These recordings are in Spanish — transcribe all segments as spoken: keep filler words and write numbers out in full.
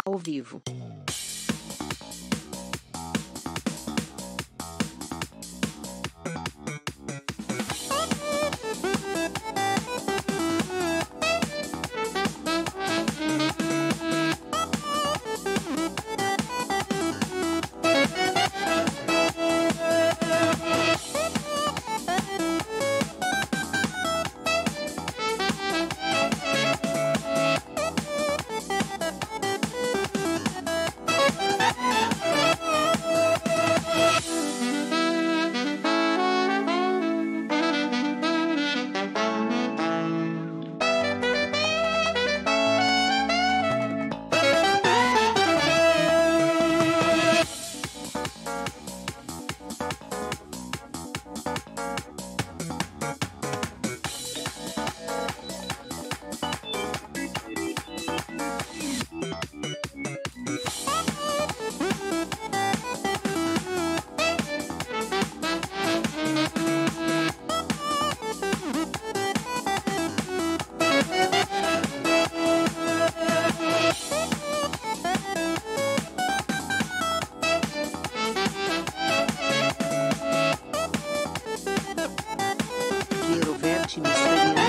ao vivo. Quiero verte misteriando.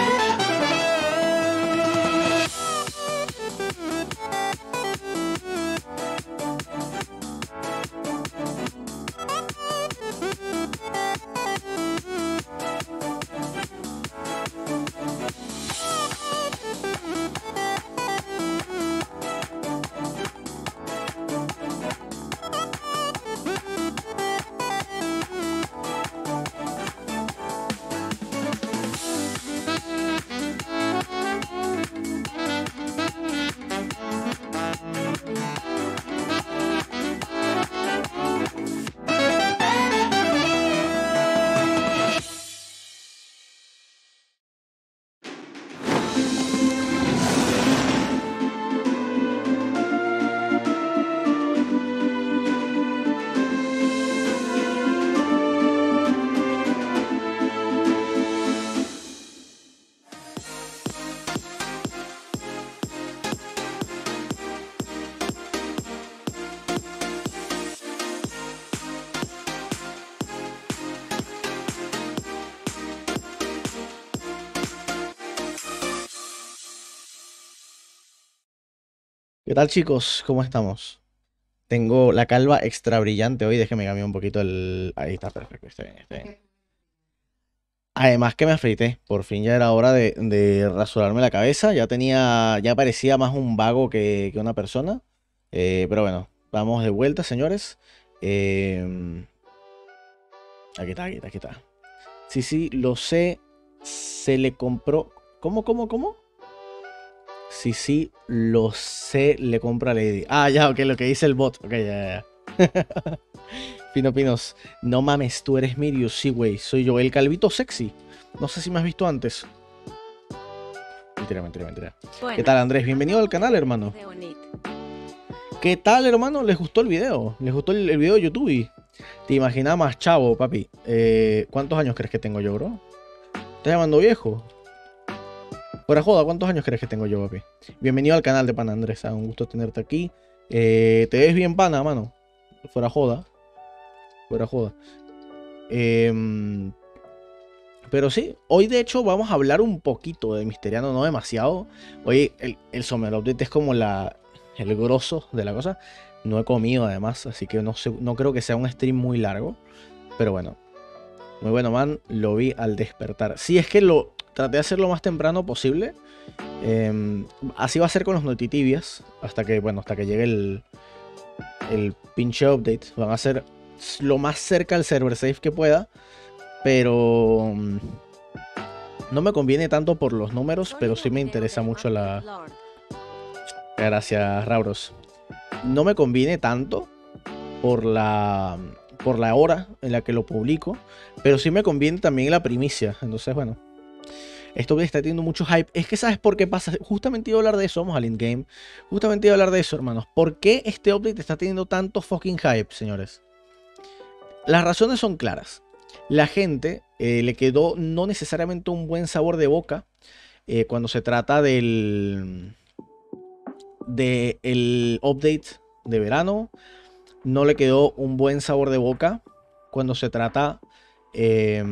¿Qué tal, chicos? ¿Cómo estamos? Tengo la calva extra brillante hoy. Déjeme cambiar un poquito el... Ahí está, perfecto. Está bien, está bien. Además que me afeité. Por fin ya era hora de, de rasurarme la cabeza. Ya tenía... Ya parecía más un vago que, que una persona. Eh, pero bueno, vamos de vuelta, señores. Eh, Aquí está, aquí está, aquí está. Sí, sí, lo sé. Se le compró... ¿Cómo, cómo, cómo? Sí, sí, lo sé, le compra a Lady. Ah, ya, ok, lo que dice el bot. Ok, ya, ya, ya. Pino Pinos. No mames, tú eres Mirius. Sí, güey, soy yo, el calvito sexy. No sé si me has visto antes. Mentira, mentira, mentira. Bueno, ¿Qué tal, Andrés? Bienvenido al canal, hermano. ¿Qué tal, hermano? ¿Les gustó el video? ¿Les gustó el, el video de YouTube? Te imaginaba más chavo, papi. Eh, ¿Cuántos años crees que tengo yo, bro? ¿Estás llamando viejo? Fuera joda, ¿cuántos años crees que tengo yo, papi? Bienvenido al canal de Pana Andrés, ah, un gusto tenerte aquí. Eh, ¿Te ves bien, pana, mano? Fuera joda. Fuera joda. Eh, pero sí, hoy de hecho vamos a hablar un poquito de Misteriano, no demasiado. Hoy el, el Summer Update es como la, el grosso de la cosa. No he comido además, así que no, sé, no creo que sea un stream muy largo. Pero bueno, muy bueno, man. Lo vi al despertar. Sí, es que lo traté de hacer lo más temprano posible. Eh, así va a ser con los notitibias. Hasta que, bueno, hasta que llegue el, el pinche update. Van a ser lo más cerca al server safe que pueda. Pero um, no me conviene tanto por los números. Pero sí me interesa mucho la... Gracias, Rauros. No me conviene tanto por la... por la hora en la que lo publico, pero sí me conviene también la primicia. Entonces, bueno, esto está teniendo mucho hype. Es que, ¿sabes por qué pasa? Justamente iba a hablar de eso. Vamos al in-game. Justamente iba a hablar de eso, hermanos. ¿Por qué este update está teniendo tanto fucking hype, señores? Las razones son claras. La gente eh, le quedó no necesariamente un buen sabor de boca eh, cuando se trata del... del update de verano. No le quedó un buen sabor de boca cuando se trata eh,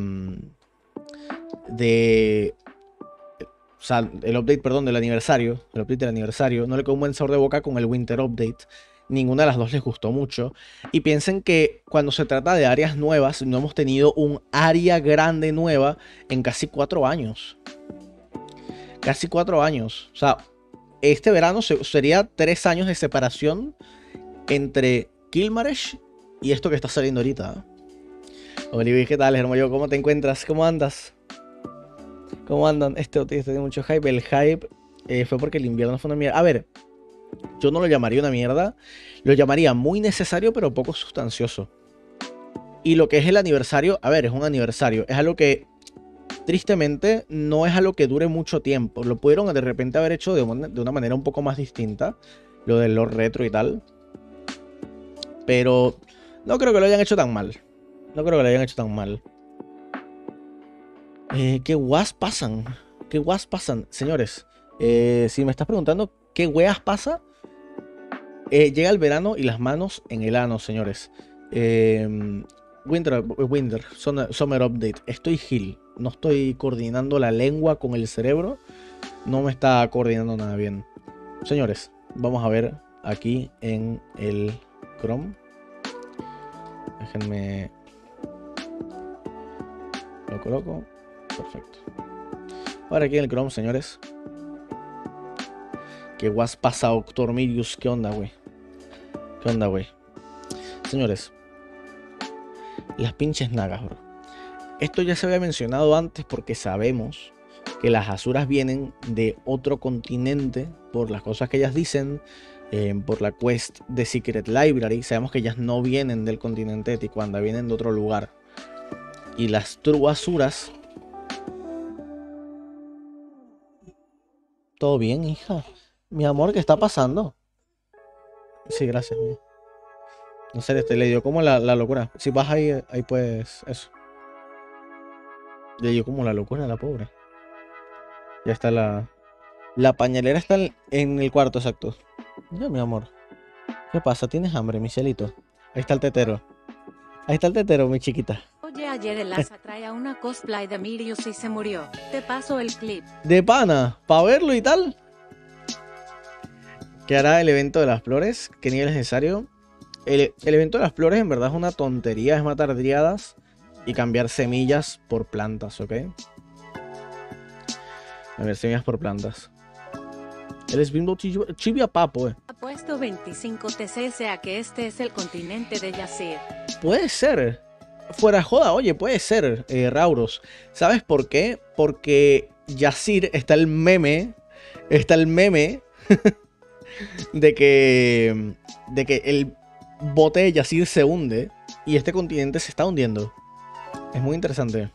de... O sea, el update, perdón, del aniversario. El update del aniversario. No le quedó un buen sabor de boca con el Winter Update. Ninguna de las dos les gustó mucho. Y piensen que cuando se trata de áreas nuevas, no hemos tenido un área grande nueva en casi cuatro años. Casi cuatro años. O sea, este verano se, sería tres años de separación entre Kilmaresh y esto que está saliendo ahorita. Olivia, ¿qué tal, hermano? ¿Cómo te encuentras? ¿Cómo andas? ¿Cómo andan? Este otro tiene mucho hype. El hype eh, fue porque el invierno fue una mierda. A ver, yo no lo llamaría una mierda. Lo llamaría muy necesario, pero poco sustancioso. Y lo que es el aniversario, a ver, es un aniversario. Es algo que, tristemente, no es algo que dure mucho tiempo. Lo pudieron de repente haber hecho de una, de una manera un poco más distinta. Lo del lore retro y tal. Pero no creo que lo hayan hecho tan mal. No creo que lo hayan hecho tan mal. Eh, ¿Qué guas pasan? ¿Qué guas pasan? Señores, eh, si me estás preguntando qué weas pasa, eh, llega el verano y las manos en el ano, señores. Eh, Winter, Winter, Summer Update. Estoy Gil. No estoy coordinando la lengua con el cerebro. No me está coordinando nada bien. Señores, vamos a ver aquí en el Chrome. Déjenme... Lo coloco. Perfecto. Ahora aquí en el Chrome, señores. ¿Qué guas pasa, Doctor Mirius? ¿Qué onda, güey? ¿Qué onda, güey? Señores. Las pinches nagas, bro. Esto ya se había mencionado antes porque sabemos que las Asuras vienen de otro continente por las cosas que ellas dicen. Eh, por la quest de Secret Library. Sabemos que ellas no vienen del continente de Tiquanda, vienen de otro lugar. Y las True Asuras... ¿Todo bien, hija? Mi amor, ¿qué está pasando? Sí, gracias, mía. No sé, este, le dio como la, la locura. Si vas ahí, ahí pues, eso. Le dio como la locura a la pobre. Ya está la... La pañalera está en, en el cuarto, exacto. Ya, mi amor. ¿Qué pasa? ¿Tienes hambre, mi cielito? Ahí está el tetero. Ahí está el tetero, mi chiquita. Oye, ayer el Asa trae a una cosplay de Mirius y se murió. Te paso el clip. De pana, para verlo y tal. ¿Qué hará el evento de las flores? ¿Qué nivel es necesario? El, el evento de las flores en verdad es una tontería. Es matar dríadas y cambiar semillas por plantas, ¿ok? A ver, semillas por plantas. Él es Bimbo Chibia Papo, eh. Ha puesto veinticinco T C S a que este es el continente de Yasir. Puede ser. Fuera joda, oye, puede ser, eh, Rauros. ¿Sabes por qué? Porque Yasir está el meme. Está el meme de que. De que el bote de Yasir se hunde. Y este continente se está hundiendo. Es muy interesante.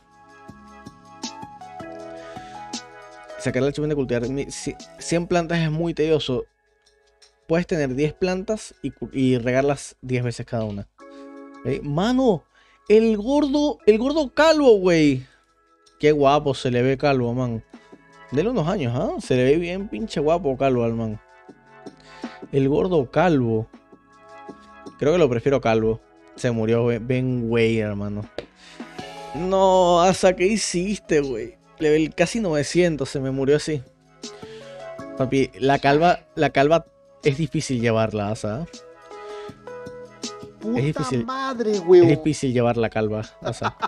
Sacar la chupina de cultivar cien plantas es muy tedioso. Puedes tener diez plantas y, y regarlas diez veces cada una. ¿Okay? Mano, el gordo, el gordo calvo, güey. Qué guapo se le ve calvo, man. Dele unos años, ¿ah? ¿eh? Se le ve bien pinche guapo calvo al man. El gordo calvo. Creo que lo prefiero calvo. Se murió, Ben Way, hermano. No, Asa, ¿qué hiciste, güey? Level casi novecientos, se me murió así. Papi, la calva, la calva es difícil llevarla, Asa. Puta es difícil, madre, güey. Es difícil llevar la calva, Asa.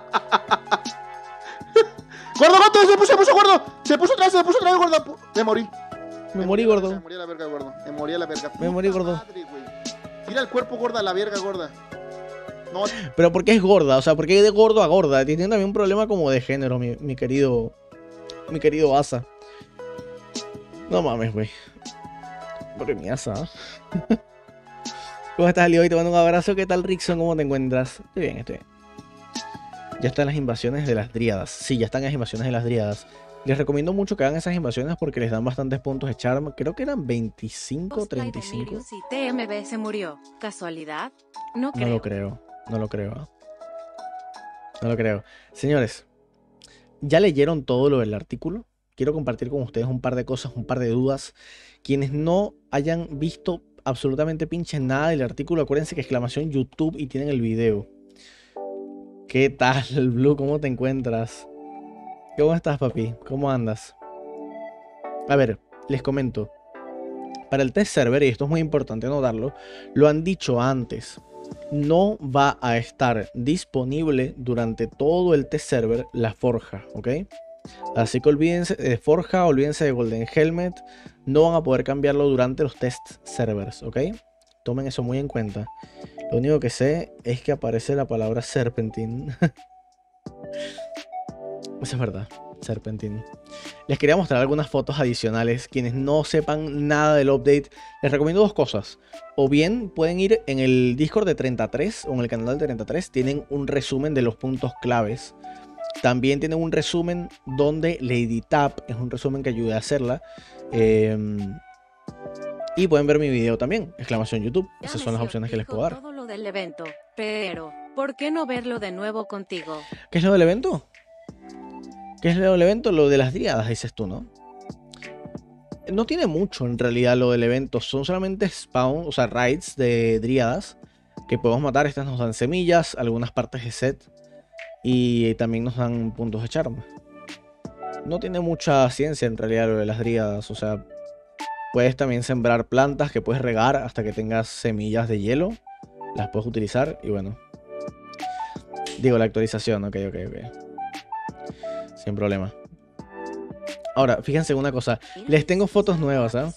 ¡Gordo, gordo! ¡Se puso, se puso, gordo! ¡Se puso atrás, se puso atrás, gordo! Me morí. Me, me morí, gordo. Me morí a la verga, gordo. Me morí a la verga. Me morí, gordo. Madre, tira el cuerpo, gorda, a la verga, gorda. No. Pero ¿por qué es gorda? O sea, ¿por qué hay de gordo a gorda? Tiene también un problema como de género, mi, mi querido... Mi querido Asa. No mames, güey. Pobre mi Asa. ¿Cómo estás, Leo? Te mando un abrazo. ¿Qué tal, Rickson? ¿Cómo te encuentras? Estoy bien, estoy bien. Ya están las invasiones de las dríadas. Sí, ya están las invasiones de las dríadas. Les recomiendo mucho que hagan esas invasiones porque les dan bastantes puntos de charm. Creo que eran veinticinco, treinta y cinco. Si T M B se murió. ¿Casualidad? No creo. No lo creo. No lo creo. ¿eh? No lo creo. Señores, ¿ya leyeron todo lo del artículo? quiero compartir con ustedes un par de cosas, un par de dudas. Quienes no hayan visto absolutamente pinches nada del artículo, acuérdense que exclamación YouTube y tienen el video. ¿Qué tal, Blue? ¿Cómo te encuentras? ¿Cómo estás, papi? ¿Cómo andas? A ver, les comento. Para el test server, y esto es muy importante notarlo, lo han dicho antes. No va a estar disponible durante todo el test server la forja, ¿ok? Así que olvídense de forja, olvídense de Golden Helmet. No van a poder cambiarlo durante los test servers, ¿ok? Tomen eso muy en cuenta. Lo único que sé es que aparece la palabra Serpentine. Eso es verdad, Serpentine. Les quería mostrar algunas fotos adicionales. Quienes no sepan nada del update, les recomiendo dos cosas. O bien pueden ir en el Discord de treinta y tres o en el canal de treinta y tres. Tienen un resumen de los puntos claves. También tienen un resumen donde Lady Tap es un resumen que ayude a hacerla. Eh, y pueden ver mi video también, exclamación YouTube. Esas son las opciones que les puedo dar. Todo lo del evento, pero ¿por qué no verlo de nuevo contigo? ¿Qué es lo del evento? ¿Qué es lo del evento? Lo de las dríadas, dices tú, ¿no? No tiene mucho en realidad lo del evento. Son solamente spawn, o sea, raids de dríadas que podemos matar. Estas nos dan semillas, algunas partes de set. Y también nos dan puntos de charm. No tiene mucha ciencia en realidad lo de las dríadas. O sea, puedes también sembrar plantas que puedes regar hasta que tengas semillas de hielo. Las puedes utilizar y bueno. Digo, la actualización, ok, ok, ok. Sin problema. Ahora, fíjense una cosa. Les tengo fotos nuevas, ¿eh?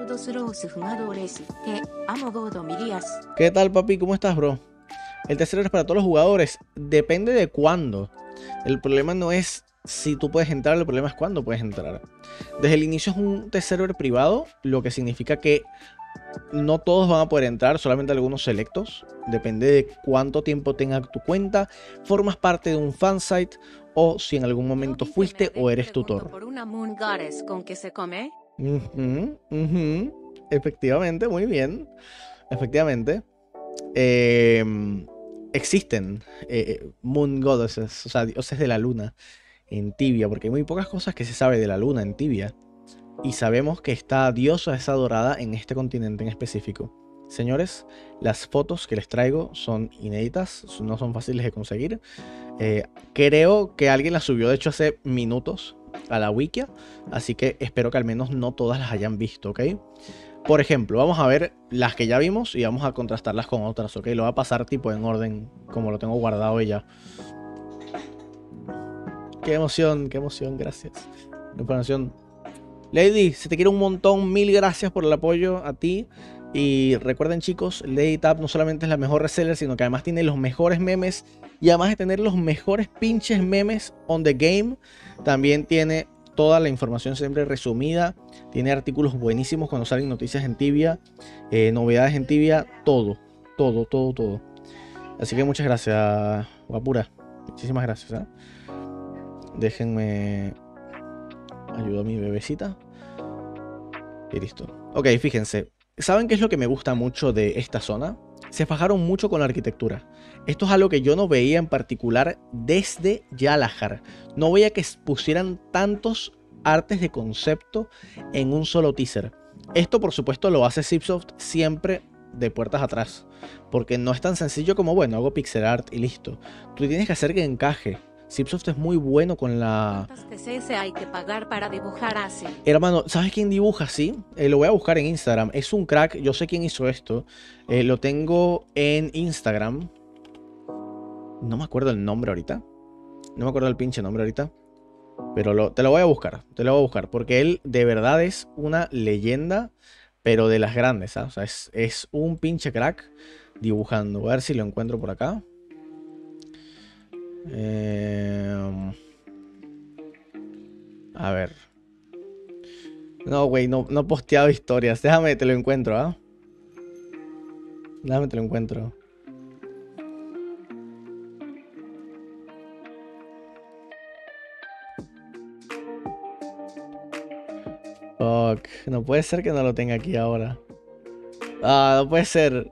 ¿Qué tal, papi? ¿Cómo estás, bro? El test server es para todos los jugadores. Depende de cuándo. El problema no es si tú puedes entrar, el problema es cuándo puedes entrar. Desde el inicio es un test server privado, lo que significa que no todos van a poder entrar, solamente algunos selectos. Depende de cuánto tiempo tenga tu cuenta, formas parte de un fansite o si en algún momento fuiste o eres tutor. ¿Por una Moon Goddess con que se come? Uh-huh, uh-huh. Efectivamente, muy bien. Efectivamente. Eh, existen eh, Moon Goddesses, o sea, dioses de la luna en Tibia, porque hay muy pocas cosas que se sabe de la luna en Tibia. Y sabemos que esta diosa es adorada en este continente en específico. Señores, las fotos que les traigo son inéditas, no son fáciles de conseguir. Eh, creo que alguien las subió, de hecho, hace minutos a la Wikia. Así que espero que al menos no todas las hayan visto, ¿ok? Por ejemplo, vamos a ver las que ya vimos y vamos a contrastarlas con otras, ¿ok? Lo voy a pasar tipo en orden, como lo tengo guardado ya. Qué emoción, qué emoción, gracias. Información. Lady, se te quiere un montón, mil gracias por el apoyo a ti. Y recuerden, chicos, Lady Tap no solamente es la mejor reseller, sino que además tiene los mejores memes. Y además de tener los mejores pinches memes on the game, también tiene toda la información siempre resumida. Tiene artículos buenísimos cuando salen noticias en Tibia, eh, novedades en Tibia, todo, todo, todo, todo. Así que muchas gracias, guapura. Muchísimas gracias, ¿eh? Déjenme... Ayudo a mi bebecita. Y listo. Ok, fíjense. ¿Saben qué es lo que me gusta mucho de esta zona? Se fajaron mucho con la arquitectura. Esto es algo que yo no veía en particular desde Yalahar. No veía que pusieran tantos artes de concepto en un solo teaser. Esto, por supuesto, lo hace Zipsoft siempre de puertas atrás. Porque no es tan sencillo como, bueno, hago pixel art y listo. Tú tienes que hacer que encaje. Zipsoft es muy bueno con la... ¿Cuántas veces hay que pagar para dibujar así? Hermano, ¿sabes quién dibuja así? Eh, lo voy a buscar en Instagram. Es un crack. Yo sé quién hizo esto. Eh, lo tengo en Instagram. No me acuerdo el nombre ahorita. No me acuerdo el pinche nombre ahorita. Pero lo, te lo voy a buscar. Te lo voy a buscar. Porque él de verdad es una leyenda. Pero de las grandes, ¿sabes? O sea, es, es un pinche crack dibujando. Voy a ver si lo encuentro por acá. Eh, a ver. No, güey, no, no he posteado historias. Déjame, te lo encuentro, ¿ah? ¿eh? Déjame, te lo encuentro. Fuck, no puede ser que no lo tenga aquí ahora. Ah, no puede ser.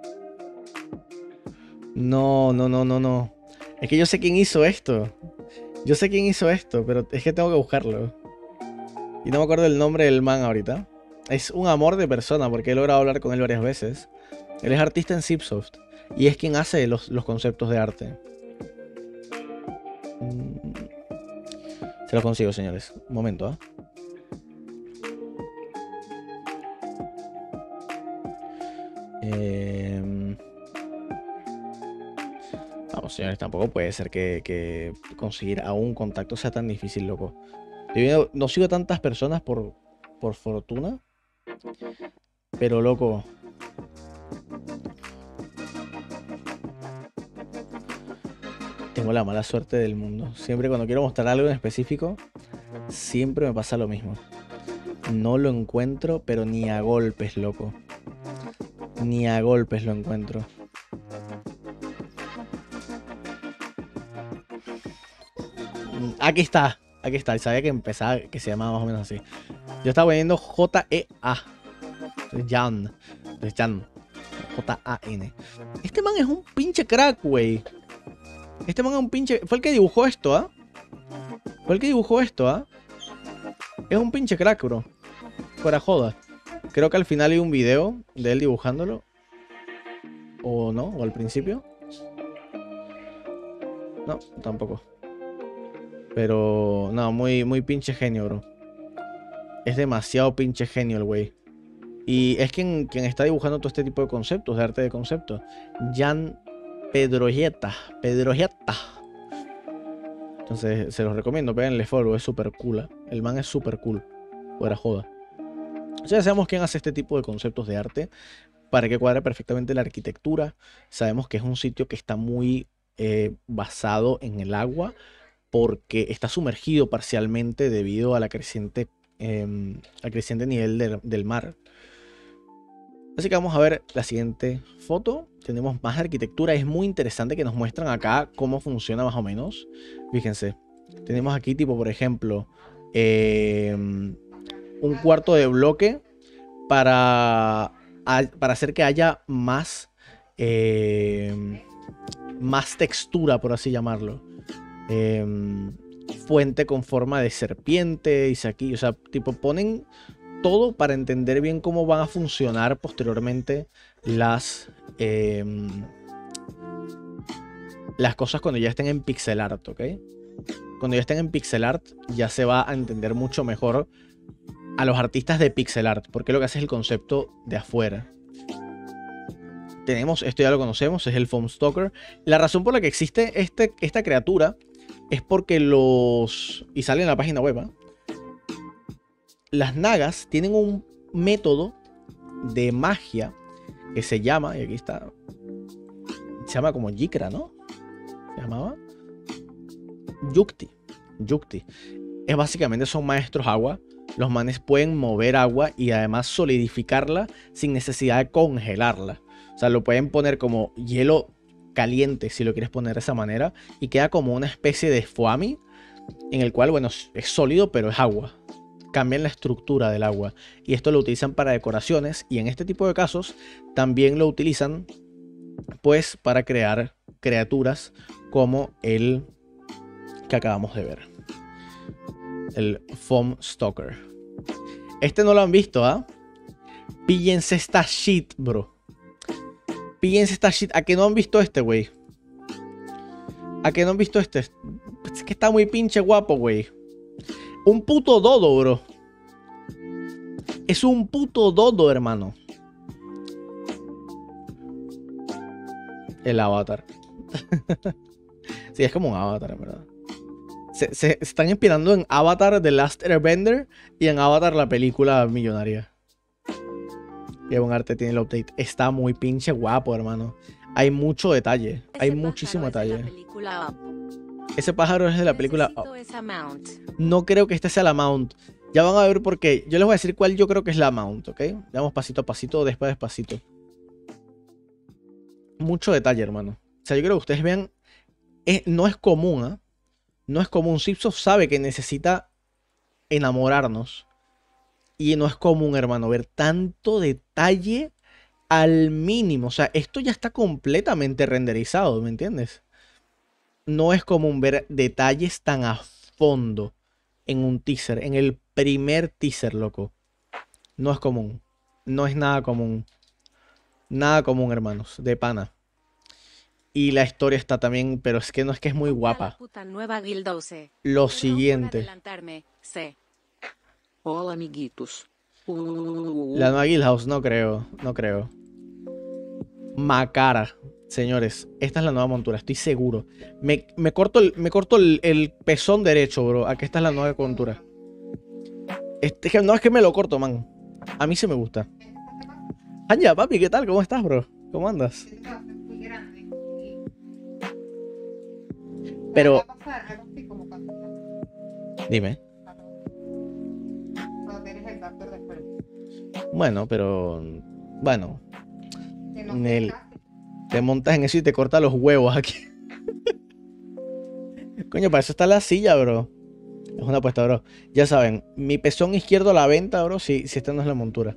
No, no, no, no, no. Es que yo sé quién hizo esto. Yo sé quién hizo esto, pero es que tengo que buscarlo. Y no me acuerdo el nombre del man ahorita. Es un amor de persona porque he logrado hablar con él varias veces. Él es artista en Zipsoft y es quien hace los, los conceptos de arte. Se los consigo, señores. Un momento, ¿ah? ¿eh? Eh... Vamos, señores, tampoco puede ser que, que conseguir a un contacto sea tan difícil, loco. Yo no sigo a tantas personas por, por fortuna. Pero, loco... Tengo la mala suerte del mundo. Siempre cuando quiero mostrar algo en específico, siempre me pasa lo mismo. No lo encuentro, pero ni a golpes, loco. Ni a golpes lo encuentro. Aquí está. Aquí está. Sabía que empezaba, que se llamaba más o menos así. Yo estaba poniendo J E A. Jan. Entonces Jan. J A N. Este man es un pinche crack, güey. Este man es un pinche... Fue el que dibujó esto, ¿ah? ¿eh? Fue el que dibujó esto, ¿ah? ¿eh? Es un pinche crack, bro. Fuera joda. Creo que al final hay un video de él dibujándolo. O no, o al principio. No, tampoco. Pero... No, muy, muy pinche genio, bro. Es demasiado pinche genio el güey. Y es quien, quien está dibujando todo este tipo de conceptos, de arte de conceptos. Jan Pedroyeta. Pedroyeta. Entonces, se los recomiendo. Péganle follow. Es súper cool. ¿eh? El man es súper cool. Fuera joda. Ya sabemos quién hace este tipo de conceptos de arte. Para que cuadre perfectamente la arquitectura. Sabemos que es un sitio que está muy eh, basado en el agua. Porque está sumergido parcialmente debido a la creciente, eh, al creciente nivel de, del mar. Así que vamos a ver la siguiente foto. Tenemos más arquitectura. Es muy interesante que nos muestran acá cómo funciona más o menos. Fíjense. Tenemos aquí tipo, por ejemplo, eh, un cuarto de bloque para, a, para hacer que haya más, eh, más textura, por así llamarlo. Eh, fuente con forma de serpiente. Dice aquí. O sea, tipo ponen... todo para entender bien cómo van a funcionar posteriormente las eh, las cosas cuando ya estén en pixel art, ¿ok? Cuando ya estén en pixel art ya se va a entender mucho mejor a los artistas de pixel art, porque lo que hace es el concepto de afuera. Tenemos, esto ya lo conocemos, es el Foam Stalker. La razón por la que existe este, esta criatura es porque los... y sale en la página web, ¿eh? Las nagas tienen un método de magia que se llama, y aquí está, se llama como Yikra, ¿no? Se llamaba Yukti. Yukti. Es básicamente, son maestros agua. Los manes pueden mover agua y además solidificarla sin necesidad de congelarla. O sea, lo pueden poner como hielo caliente, si lo quieres poner de esa manera, y queda como una especie de foamy, en el cual, bueno, es sólido, pero es agua. Cambian la estructura del agua y esto lo utilizan para decoraciones, y en este tipo de casos también lo utilizan pues para crear criaturas como el que acabamos de ver, el Foam Stalker. Este no lo han visto, ¿ah? ¿eh? Píllense esta shit, bro. Píllense esta shit. ¿A que no han visto este, güey? ¿A que no han visto este? Es que está muy pinche guapo, güey. Un puto dodo, bro. Es un puto dodo, hermano. El avatar. Sí, es como un avatar, en verdad. Se, se están inspirando en Avatar The Last Airbender y en Avatar la película millonaria. Qué buen arte tiene el update. Está muy pinche guapo, hermano. Hay mucho detalle. Hay muchísimo detalle. Ese pájaro es de la película... No creo que este sea la Mount. Ya van a ver por qué. Yo les voy a decir cuál yo creo que es la Mount, ¿ok? Vamos pasito a pasito, después despacito. Mucho detalle, hermano. O sea, yo creo que ustedes vean... Es, no es común, ¿eh? No es común. Zipsoft sabe que necesita enamorarnos. Y no es común, hermano, ver tanto detalle al mínimo. O sea, esto ya está completamente renderizado, ¿me entiendes? no es común ver detalles tan a fondo en un teaser, en el primer teaser, loco. No es común. No es nada común. Nada común, hermanos, de pana. Y la historia está también, pero es que no es que es muy guapa. Puta nueva Guildose. Lo Perdón por siguiente. adelantarme, sé. Hola, amiguitos. La nueva Guild House, no creo, no creo. Macara, señores, esta es la nueva montura, estoy seguro. Me, me corto, el, me corto el, el pezón derecho, bro. Aquí esta es la nueva montura. Este, que no es que me lo corto, man. A mí se me gusta. Anja, papi, ¿qué tal? ¿Cómo estás, bro? ¿Cómo andas? Pero, dime. Bueno, pero... Bueno. Nel, te montas en eso y te cortas los huevos aquí. Coño, para eso está la silla, bro. Es una apuesta, bro. Ya saben, mi pezón izquierdo a la venta, bro, si, si esta no es la montura.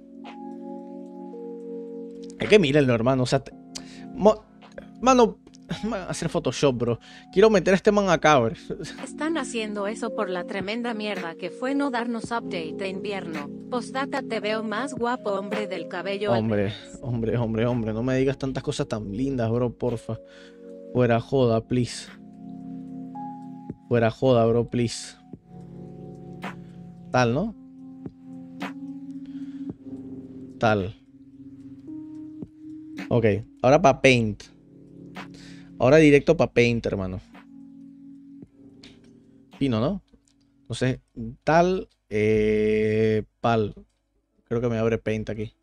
Hay que mirarlo, hermano. O sea, te... Mo... Mano, hacer Photoshop, bro. Quiero meter a este man acá, bro. Están haciendo eso por la tremenda mierda que fue no darnos update de invierno. Postdata, te veo más guapo, hombre del cabello. Hombre, hombre, hombre, hombre. No me digas tantas cosas tan lindas, bro, porfa. Fuera joda, please. Fuera joda, bro, please. Tal, ¿no? Tal. Ok, ahora para Paint. Ahora directo para Paint, hermano. Pino, ¿no? Entonces, tal, eh, pal. Creo que me abre Paint aquí.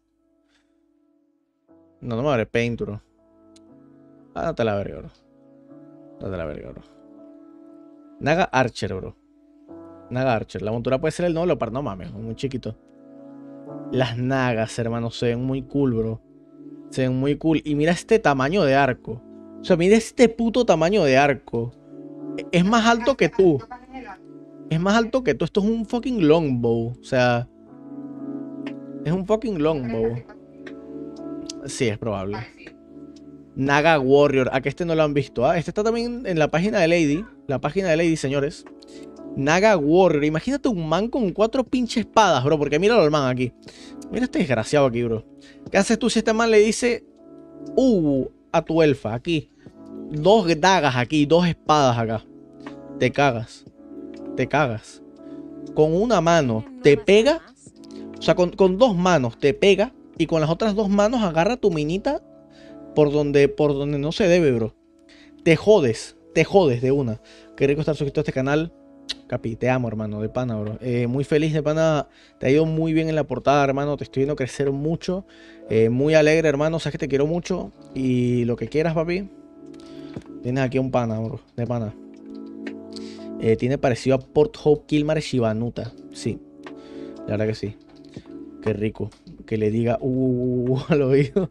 No, no me abre Paint, bro. Ah, date la verga, bro. Date la verga, bro. Naga Archer, bro. Naga Archer. La montura puede ser el nuevo Leopard. No mames, muy chiquito. Las nagas, hermano, se ven muy cool, bro. Se ven muy cool. Y mira este tamaño de arco. O sea, mira este puto tamaño de arco. Es más alto que tú. Es más alto que tú. Esto es un fucking longbow. O sea... Es un fucking longbow. Sí, es probable. Naga Warrior. A que este no lo han visto. ¿Ah? Este está también en la página de Lady. La página de Lady, señores. Naga Warrior. Imagínate un man con cuatro pinches espadas, bro. Porque míralo al man aquí. Mira este desgraciado aquí, bro. ¿Qué haces tú si este man le dice... Uh, a tu elfa, aquí. Dos dagas aquí, dos espadas acá. Te cagas. Te cagas. Con una mano te pega. O sea, con, con dos manos te pega. Y con las otras dos manos agarra tu minita por donde, por donde no se debe, bro. Te jodes. Te jodes de una. Qué rico estar suscrito a este canal. Capi, te amo, hermano, de pana, bro. Eh, muy feliz de pana. Te ha ido muy bien en la portada, hermano. Te estoy viendo crecer mucho. Eh, muy alegre, hermano. Sabes que te quiero mucho. Y lo que quieras, papi. Tienes aquí un pana, bro. De pana. Eh, tiene parecido a Port Hope Kilmar Shibanuta. Sí. La verdad que sí. Qué rico. Que le diga uh al oído.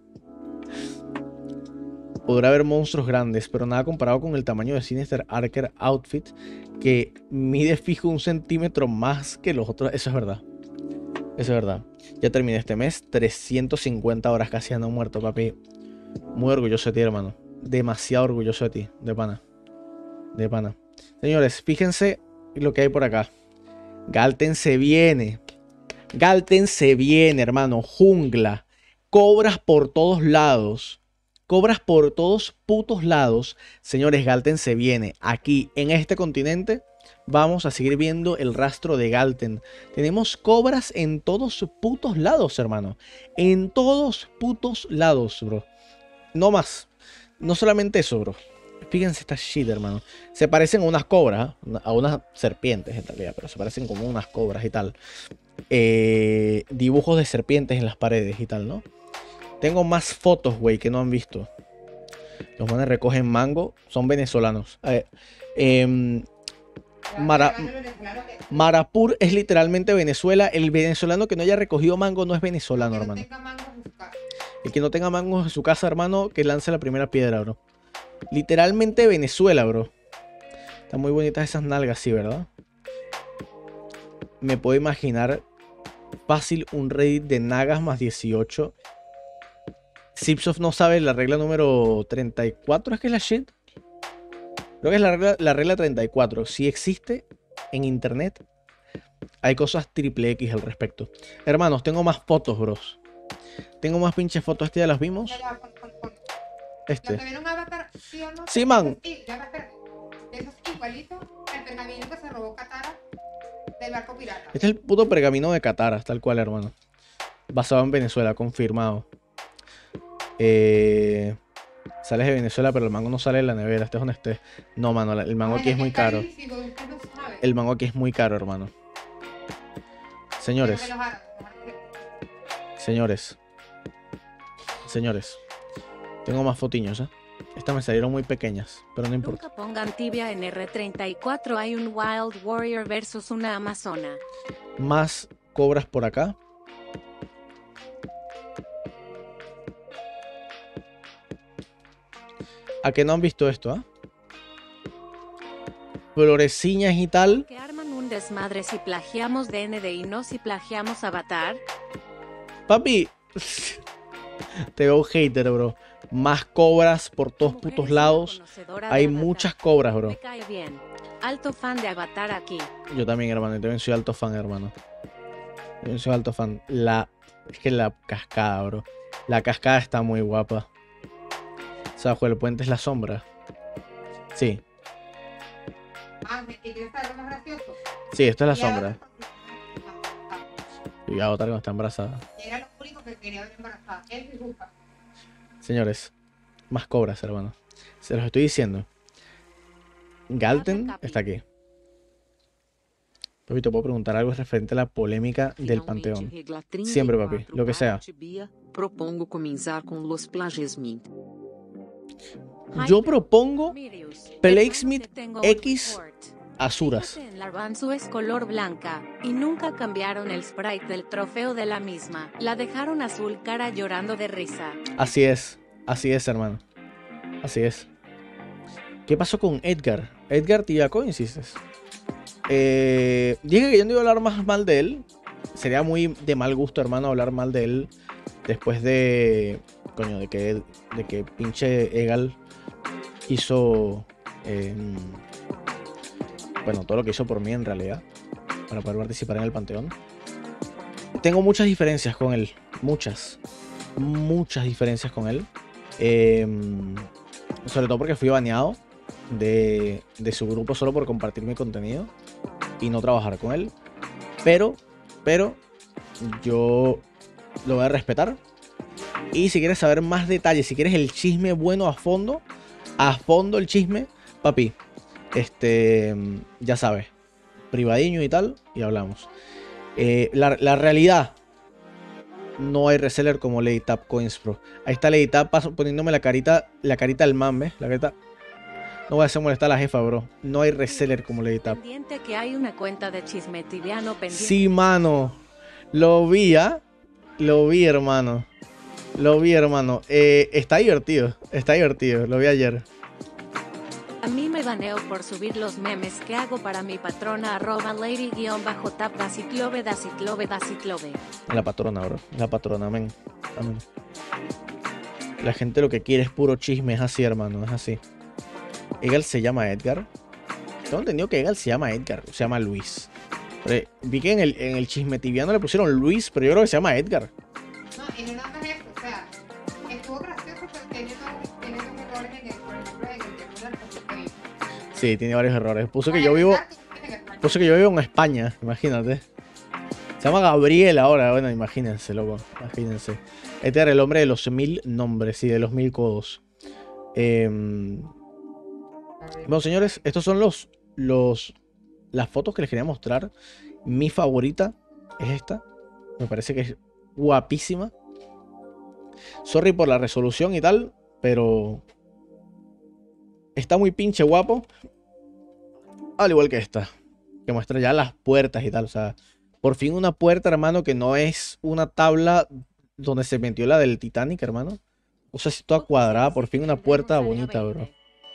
Podrá haber monstruos grandes, pero nada comparado con el tamaño de Sinister Archer Outfit, que mide fijo un centímetro más que los otros. Eso es verdad. Eso es verdad. Ya terminé este mes. trescientas cincuenta horas casi ando muerto, papi. Muy orgulloso de ti, hermano. Demasiado orgulloso de ti. De pana. De pana. Señores, fíjense lo que hay por acá. Galten se viene. Galten se viene, hermano. Jungla. Cobras por todos lados. Cobras por todos putos lados. Señores, Galten se viene. Aquí, en este continente, vamos a seguir viendo el rastro de Galten. Tenemos cobras en todos putos lados, hermano. En todos putos lados, bro. No más. No solamente eso, bro. Fíjense esta shit, hermano. Se parecen a unas cobras, a unas serpientes en realidad, pero se parecen como unas cobras y tal. Eh, dibujos de serpientes en las paredes y tal, ¿no? Tengo más fotos, güey, que no han visto. Los manes recogen mango. Son venezolanos. Eh, eh, Mara, Marapur es literalmente Venezuela. El venezolano que no haya recogido mango no es venezolano, hermano. El que no tenga mangos en su casa, hermano, que lance la primera piedra, bro. Literalmente Venezuela, bro. Están muy bonitas esas nalgas, sí, ¿verdad? Me puedo imaginar fácil un Reddit de nagas más dieciocho. Zipsoft no sabe la regla número treinta y cuatro, ¿es que es la shit? Creo Creo que es la regla, la regla treinta y cuatro. Si existe en internet, hay cosas triple X al respecto. Hermanos, tengo más fotos, bros. Tengo más pinches fotos. ¿Este ya las vimos? Ya, ya, pon, pon, pon. Este. Lo que viene un avatar, sí o no. Sí, man. Sí, ya, espérate. Eso es igualito al pergamino que se robó Katara del barco pirata. Este es el puto pergamino de Katara, tal cual, hermano. Basado en Venezuela, confirmado. Eh, sales de Venezuela, pero el mango no sale de la nevera. Este es donde esté. No, mano, el mango aquí es muy caro. El mango aquí es muy caro, hermano. Señores. Señores. Señores. Tengo más fotiños, ¿eh? Estas me salieron muy pequeñas, pero no importa. Nunca pongan tibia en R treinta y cuatro. Hay un Wild Warrior versus una Amazona. Más cobras por acá. ¿A que no han visto esto, ah? ¿eh? Floreciñas y tal. Que arman un desmadre si plagiamos D N D y no si plagiamos Avatar. Papi. Te veo hater, bro. Más cobras por todos Mujer putos es una lados. conocedora de Hay Avatar. muchas cobras, bro. Me cae bien. Alto fan de Avatar aquí. Yo también, hermano. Yo también soy alto fan, hermano. Yo también soy alto fan. La... Es que la cascada, bro. La cascada está muy guapa. O sea, bajo el puente es la sombra. Sí. Ah, ¿y quieres saber lo más gracioso? Sí, esto es la Y ahora- sombra. Y voy a votar cuando está embarazada. Era lo único que quería ver embarazada. Él y Juca. Señores, más cobras, hermano. Se los estoy diciendo. Galten está aquí. Papi, te puedo preguntar algo referente a la polémica del Panteón. Siempre, papi, lo que sea. Propongo comenzar con los plagiismos. Yo propongo Mirius, Plaguesmith hermano, te tengo un X report. Asuras. Fíjate en la Ranzu es color blanca, y nunca cambiaron el sprite del trofeo de la misma. La dejaron azul cara llorando de risa. Así es, así es, hermano. Así es. ¿Qué pasó con Edgar? Edgar Tiaco, insistes. Eh, dije que yo no iba a hablar más mal de él. Sería muy de mal gusto, hermano, hablar mal de él después de... Coño, de que, de que pinche Egal hizo... Eh, bueno, todo lo que hizo por mí en realidad, para poder participar en el Panteón. Tengo muchas diferencias con él. Muchas. Muchas diferencias con él. Eh, sobre todo porque fui baneado de, de su grupo solo por compartir mi contenido y no trabajar con él. Pero, pero, yo lo voy a respetar. Y si quieres saber más detalles, si quieres el chisme bueno a fondo, a fondo el chisme, papi, este, ya sabes, privadiño y tal, y hablamos. Eh, la, la realidad, no hay reseller como LadyTap Coins Pro. Ahí está LadyTap poniéndome la carita, la carita del man, ¿ves? La carita. No voy a hacer molestar a la jefa, bro. No hay reseller como LadyTap. Pendiente que hay una cuenta de chisme tibiano pendiente. Sí, mano. Lo vi, ¿ah? Lo vi, hermano. Lo vi, hermano. Eh, está divertido. Está divertido. Lo vi ayer. A mí me baneo por subir los memes que hago para mi patrona arroba lady-tap daciclove daciclove daciclove. La patrona, bro. La patrona, amén. Amén. La gente lo que quiere es puro chisme. Es así, hermano. Es así. Egal se llama Edgar. Tengo entendido que Egal se llama Edgar. Se llama Luis. Pero vi que en el, en el chisme tibiano le pusieron Luis, pero yo creo que se llama Edgar. No, y no nada más eso, o sea, estuvo gracioso, pero tiene dos, tiene dos errores en el, por ejemplo, en el tema de la respuesta. Sí, tiene varios errores. Puso que yo vivo... Puso que yo vivo en España, imagínate. Se llama Gabriel ahora, bueno, imagínense, loco. Imagínense. Este era el hombre de los mil nombres, sí, de los mil codos. Eh... Bueno, señores, estos son los, los... Las fotos que les quería mostrar. Mi favorita es esta. Me parece que es guapísima. Sorry por la resolución y tal, pero... Está muy pinche guapo. Al igual que esta. Que muestra ya las puertas y tal. O sea, por fin una puerta, hermano, que no es una tabla donde se metió la del Titanic, hermano. O sea, si toda cuadrada. Por fin una puerta bonita, bro.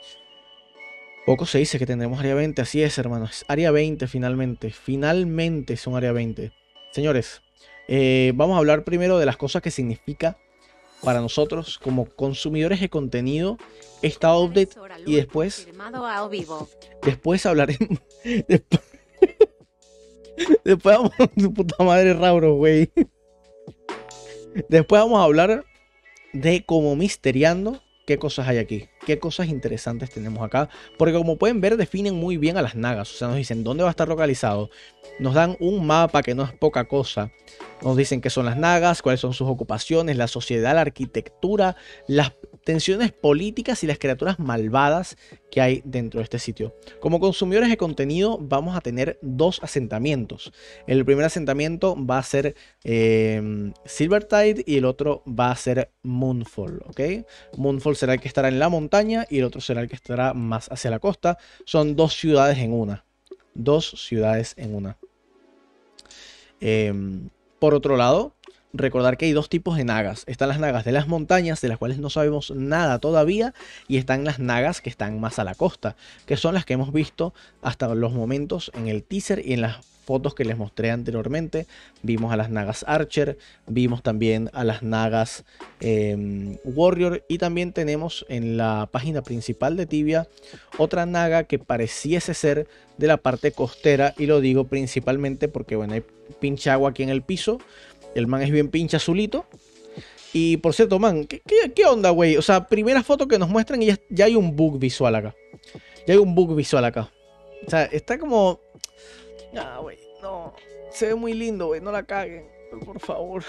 Poco se dice que tendremos área veinte. Así es, hermano. Es área veinte finalmente. Finalmente son área veinte. Señores, eh, vamos a hablar primero de las cosas que significa para nosotros como consumidores de contenido esta update y después a vivo. después hablaremos después, después vamos tu puta madre Rauro, güey. Después vamos a hablar de como misteriando qué cosas hay aquí, qué cosas interesantes tenemos acá, porque como pueden ver definen muy bien a las nagas, o sea, nos dicen dónde va a estar localizado, nos dan un mapa que no es poca cosa, nos dicen qué son las nagas, cuáles son sus ocupaciones, la sociedad, la arquitectura, las tensiones políticas y las criaturas malvadas que hay dentro de este sitio. Como consumidores de contenido vamos a tener dos asentamientos. El primer asentamiento va a ser eh, Silvertide y el otro va a ser Moonfall, ¿ok? Moonfall será el que estará en la montaña y el otro será el que estará más hacia la costa. Son dos ciudades en una. Dos ciudades en una. Eh, por otro lado, recordar que hay dos tipos de nagas. Están las nagas de las montañas, de las cuales no sabemos nada todavía, y están las nagas que están más a la costa, que son las que hemos visto hasta los momentos en el teaser y en las fotos que les mostré anteriormente. Vimos a las nagas Archer, vimos también a las nagas eh, Warrior, y también tenemos en la página principal de Tibia otra naga que pareciese ser de la parte costera, y lo digo principalmente porque bueno, hay pinche agua aquí en el piso. El man es bien pinche azulito. Y por cierto, man, ¿qué, qué, qué onda, güey? O sea, primera foto que nos muestran y ya, ya hay un bug visual acá. Ya hay un bug visual acá. O sea, está como... Ah, güey, no. Se ve muy lindo, güey. No la caguen, por favor.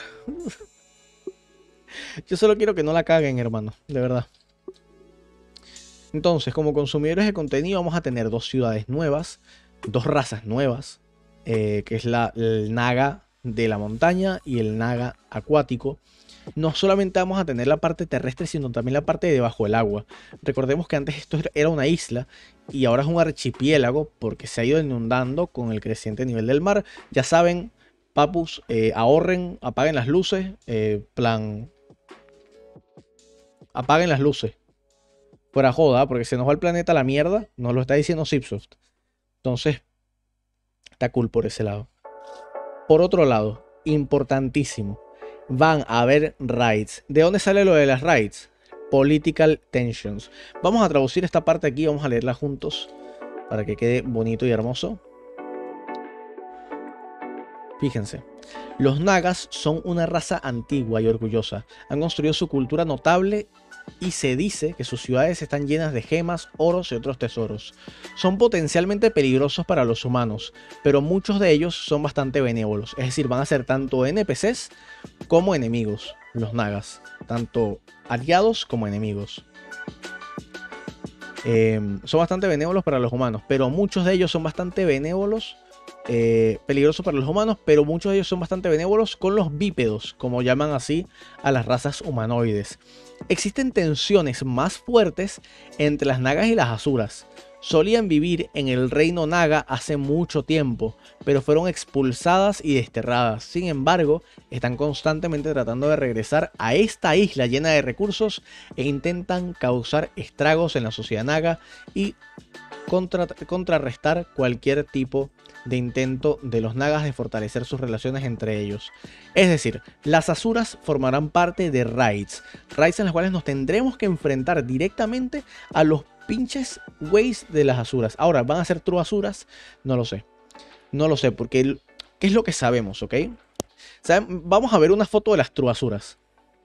Yo solo quiero que no la caguen, hermano. De verdad. Entonces, como consumidores de contenido vamos a tener dos ciudades nuevas. Dos razas nuevas. Eh, que es la el Naga de la montaña y el naga acuático. No solamente vamos a tener la parte terrestre, sino también la parte de debajo del agua. Recordemos que antes esto era una isla y ahora es un archipiélago porque se ha ido inundando con el creciente nivel del mar. Ya saben, papus, eh, ahorren, apaguen las luces, eh, plan... Apaguen las luces. Fuera joda, porque se nos va el planeta a la mierda, nos lo está diciendo Zipsoft. Entonces, está cool por ese lado. Por otro lado, importantísimo, van a haber raids. ¿De dónde sale lo de las raids? Political tensions. Vamos a traducir esta parte aquí, vamos a leerla juntos para que quede bonito y hermoso. Fíjense, los nagas son una raza antigua y orgullosa. Han construido su cultura notable y se dice que sus ciudades están llenas de gemas, oros y otros tesoros. Son potencialmente peligrosos para los humanos, pero muchos de ellos son bastante benévolos. Es decir, van a ser tanto N P Cs como enemigos, los nagas. Tanto aliados como enemigos. Eh, son bastante benévolos para los humanos, pero muchos de ellos son bastante benévolos. Eh, peligrosos para los humanos, pero muchos de ellos son bastante benévolos con los bípedos, como llaman así a las razas humanoides. Existen tensiones más fuertes entre las nagas y las asuras. Solían vivir en el reino naga hace mucho tiempo, pero fueron expulsadas y desterradas. Sin embargo, están constantemente tratando de regresar a esta isla llena de recursos e intentan causar estragos en la sociedad naga y contra contrarrestar cualquier tipo de intento de los nagas de fortalecer sus relaciones entre ellos. Es decir, las asuras formarán parte de raids. Raids en las cuales nos tendremos que enfrentar directamente a los pinches güeyes de las asuras. Ahora, ¿van a ser true asuras? No lo sé. No lo sé, porque ¿qué es lo que sabemos, ok? ¿Saben? Vamos a ver una foto de las true asuras.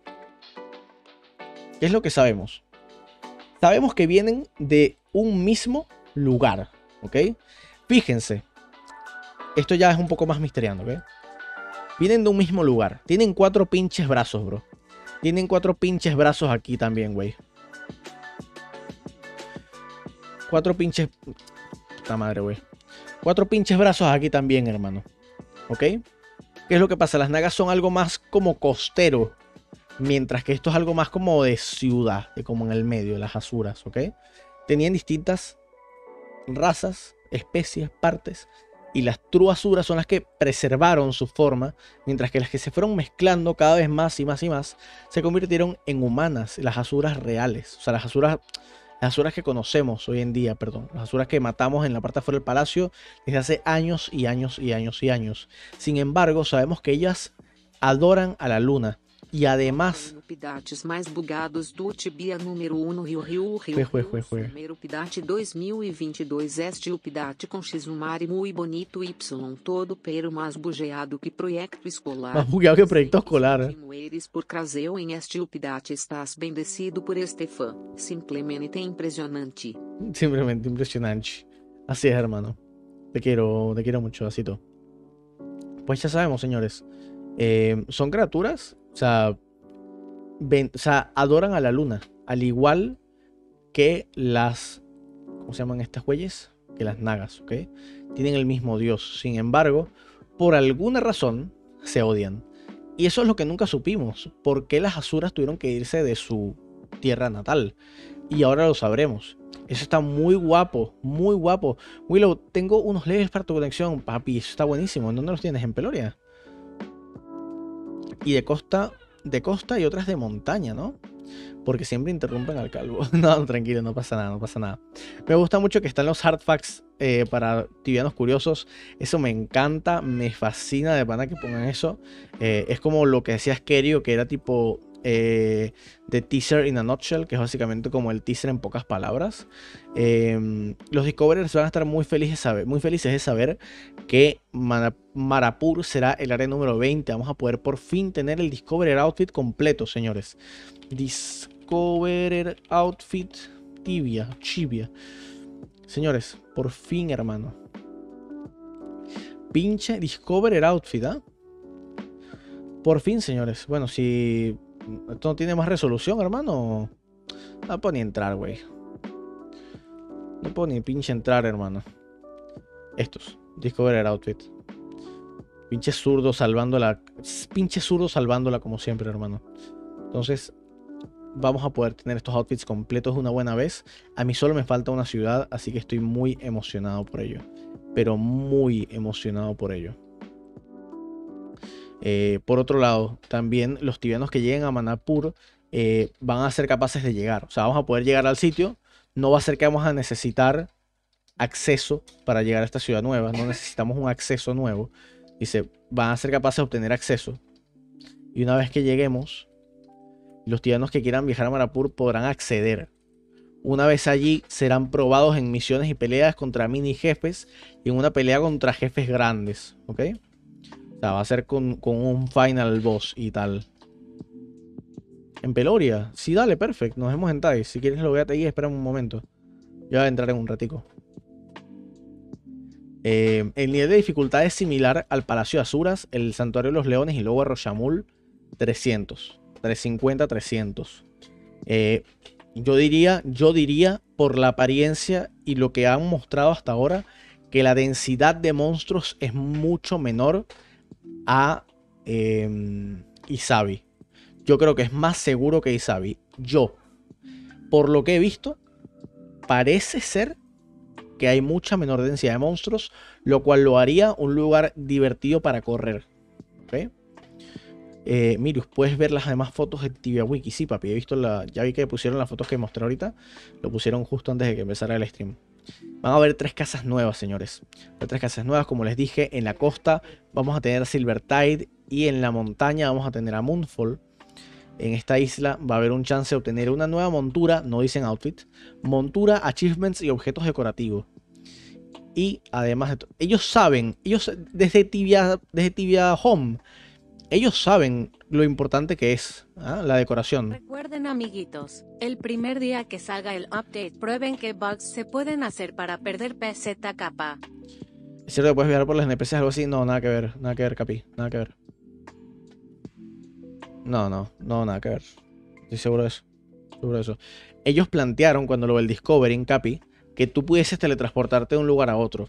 ¿Qué es lo que sabemos? Sabemos que vienen de un mismo lugar, ¿ok? Fíjense. Esto ya es un poco más misteriando, ¿ok? Vienen de un mismo lugar. Tienen cuatro pinches brazos, bro. Tienen cuatro pinches brazos aquí también, güey. Cuatro pinches... Puta madre, güey. Cuatro pinches brazos aquí también, hermano. ¿Ok? ¿Qué es lo que pasa? Las nagas son algo más como costero. Mientras que esto es algo más como de ciudad. De como en el medio, de las asuras, ¿ok? Tenían distintas razas, especies, partes. Y las true asuras son las que preservaron su forma, mientras que las que se fueron mezclando cada vez más y más y más se convirtieron en humanas, las asuras reales. O sea, las asuras, las asuras que conocemos hoy en día, perdón. Las asuras que matamos en la parte afuera del palacio desde hace años y años y años y años. Sin embargo, sabemos que ellas adoran a la luna Y además... Updates mais bugados do Tibia número um no Rio Rio Rio. Fue, fue, fue, fue. Primeiro update dois mil e vinte e dois. Este update com Xumari muy bonito Y todo pero mais bugeado que proyecto escolar. Más bugueado que proyecto escolar. Eres por Craseu em este update estás bendecido por este fã. Simplemente impresionante. Simplemente impresionante. Así es, hermano. Te quiero, te quiero mucho, Asito. Pues ya sabemos, señores. Eh, son criaturas, o sea, ven, o sea, adoran a la luna. Al igual que las... ¿Cómo se llaman estas güeyes? Que las nagas, ¿ok? Tienen el mismo dios. Sin embargo, por alguna razón, se odian. Y eso es lo que nunca supimos. ¿Por qué las asuras tuvieron que irse de su tierra natal? Y ahora lo sabremos. Eso está muy guapo, muy guapo. Willow, tengo unos levels para tu conexión. Papi, eso está buenísimo. ¿En dónde los tienes? ¿En Peloria? Y de costa, de costa y otras de montaña, ¿no? Porque siempre interrumpen al calvo. No, tranquilo, no pasa nada, no pasa nada. Me gusta mucho que están los hard facts eh, para tibianos curiosos. Eso me encanta, me fascina de pana que pongan eso. Eh, es como lo que decía Skerio, que era tipo eh, de teaser in a nutshell, que es básicamente como el teaser en pocas palabras. Eh, los Discoverers van a estar muy felices, de saber, muy felices de saber que Marapur será el área número veinte. Vamos a poder por fin tener el Discoverer Outfit completo, señores. Discoverer Outfit Tibia, Chibia. Señores, por fin, hermano. Pinche Discoverer Outfit, ¿ah? ¿eh? Por fin, señores. Bueno, si esto no tiene más resolución, hermano, no puedo ni entrar, güey. No puedo ni pinche entrar, hermano. Estos, Discoverer Outfit. Pinche zurdo salvándola. Pinche zurdo salvándola como siempre, hermano. Entonces, vamos a poder tener estos outfits completos de una buena vez. A mí solo me falta una ciudad, así que estoy muy emocionado por ello. Pero muy emocionado por ello. Eh, por otro lado, también los tibianos que lleguen a Manapur eh, van a ser capaces de llegar. O sea, vamos a poder llegar al sitio. No va a ser que vamos a necesitar acceso para llegar a esta ciudad nueva. No necesitamos un acceso nuevo. Dice, van a ser capaces de obtener acceso. Y una vez que lleguemos, los tibianos que quieran viajar a Manapur podrán acceder. Una vez allí serán probados en misiones y peleas contra mini jefes y en una pelea contra jefes grandes. ¿Ok? O sea, va a ser con, con un final boss y tal. ¿En Peloria? Sí, dale, perfecto. Nos vemos en Thais. Si quieres lo véate ahí, espera un momento. Ya voy a entrar en un ratico. Eh, el nivel de dificultad es similar al Palacio de Asuras, el Santuario de los Leones y luego a Roshamul. trescientos. trescientos cincuenta, trescientos. Eh, yo diría, yo diría, por la apariencia y lo que han mostrado hasta ahora, que la densidad de monstruos es mucho menor a eh, Izabi. Yo creo que es más seguro que Izabi. Yo, por lo que he visto, parece ser que hay mucha menor densidad de monstruos, lo cual lo haría un lugar divertido para correr. ¿Okay? Eh, Mirius, puedes ver las demás fotos de TibiaWiki. Sí, papi, he visto la, ya vi que pusieron las fotos que mostré ahorita. Lo pusieron justo antes de que empezara el stream. Van a haber tres casas nuevas, señores. Tres casas nuevas, como les dije. En la costa vamos a tener Silvertide y en la montaña vamos a tener a Moonfall. En esta isla va a haber un chance de obtener una nueva montura, no dicen outfit, montura, achievements y objetos decorativos. Y además de ellos saben, ellos desde Tibia, desde Tibia Home, ellos saben lo importante que es ¿eh? la decoración. Recuerden, amiguitos, el primer día que salga el update, prueben qué bugs se pueden hacer para perder P Z K. ¿Es cierto que puedes viajar por las N P Cs algo así? No, nada que ver, nada que ver, Capi, nada que ver. No, no, no, nada que ver. Estoy seguro de eso. Seguro de eso. Ellos plantearon cuando lo del Discovery en Capi que tú pudieses teletransportarte de un lugar a otro.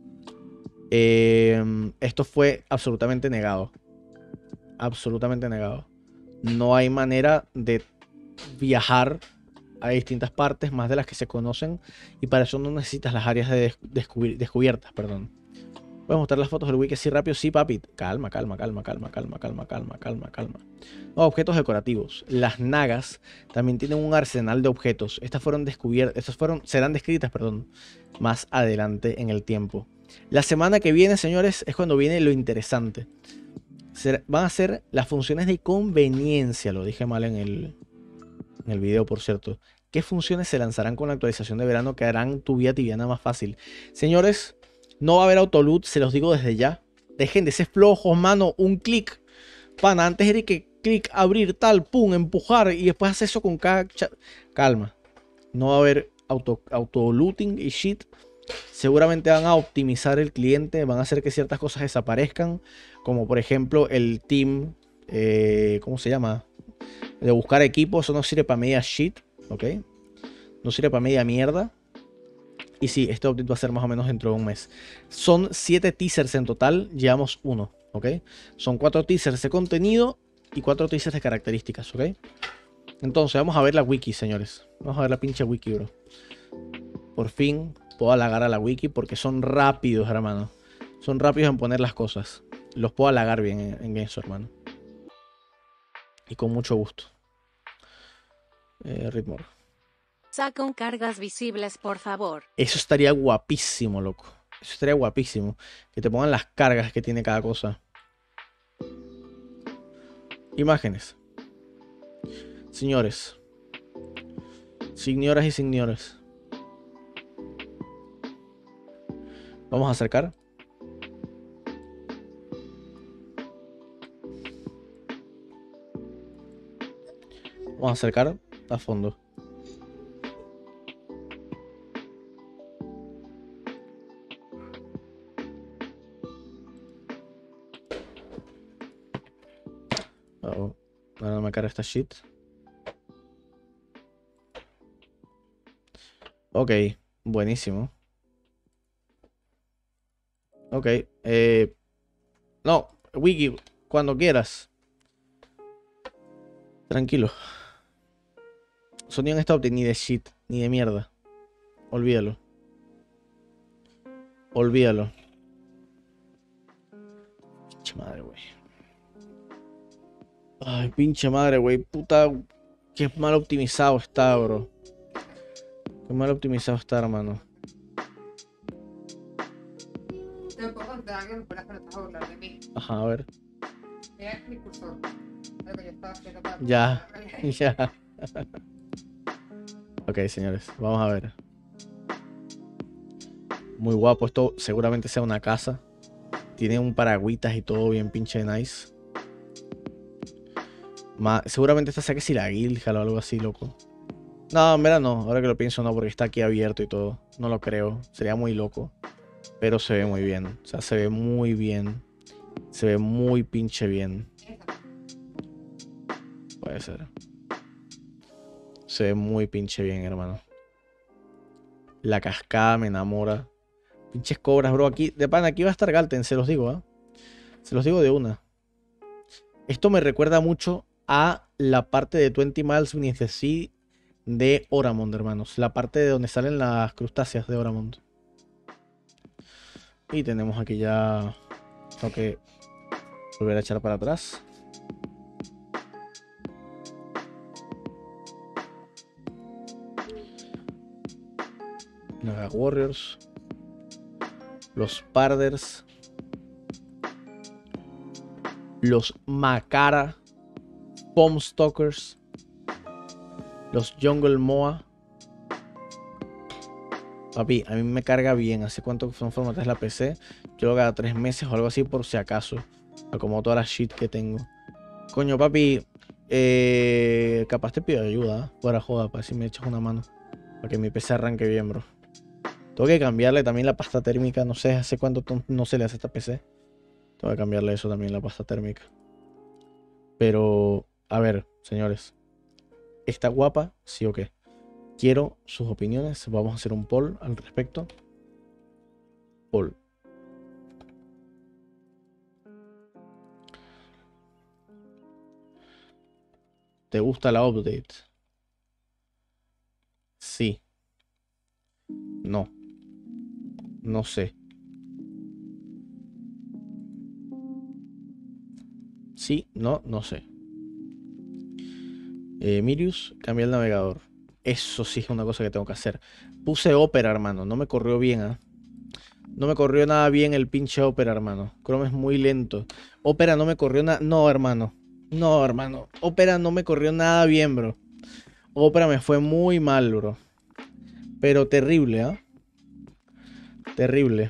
Eh, esto fue absolutamente negado. Absolutamente negado. No hay manera de viajar a distintas partes más de las que se conocen y para eso no necesitas las áreas de descubri descubiertas, perdón. ¿Puedes mostrar las fotos del wiki así rápido? Sí, papi. Calma, calma, calma, calma, calma, calma, calma, calma, calma. No, objetos decorativos. Las nagas también tienen un arsenal de objetos. Estas fueron descubiertas, estas fueron, serán descritas, perdón, más adelante en el tiempo. La semana que viene, señores, es cuando viene lo interesante. ser, van a ser las funciones de conveniencia. Lo dije mal en el, en el video, por cierto. ¿Qué funciones se lanzarán con la actualización de verano que harán tu vida tibiana más fácil? Señores, no va a haber autoloot, se los digo desde ya. Dejen de ser flojos, mano. Un clic. Pana, antes era que clic, abrir, tal, pum, empujar. Y después hacer eso con cada... Calma. No va a haber auto, autolooting y shit. Seguramente van a optimizar el cliente. Van a hacer que ciertas cosas desaparezcan. Como por ejemplo el team. Eh, ¿Cómo se llama? De buscar equipos. Eso no sirve para media shit. ¿Ok? No sirve para media mierda. Y sí, este update va a ser más o menos dentro de un mes. Son siete teasers en total. Llevamos uno. ¿Ok? Son cuatro teasers de contenido y cuatro teasers de características. ¿Ok? Entonces vamos a ver la wiki, señores. Vamos a ver la pinche wiki, bro. Por fin puedo halagar a la wiki porque son rápidos, hermano. Son rápidos en poner las cosas. Los puedo halagar bien en, en eso, hermano. Y con mucho gusto. Eh, ritmo. Saca un cargas visibles, por favor. Eso estaría guapísimo, loco. Eso estaría guapísimo. Que te pongan las cargas que tiene cada cosa. Imágenes. Señores. Señoras y señores. Vamos a acercar. Vamos a acercar a fondo. Oh, ahora no me carga esta shit. Ok, buenísimo. Ok, eh... no, wiki, cuando quieras. Tranquilo. Sonido en esta update ni de shit, ni de mierda. Olvídalo. Olvídalo. Pinche madre, güey. Ay, pinche madre, güey. Puta, qué mal optimizado está, bro. Qué mal optimizado está, hermano. Te puedo contar algo que fueras que no estás a burlar de mí. Ajá, a ver. Mira mi cursor. Lo que yo estaba haciendo para... Ya, ya. Ok, señores, vamos a ver. Muy guapo. Esto seguramente sea una casa. Tiene un paragüitas y todo bien pinche nice. Ma seguramente esta sea que si la guilja o algo así, loco. No, en verdad no. Ahora que lo pienso no, porque está aquí abierto y todo. No lo creo. Sería muy loco. Pero se ve muy bien. O sea, se ve muy bien. Se ve muy pinche bien. Puede ser. Se ve muy pinche bien, hermano. La cascada me enamora. Pinches cobras, bro. Aquí, de pan, aquí va a estar Galten, se los digo, ¿eh? Se los digo de una. Esto me recuerda mucho a la parte de veinte Miles Beneath the Sea de Oramond, hermanos. La parte de donde salen las crustáceas de Oramond. Y tenemos aquí ya... Tengo que volver a echar para atrás. Naga Warriors. Los Parders. Los Makara. Pomstalkers. Los Jungle Moa. Papi, a mí me carga bien. ¿Hace cuánto son formatas la P C? Yo lo cada tres meses o algo así por si acaso. Como toda la shit que tengo. Coño, papi. Eh, capaz te pido ayuda. ¿eh? Fuera joda, para si me echas una mano. Para que mi P C arranque bien, bro. Tengo que cambiarle también la pasta térmica. No sé hace cuánto no se le hace a esta P C. Tengo que cambiarle eso también, la pasta térmica. Pero, a ver, señores. ¿Está guapa? Sí o qué. Quiero sus opiniones. Vamos a hacer un poll al respecto. Poll. ¿Te gusta la update? Sí. No. No sé. Sí, no, no sé. Eh, Mirius, cambia el navegador. Eso sí es una cosa que tengo que hacer. Puse Opera, hermano. No me corrió bien, ¿eh? No me corrió nada bien el pinche Opera, hermano. Chrome es muy lento. Opera no me corrió nada... No, hermano. No, hermano. Opera no me corrió nada bien, bro. Opera me fue muy mal, bro. Pero terrible, ¿ah? ¿eh? Terrible.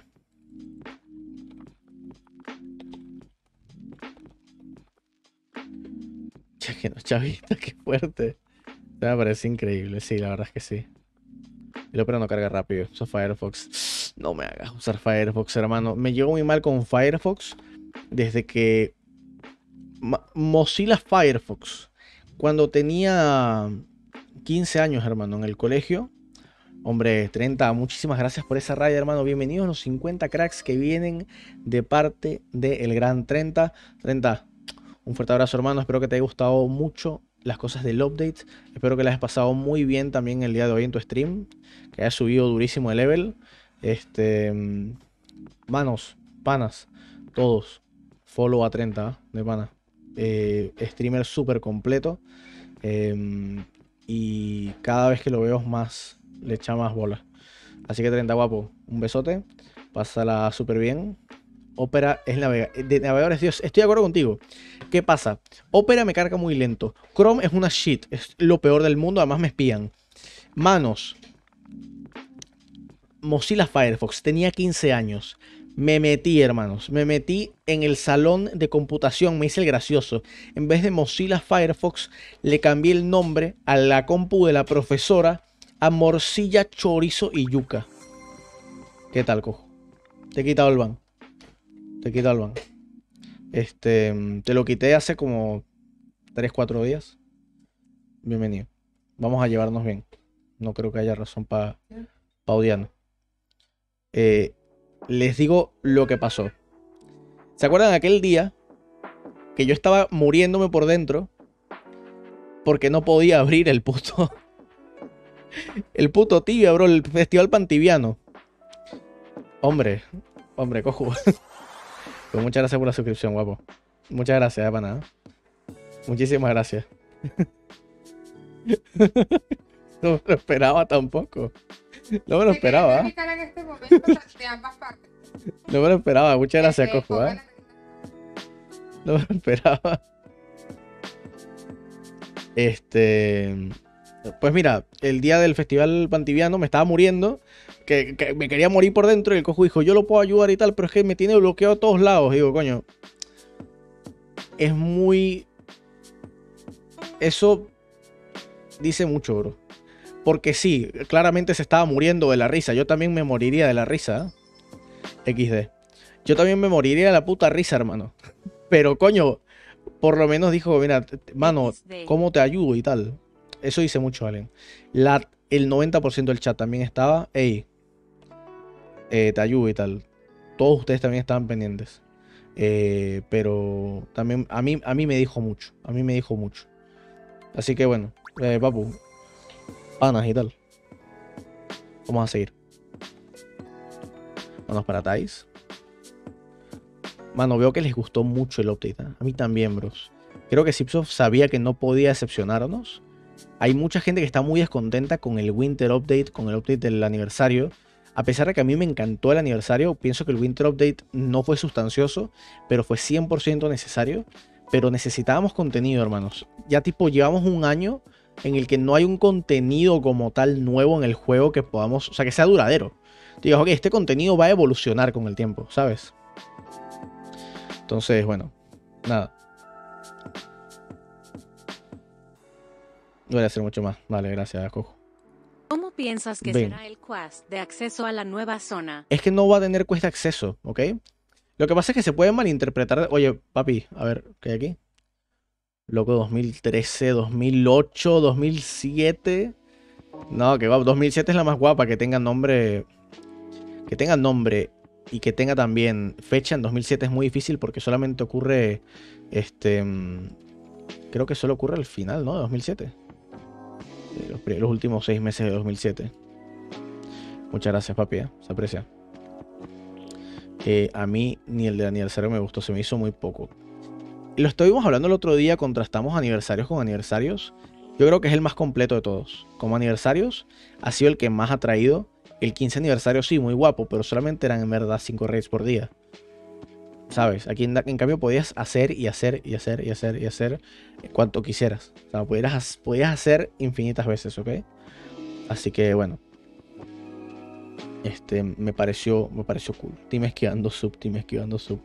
Ya que no, chavita, qué fuerte. Me parece increíble, sí, la verdad es que sí. El Opera no carga rápido. Uso Firefox. No me hagas usar Firefox, hermano. Me llevo muy mal con Firefox desde que Mozilla Firefox, cuando tenía quince años, hermano, en el colegio. Hombre, treinta, muchísimas gracias por esa raya, hermano. Bienvenidos a los cincuenta cracks que vienen de parte del gran treinta. treinta, un fuerte abrazo, hermano. Espero que te haya gustado mucho las cosas del update. Espero que la hayas pasado muy bien también el día de hoy en tu stream. Que hayas subido durísimo el level. Este... Manos, panas, todos. Follow a treinta, ¿eh? De pana. Eh, streamer súper completo. Eh, y cada vez que lo veo más... le echa más bola. Así que treinta, guapo, un besote. Pásala súper bien. Opera es navega de navegadores, Dios, estoy de acuerdo contigo. ¿Qué pasa? Opera me carga muy lento. Chrome es una shit, es lo peor del mundo, además me espían. Manos. Mozilla Firefox, tenía quince años. Me metí, hermanos, me metí en el salón de computación, me hice el gracioso. En vez de Mozilla Firefox, le cambié el nombre a la compu de la profesora a morcilla, chorizo y yuca. ¿Qué tal, cojo? Te he quitado el ban. Te he quitado el ban. Este, te lo quité hace como tres cuatro días. Bienvenido. Vamos a llevarnos bien. No creo que haya razón para pa odiarnos. Eh, les digo lo que pasó. ¿Se acuerdan de aquel día que yo estaba muriéndome por dentro porque no podía abrir el puto... el puto Tibia, bro, el festival pantibiano? Hombre, hombre, cojo. Pues muchas gracias por la suscripción, guapo. Muchas gracias, para nada. Muchísimas gracias. No me lo esperaba tampoco. No me lo esperaba. En este momento de ambas partes. No me lo esperaba. Muchas gracias, Este, cojo, ¿eh? póngale- No me lo esperaba. Este... Pues mira, el día del festival pantibiano me estaba muriendo, que, que me quería morir por dentro, y el cojo dijo, yo lo puedo ayudar y tal, pero es que me tiene bloqueado a todos lados. Y digo, coño, es muy... Eso dice mucho, bro. Porque sí, claramente se estaba muriendo de la risa. Yo también me moriría de la risa, ¿eh? equis de. Yo también me moriría de la puta risa, hermano. Pero coño, por lo menos dijo, mira, mano, ¿cómo te ayudo y tal? Eso dice mucho, Allen. La, el noventa por ciento del chat también estaba, hey, eh, te ayudo y tal. Todos ustedes también estaban pendientes. Eh, pero también a mí, a mí me dijo mucho. A mí me dijo mucho. Así que bueno, eh, papu, panas y tal. Vamos a seguir. Vamos para Thais. Mano, veo que les gustó mucho el update, ¿eh? A mí también, bros. Creo que Zipsoft sabía que no podía decepcionarnos. Hay mucha gente que está muy descontenta con el Winter Update, con el update del aniversario. A pesar de que a mí me encantó el aniversario, pienso que el Winter Update no fue sustancioso, pero fue cien por ciento necesario. Pero necesitábamos contenido, hermanos. Ya tipo, llevamos un año en el que no hay un contenido como tal nuevo en el juego que podamos, o sea, que sea duradero. Digo, ok, este contenido va a evolucionar con el tiempo, ¿sabes? Entonces, bueno, nada. No voy a hacer mucho más. Vale, gracias, cojo. ¿Cómo piensas que Ven. será el quest de acceso a la nueva zona? Es que no va a tener cuesta de acceso, ¿ok? Lo que pasa es que se puede malinterpretar. Oye, papi, a ver, ¿qué hay aquí? Loco, dos mil trece, dos mil ocho, dos mil siete. No, que va, dos mil siete es la más guapa, que tenga nombre. Que tenga nombre y que tenga también fecha en dos mil siete es muy difícil porque solamente ocurre. Este. Creo que solo ocurre al final, ¿no? De dos mil siete. Los, los últimos seis meses de dos mil siete. Muchas gracias, papi, ¿eh? Se aprecia. Eh, a mí ni el de aniversario me gustó, se me hizo muy poco. Lo estuvimos hablando el otro día, contrastamos aniversarios con aniversarios. Yo creo que es el más completo de todos. Como aniversarios, ha sido el que más ha traído. El quince aniversario sí, muy guapo, pero solamente eran en verdad cinco raids por día. ¿Sabes? Aquí en, en cambio podías hacer y hacer y hacer y hacer y hacer cuanto quisieras. O sea, podías, podías hacer infinitas veces, ¿ok? Así que bueno. Este, me pareció, me pareció cool. Team esquivando sub, team esquivando sub.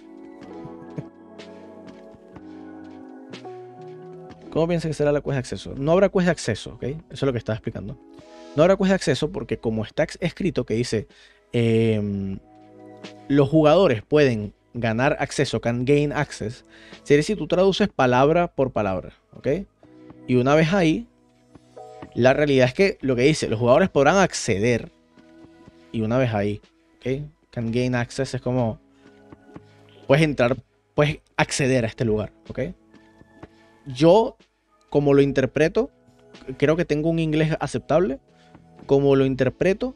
¿Cómo piensas que será la quest de acceso? No habrá quest de acceso, ¿ok? Eso es lo que estaba explicando. No habrá quest de acceso porque como está escrito que dice eh, los jugadores pueden ganar acceso, can gain access, sería si tú traduces palabra por palabra, ¿ok? Y una vez ahí, la realidad es que lo que dice, los jugadores podrán acceder. Y una vez ahí, ¿ok? Can gain access es como puedes entrar, puedes acceder a este lugar, ¿ok? Yo, como lo interpreto, creo que tengo un inglés aceptable. Como lo interpreto,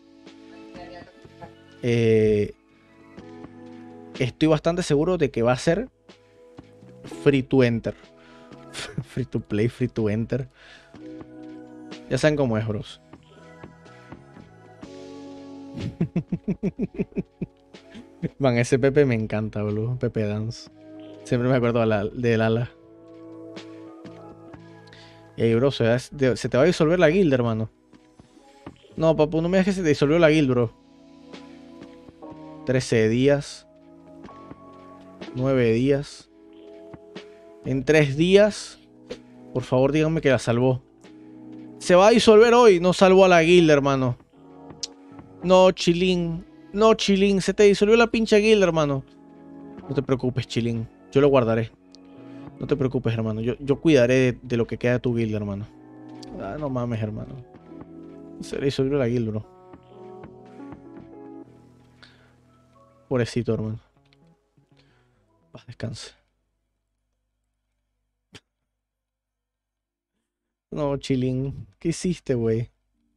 eh, estoy bastante seguro de que va a ser free to enter. Free to play, free to enter. Ya saben cómo es, bros. Man, ese Pepe me encanta, boludo. Pepe Dance. Siempre me acuerdo de la, del ala. Ey, bro, se, se te va a disolver la guild, hermano. No, papu, no me dejes que se te disolvió la guild, bro. trece días. nueve días. En tres días. Por favor, díganme que la salvó. Se va a disolver hoy. No salvó a la guild, hermano. No, Chilín. No, Chilín. Se te disolvió la pinche guild, hermano. No te preocupes, Chilín. Yo lo guardaré. No te preocupes, hermano. Yo, yo cuidaré de, de lo que queda de tu guild, hermano. Ah, no mames, hermano. Se le disolvió la guild, bro. Pobrecito, hermano. Paz, descanse. No, Chilín. ¿Qué hiciste, güey?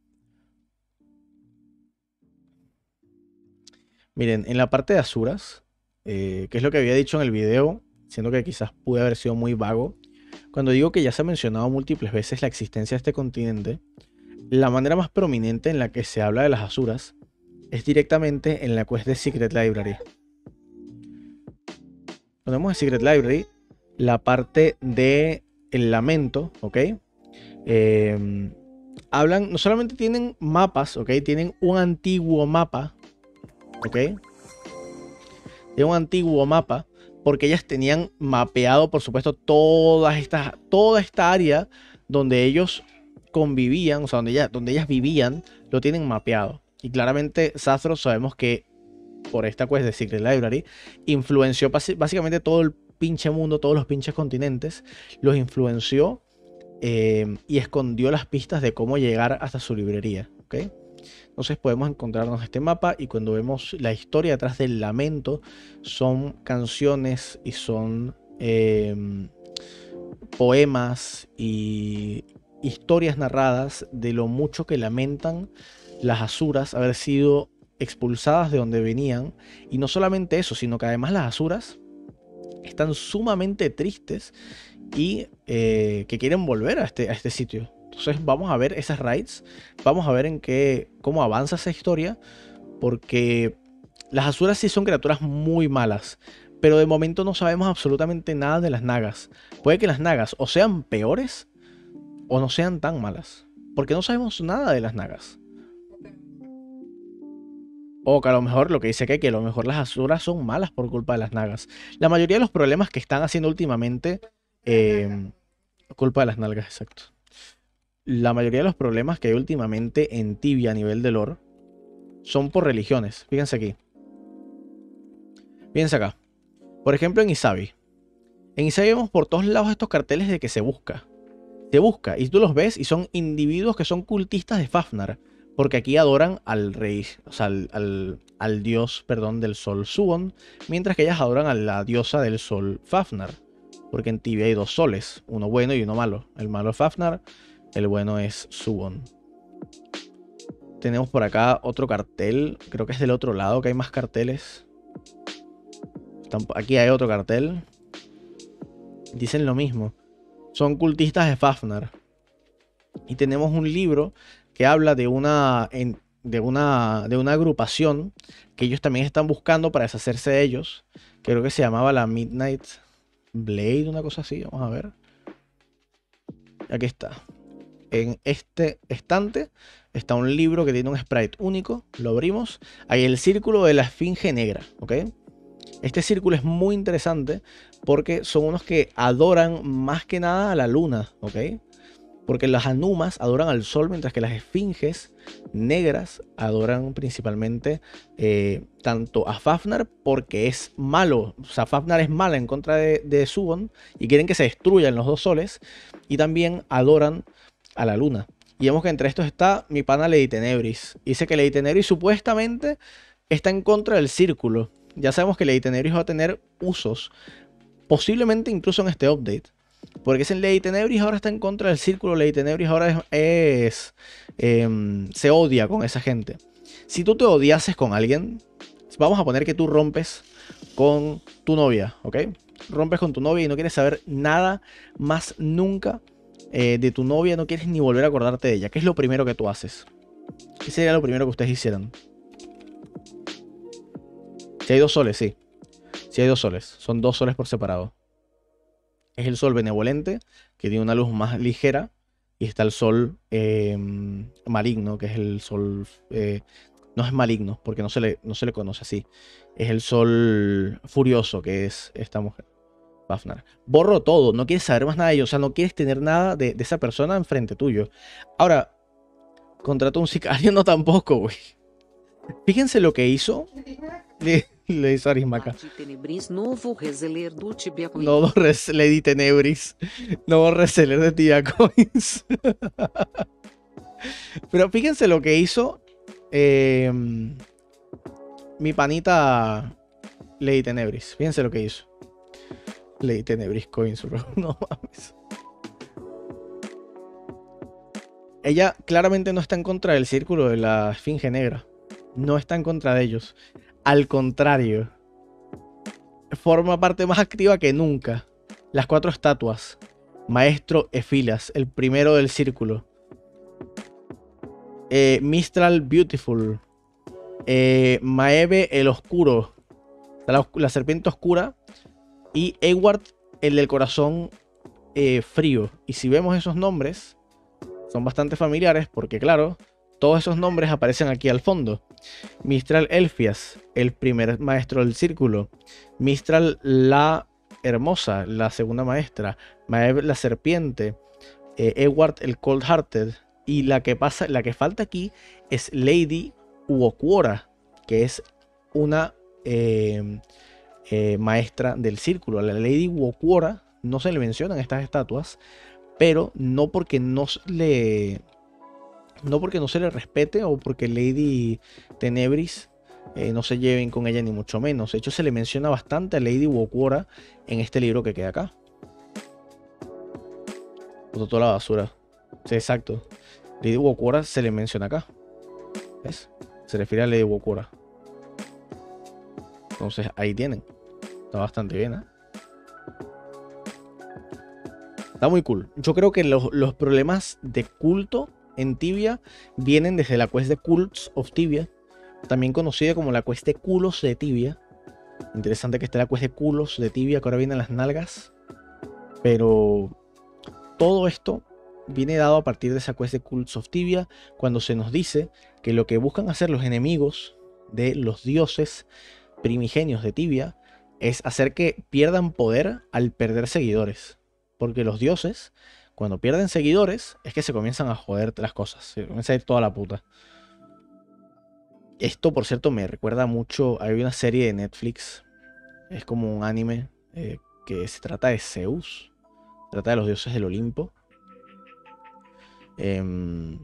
Miren, en la parte de Asuras, eh, que es lo que había dicho en el video, siendo que quizás pude haber sido muy vago, cuando digo que ya se ha mencionado múltiples veces la existencia de este continente, la manera más prominente en la que se habla de las Asuras es directamente en la quest de Secret Library. Ponemos en Secret Library la parte de el lamento, ¿ok? Eh, hablan, no solamente tienen mapas, ¿ok? Tienen un antiguo mapa, ¿ok? Tienen un antiguo mapa porque ellas tenían mapeado, por supuesto, todas estas, toda esta área donde ellos convivían, o sea, donde, ella, donde ellas vivían, lo tienen mapeado. Y claramente Sathros sabemos que por esta quest de Secret Library influenció básicamente todo el pinche mundo, todos los pinches continentes, los influenció eh, y escondió las pistas de cómo llegar hasta su librería, ¿ok? Entonces podemos encontrarnos este mapa y cuando vemos la historia detrás del lamento, son canciones y son eh, poemas y historias narradas de lo mucho que lamentan las Asuras haber sido expulsadas de donde venían. Y no solamente eso, sino que además las Asuras están sumamente tristes y eh, que quieren volver a este, a este sitio. Entonces vamos a ver esas raids, vamos a ver en qué, cómo avanza esa historia, porque las Asuras sí son criaturas muy malas, pero de momento no sabemos absolutamente nada de las Nagas. Puede que las Nagas o sean peores o no sean tan malas, porque no sabemos nada de las Nagas. O que a lo mejor lo que dice que, que a lo mejor las Asuras son malas por culpa de las Nagas. La mayoría de los problemas que están haciendo últimamente, eh, culpa de las nalgas, exacto. La mayoría de los problemas que hay últimamente en Tibia a nivel de lore son por religiones. Fíjense aquí. Fíjense acá. Por ejemplo, en Isabi. En Isabi vemos por todos lados estos carteles de que se busca. Se busca. Y tú los ves y son individuos que son cultistas de Fafnar. Porque aquí adoran al rey, o sea, al, al, al dios, perdón, del sol Sugon. Mientras que ellas adoran a la diosa del sol Fafnar. Porque en Tibia hay dos soles. Uno bueno y uno malo. El malo es Fafnar. El bueno es Sugon. Tenemos por acá otro cartel. Creo que es del otro lado que hay más carteles. Aquí hay otro cartel. Dicen lo mismo. Son cultistas de Fafnar. Y tenemos un libro que habla de una... En, de una, de una agrupación que ellos también están buscando para deshacerse de ellos. Creo que se llamaba la Midnight Blade, una cosa así. Vamos a ver. Aquí está. En este estante está un libro que tiene un sprite único. Lo abrimos. Hay el círculo de la esfinge negra, ¿ok? Este círculo es muy interesante porque son unos que adoran más que nada a la luna, ¿ok? Porque las anumas adoran al sol, mientras que las esfinges negras adoran principalmente eh, tanto a Fafnar, porque es malo. O sea, Fafnar es mala en contra de, de Subon y quieren que se destruyan los dos soles. Y también adoran a la luna. Y vemos que entre estos está mi pana Lady Tenebris. Dice que Lady Tenebris supuestamente está en contra del círculo. Ya sabemos que Lady Tenebris va a tener usos, posiblemente incluso en este update. Porque es en Lady Tenebris ahora está en contra del círculo. Lady Tenebris ahora es, es eh, se odia con esa gente. Si tú te odiases con alguien, vamos a poner que tú rompes con tu novia, ¿ok? Rompes con tu novia y no quieres saber nada más nunca eh, de tu novia. No quieres ni volver a acordarte de ella. ¿Qué es lo primero que tú haces? ¿Qué sería lo primero que ustedes hicieran? Si hay dos soles, sí. Si hay dos soles. Son dos soles por separado. Es el sol benevolente, que tiene una luz más ligera. Y está el sol eh, maligno, que es el sol... Eh, no es maligno, porque no se, le, no se le conoce así. Es el sol furioso, que es esta mujer. Fafnar. Borro todo, no quieres saber más nada de ellos. O sea, no quieres tener nada de, de esa persona enfrente tuyo. Ahora, contrató un sicario, no tampoco, güey. Fíjense lo que hizo. Le, le hizo Arismaca. Novo res, Lady Tenebris. Nuevo reseller de Tibia Coins. Pero fíjense lo que hizo eh, mi panita Lady Tenebris. Fíjense lo que hizo. Lady Tenebris Coins, bro. No mames. Ella claramente no está en contra del círculo de la esfinge negra. No está en contra de ellos. Al contrario. Forma parte más activa que nunca. Las cuatro estatuas. Maestro Efilas, el primero del círculo. Eh, Mistral Beautiful. Eh, Maeve el Oscuro. La, la serpiente oscura. Y Ewart el del corazón eh, frío. Y si vemos esos nombres, son bastante familiares porque claro, todos esos nombres aparecen aquí al fondo. Mistral Elfias, el primer maestro del círculo. Mistral la hermosa, la segunda maestra. Maeve la serpiente. Eh, Ewart el Cold Hearted. Y la que pasa, la que falta aquí es Lady Uokwora, que es una eh, eh, maestra del círculo. A la Lady Uokwora no se le mencionan estas estatuas, pero no porque no le no porque no se le respete o porque Lady Tenebris eh, no se lleven con ella ni mucho menos. De hecho, se le menciona bastante a Lady Uokwora en este libro que queda acá. Botó toda la basura. Sí, exacto. Lady Uokwora se le menciona acá. ¿Ves? Se refiere a Lady Uokwora. Entonces ahí tienen. Está bastante bien, ¿eh? Está muy cool. Yo creo que los, los problemas de culto en Tibia vienen desde la quest de Cults of Tibia, también conocida como la quest de culos de Tibia. Interesante que esté la quest de culos de Tibia, que ahora vienen las nalgas. Pero todo esto viene dado a partir de esa quest de Cults of Tibia, cuando se nos dice que lo que buscan hacer los enemigos de los dioses primigenios de Tibia es hacer que pierdan poder al perder seguidores. Porque los dioses, cuando pierden seguidores, es que se comienzan a joder las cosas. Se comienza a ir toda la puta. Esto, por cierto, me recuerda mucho. Hay una serie de Netflix. Es como un anime eh, que se trata de Zeus. Se trata de los dioses del Olimpo. Eh,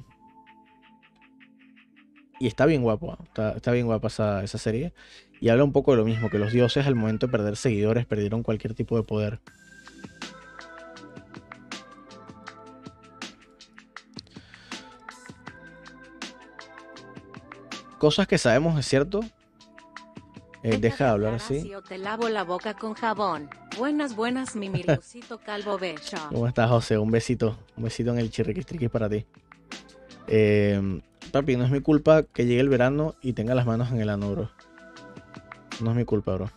y está bien guapo. ¿eh? Está, está bien guapa esa, esa serie. Y habla un poco de lo mismo. Que los dioses, al momento de perder seguidores, perdieron cualquier tipo de poder. Cosas que sabemos, ¿es cierto? Eh, deja de hablar así. Te lavo la boca con jabón. Buenas, buenas, mi milucito calvo bello. ¿Cómo estás, José? Un besito. Un besito en el chirriquistriquis para ti. Eh, Papi, no es mi culpa que llegue el verano y tenga las manos en el ano, bro. No es mi culpa, bro.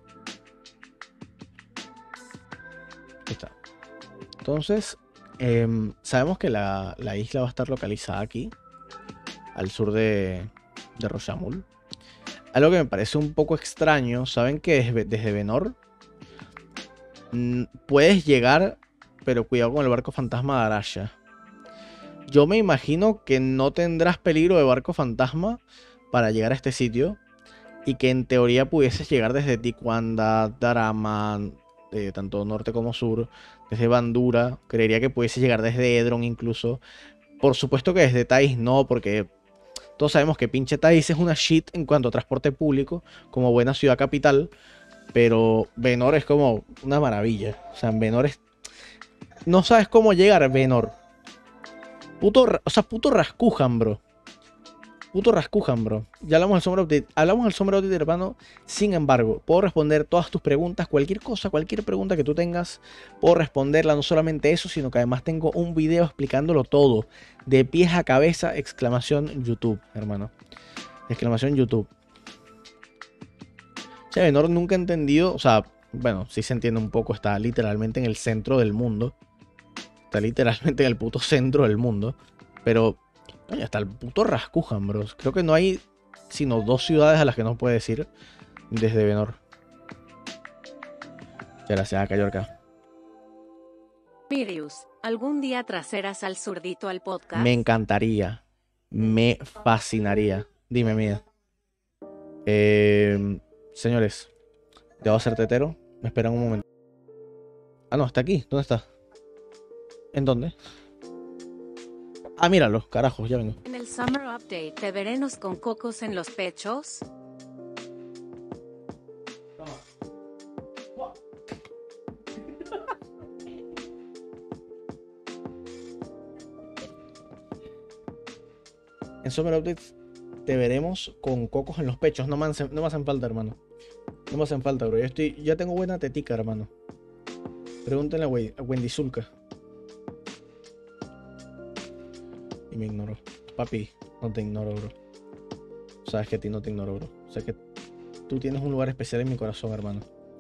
Ahí está. Entonces, eh, sabemos que la, la isla va a estar localizada aquí, al sur de, de Roshamul. Algo que me parece un poco extraño, saben que desde, desde Venor mmm, puedes llegar, pero cuidado con el barco fantasma de Arasha. Yo me imagino que no tendrás peligro de barco fantasma para llegar a este sitio y que en teoría pudieses llegar desde Tikwanda, Darama, eh, tanto norte como sur, desde Bandura. Creería que pudieses llegar desde Edron incluso. Por supuesto que desde Thais no, porque todos sabemos que pinche Thais es una shit en cuanto a transporte público, como buena ciudad capital. Pero Venor es como una maravilla. O sea, en Venor es... No sabes cómo llegar a Venor. Puto, o sea, puto Raskuhan, bro. Puto Raskuhan, bro. Ya hablamos del Summer Update. Hablamos del Summer Update, hermano. Sin embargo, puedo responder todas tus preguntas. Cualquier cosa, cualquier pregunta que tú tengas, puedo responderla. No solamente eso, sino que además tengo un video explicándolo todo. De pies a cabeza, exclamación YouTube, hermano. Exclamación YouTube. O sea, Venor nunca he entendido. O sea, bueno, sí se entiende un poco. Está literalmente en el centro del mundo. Está literalmente en el puto centro del mundo. Pero, coño, hasta el puto Raskuhan, bros. Creo que no hay sino dos ciudades a las que no puedes ir desde Venor. Muchas gracias, Cayorca. Mirius, ¿algún día traseras al zurdito al podcast? Me encantaría. Me fascinaría. Dime, mía. Eh, señores, ¿debo hacer tetero? Me esperan un momento. Ah, no, está aquí. ¿Dónde está? ¿En dónde? Ah, míralo, carajos, ya vengo. En el Summer Update, ¿te veremos con cocos en los pechos? En Summer Updates te veremos con cocos en los pechos. No me hacen, no me hacen falta, hermano. No me hacen falta, bro. Ya, estoy, ya tengo buena tetica, hermano. Pregúntenle a, a Wendy Zulka. Y me ignoró. Papi, no te ignoro, bro. Sabes que a ti no te ignoro, bro. O sea que tú tienes un lugar especial en mi corazón, hermano.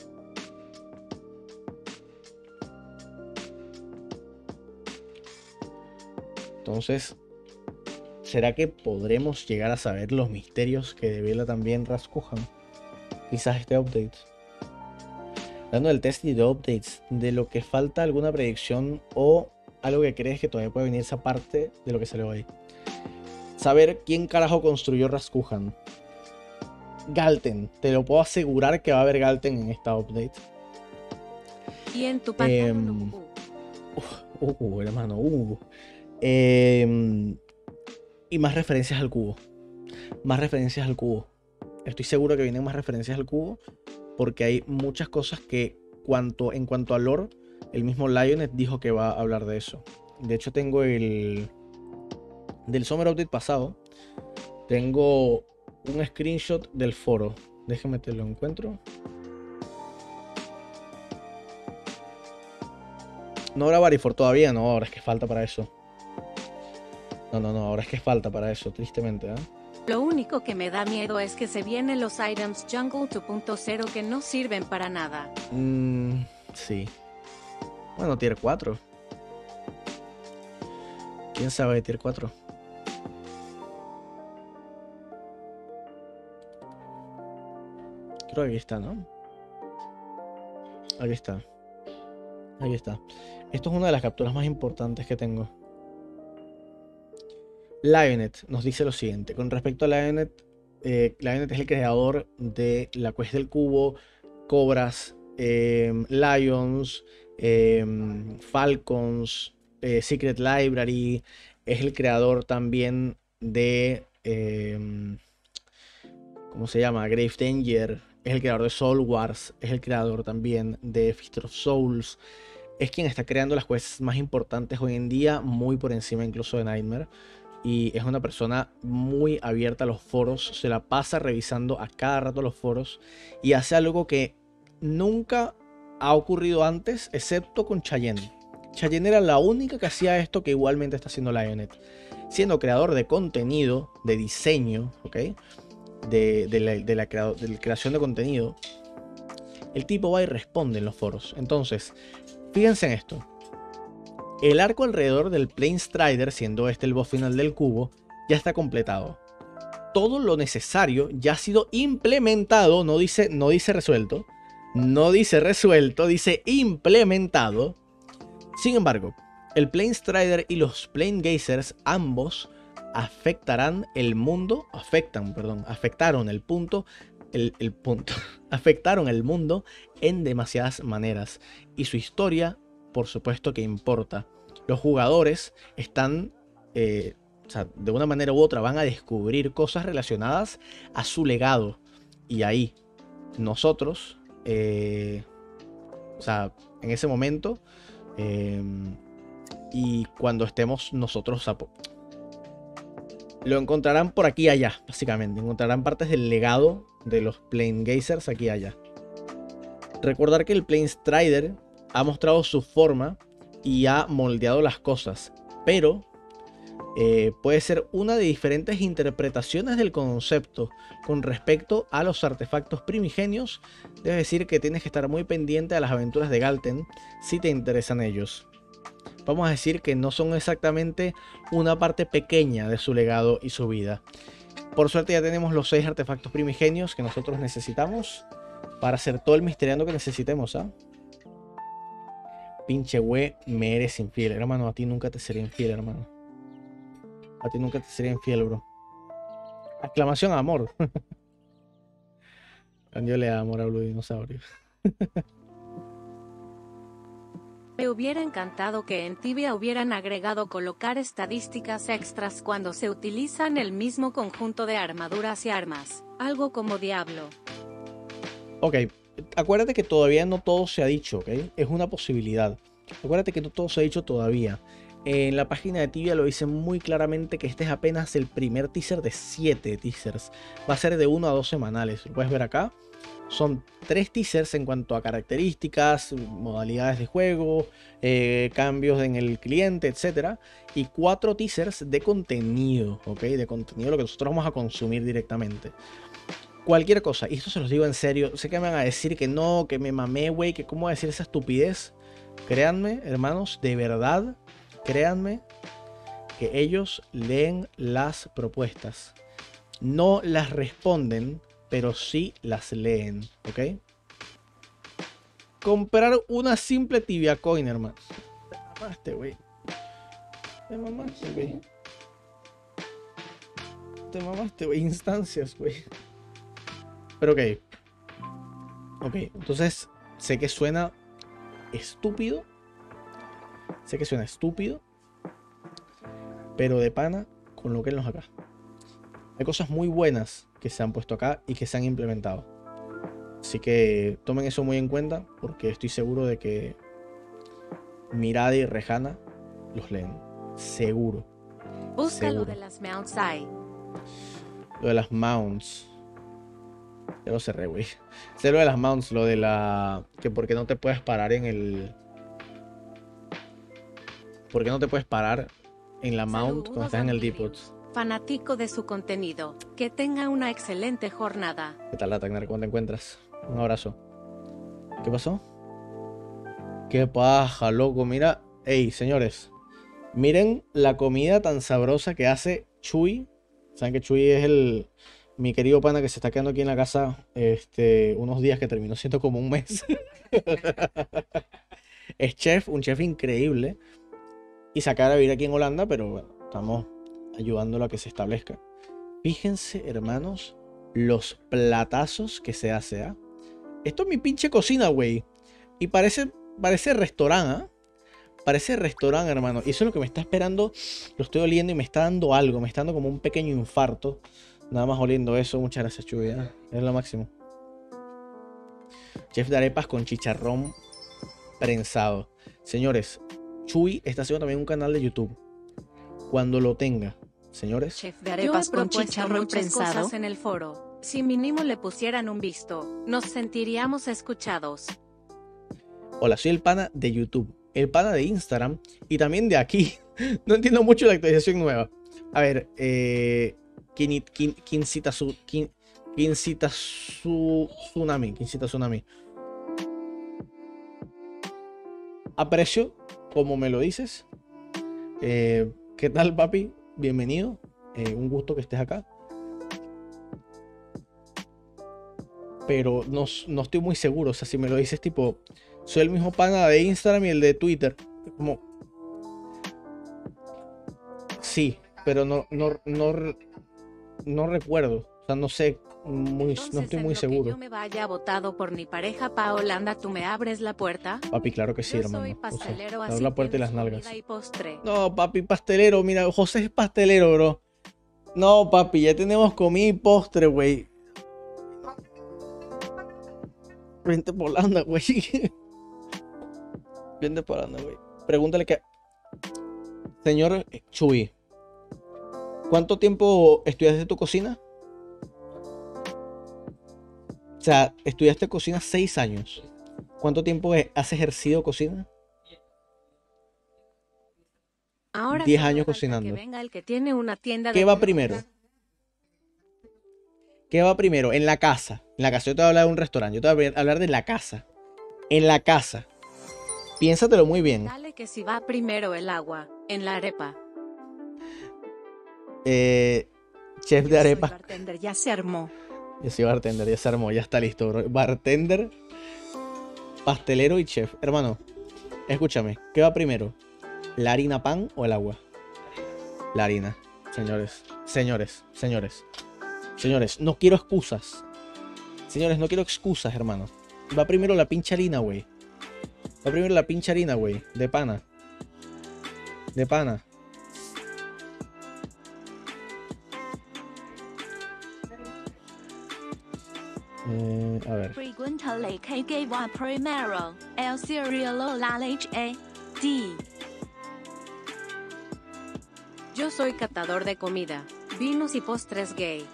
Entonces, ¿será que podremos llegar a saber los misterios que devela también Raskuhan? Quizás este update. Hablando del test y de updates, de lo que falta alguna predicción o algo que crees que todavía puede venir esa parte de lo que salió ahí. Saber quién carajo construyó Raskuhan. Galten. Te lo puedo asegurar que va a haber Galten en esta update. Y en tu pantalón. Eh, uh, uh, hermano. Uh. Eh, y más referencias al cubo. Más referencias al cubo. Estoy seguro que vienen más referencias al cubo. Porque hay muchas cosas que cuanto, en cuanto a lore, el mismo Lionhead dijo que va a hablar de eso. De hecho tengo el... Del Summer Update pasado. Tengo un screenshot del foro. Déjenme te lo encuentro. No habrá Varifor todavía, no. Ahora es que falta para eso. No, no, no. Ahora es que falta para eso, tristemente, ¿eh? Lo único que me da miedo es que se vienen los items Jungle dos punto cero que no sirven para nada. Mm, sí. Bueno, tier cuatro. ¿Quién sabe de tier cuatro? Creo que aquí está, ¿no? Aquí está. Aquí está. Esto es una de las capturas más importantes que tengo. Lionhead nos dice lo siguiente. Con respecto a Lionhead, eh, Lionhead es el creador de la Quest del Cubo, Cobras, eh, Lions, eh, Falcons, eh, Secret Library. Es el creador también de... Eh, ¿cómo se llama? Grave Danger. Es el creador de Soul Wars. Es el creador también de Fist of Souls. Es quien está creando las quests más importantes hoy en día, muy por encima incluso de Nightmare. Y es una persona muy abierta a los foros. Se la pasa revisando a cada rato los foros. Y hace algo que nunca ha ocurrido antes, excepto con Cheyenne. Cheyenne era la única que hacía esto que igualmente está haciendo Lionhead. Siendo creador de contenido, de diseño, ¿ok? De, de, la, de, la crea de la creación de contenido. El tipo va y responde en los foros. Entonces, fíjense en esto. El arco alrededor del Plane Strider, siendo este el boss final del cubo, ya está completado. Todo lo necesario ya ha sido implementado. No dice, no dice resuelto. No dice resuelto, dice implementado. Sin embargo, el Plane Strider y los Plane Gazers ambos afectarán el mundo, afectan, perdón, afectaron el punto, el, el punto, afectaron el mundo en demasiadas maneras. Y su historia, por supuesto que importa. Los jugadores están, eh, o sea, de una manera u otra van a descubrir cosas relacionadas a su legado. Y ahí, nosotros, eh, o sea, en ese momento... Eh, y cuando estemos nosotros, lo encontrarán por aquí y allá, básicamente. Encontrarán partes del legado de los Plane Gazers aquí y allá. Recordar que el Plane Strider ha mostrado su forma y ha moldeado las cosas, pero eh, puede ser una de diferentes interpretaciones del concepto con respecto a los artefactos primigenios. Debes decir que tienes que estar muy pendiente a las aventuras de Galten si te interesan ellos. Vamos a decir que no son exactamente una parte pequeña de su legado y su vida. Por suerte ya tenemos los seis artefactos primigenios que nosotros necesitamos para hacer todo el misteriando que necesitemos, ¿ah? Pinche güey, me eres infiel, hermano. A ti nunca te seré infiel, hermano. A ti nunca te sería infiel, bro. Exclamación amor. Yo le amor a Blue Dinosaurio. Me hubiera encantado que en Tibia hubieran agregado colocar estadísticas extras cuando se utilizan el mismo conjunto de armaduras y armas, algo como Diablo. Ok, acuérdate que todavía no todo se ha dicho, ¿ok? Es una posibilidad. Acuérdate que no todo se ha dicho todavía. En la página de Tibia lo dice muy claramente que este es apenas el primer teaser de siete teasers. Va a ser de uno a dos semanales. Lo puedes ver acá. Son tres teasers en cuanto a características, modalidades de juego, eh, cambios en el cliente, etcétera. Y cuatro teasers de contenido, ¿ok? De contenido, lo que nosotros vamos a consumir directamente. Cualquier cosa, y esto se los digo en serio. Sé que me van a decir que no, que me mamé, güey, que cómo decir esa estupidez. Créanme, hermanos, de verdad, créanme que ellos leen las propuestas. No las responden, pero sí las leen, ¿ok? Comprar una simple Tibia Coin, hermano. Te mamaste, güey. Te mamaste, güey. Te mamaste, güey. Instancias, güey. Pero ok. Ok, entonces sé que suena estúpido. Sé que suena estúpido. Pero de pana, colóquenlos acá. Hay cosas muy buenas que se han puesto acá y que se han implementado. Así que tomen eso muy en cuenta, porque estoy seguro de que Mirada y Rejana los leen. Seguro. Busca Seguro. lo de las mounts ahí. Lo de las mounts. Ya lo cerré, güey. Sé lo de las mounts, lo de la... Que porque no te puedes parar en el... ¿Por qué no te puedes parar en la mount cuando estás en el depot? Fanático de su contenido. Que tenga una excelente jornada. ¿Qué tal, Tagnar? ¿Cómo te encuentras? Un abrazo. ¿Qué pasó? Qué paja, loco. Mira. Ey, señores. Miren la comida tan sabrosa que hace Chuy. Saben que Chuy es el... mi querido pana que se está quedando aquí en la casa este, unos días, que terminó siendo como un mes. Es chef, un chef increíble. Y se acaba de vivir aquí en Holanda, pero bueno, estamos ayudándolo a que se establezca. Fíjense, hermanos, los platazos que se hace, ¿eh? Esto es mi pinche cocina, güey. Y parece, parece restaurante, ¿eh? Parece restaurante, hermano. Y eso es lo que me está esperando. Lo estoy oliendo y me está dando algo. Me está dando como un pequeño infarto. Nada más oliendo eso. Muchas gracias, Chuy, ¿eh? Es lo máximo. Chef de arepas con chicharrón prensado. Señores, Chuy está haciendo también un canal de YouTube. Cuando lo tenga, señores. Chef de arepas con chicharrón prensado. Cosas en el foro. Si mínimo le pusieran un visto, nos sentiríamos escuchados. Hola, soy el pana de YouTube. el pana de Instagram y también de aquí. No entiendo mucho la actualización nueva. A ver, eh... Kin- kin- Kinsita su... Kin- Kinsita su... Tsunami. Kinsita Tsunami. Aprecio como me lo dices. Eh, ¿Qué tal, papi? Bienvenido. Eh, un gusto que estés acá. Pero no, no estoy muy seguro. O sea, si me lo dices tipo, soy el mismo pana de Instagram y el de Twitter. Como... Sí, pero no, no, no, no recuerdo. O sea, no sé. Muy, Entonces, no estoy en muy lo seguro. que yo me vaya votado por mi pareja Paolanda, ¿tú me abres la puerta? Papi, claro que sí, Yo hermano. soy O sea, pastelero, te abro así la puerta y las tienes nalgas. comida y postre. No, papi, pastelero. Mira, José es pastelero, bro. No, papi, ya tenemos comida y postre, güey. Vente por Holanda, güey. Vente por Holanda, güey. Pregúntale que... Señor Chuy, ¿cuánto tiempo estudiaste tu cocina? O sea, estudiaste cocina seis años. ¿Cuánto tiempo has ejercido cocina? Ahora diez solo años falta cocinando. que venga el que tiene una tienda ¿Qué de va comida. primero? ¿Qué va primero? En la casa. En la casa. Yo te voy a hablar de un restaurante. Yo te voy a hablar de la casa. En la casa. Piénsatelo muy bien. Dale que si va primero el agua, en la arepa. Eh, chef de Yo soy arepa. bartender, ya se armó. Yo soy bartender, ya se armó, ya está listo, bro. Bartender, pastelero y chef. Hermano, escúchame, ¿qué va primero? ¿La harina pan o el agua? La harina. Señores, señores, señores. Señores, no quiero excusas. Señores, no quiero excusas, hermano. Va primero la pinche harina, güey. Va primero la pinche harina, güey. De pana. De pana. Eh, a ver. Pregúntale qué va primero, el cereal o la leche. D. Yo soy catador de comida, vinos y postres gay.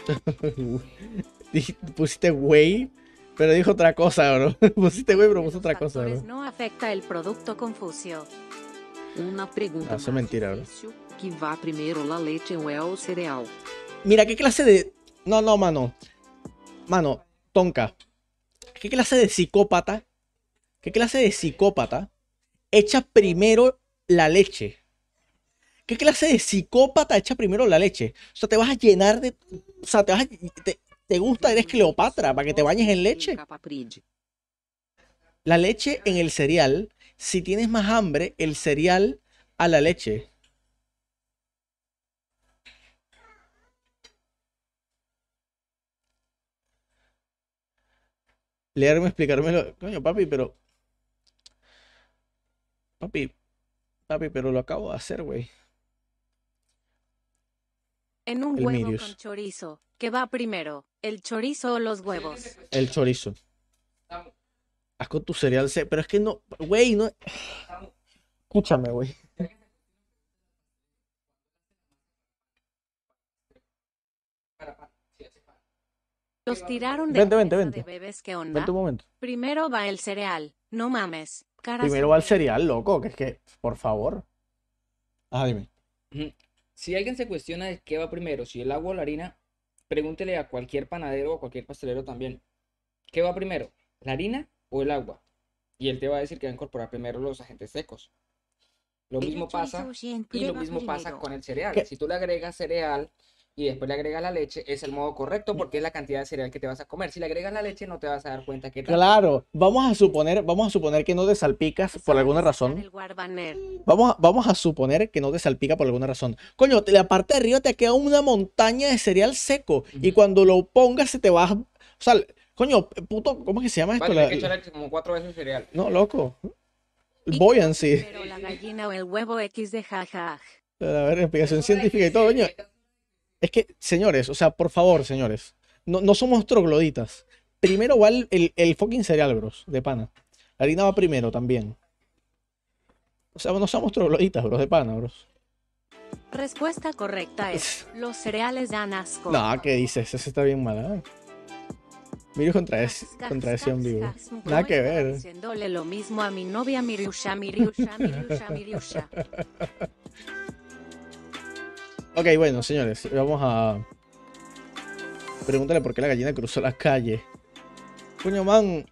Pusiste güey, pero dijo otra cosa, bro. Pusiste güey, pero puso otra cosa, Factores bro. no afecta el producto Confucio. Uma pergunta Ah, isso é mais mentira, bro. difícil, que vá primeiro la leche ou é o cereal? Mira, ¿qué clase de...? No, no, mano. Mano, Tonka. ¿Qué clase de psicópata? ¿Qué clase de psicópata echa primero la leche? ¿Qué clase de psicópata echa primero la leche? O sea, te vas a llenar de... O sea, te vas a... Te, te gusta, eres Cleopatra, para que te bañes en leche. La leche en el cereal. Si tienes más hambre, el cereal a la leche. Leerme, explicármelo. Coño, papi, pero... Papi, papi, pero lo acabo de hacer, güey. En un El huevo Mirius. con chorizo, ¿qué va primero, el chorizo o los huevos? El chorizo. Haz con tu cereal, se- pero es que no, güey, no. Escúchame, güey. Los tiraron de Vente, vente, cabeza vente. de bebés, ¿qué onda? Vente un momento. Primero va el cereal, no mames. Caras Primero va el de- cereal, loco, que es que, por favor. Ah, dime. Ujú. Si alguien se cuestiona de qué va primero, si el agua o la harina, pregúntele a cualquier panadero o a cualquier pastelero también. ¿Qué va primero? ¿La harina o el agua? Y él te va a decir que va a incorporar primero los agentes secos. Lo mismo pasa y lo mismo pasa con el cereal. ¿Qué? Si tú le agregas cereal y después le agregas la leche, es el modo correcto porque es la cantidad de cereal que te vas a comer. Si le agregas la leche, no te vas a dar cuenta que tal. Claro, vamos a suponer, vamos a suponer que no te salpicas por alguna razón. El guarbaner. Vamos a, vamos a suponer que no te salpica por alguna razón. Coño, te- la parte de arriba te queda una montaña de cereal seco. Y Ujú. cuando lo pongas se te va. a- O sea, coño, puto, ¿cómo es que se llama esto? Vale, La- hay que echarle como cuatro veces cereal. No, loco. Buoyancy. Pero la gallina o el huevo X de jaja. A ver, explicación científica y todo, coño. Es que, señores, o sea, por favor, señores. No, no somos trogloditas. Primero va el, el, el fucking cereal, bros, de pana. La harina va primero también. O sea, no somos trogloditas, bros, de pana, bros. Respuesta correcta es, los cereales dan asco. No, ¿qué dices? Esa está bien mala. ¿eh? Miro contradec contradicción vivo. Nada que ver. Diciéndole lo mismo a mi novia Miriusha, Miriusha, Miriusha, Miriusha. Ok, bueno, señores, vamos a... Pregúntale por qué la gallina cruzó la calle. Coño, man.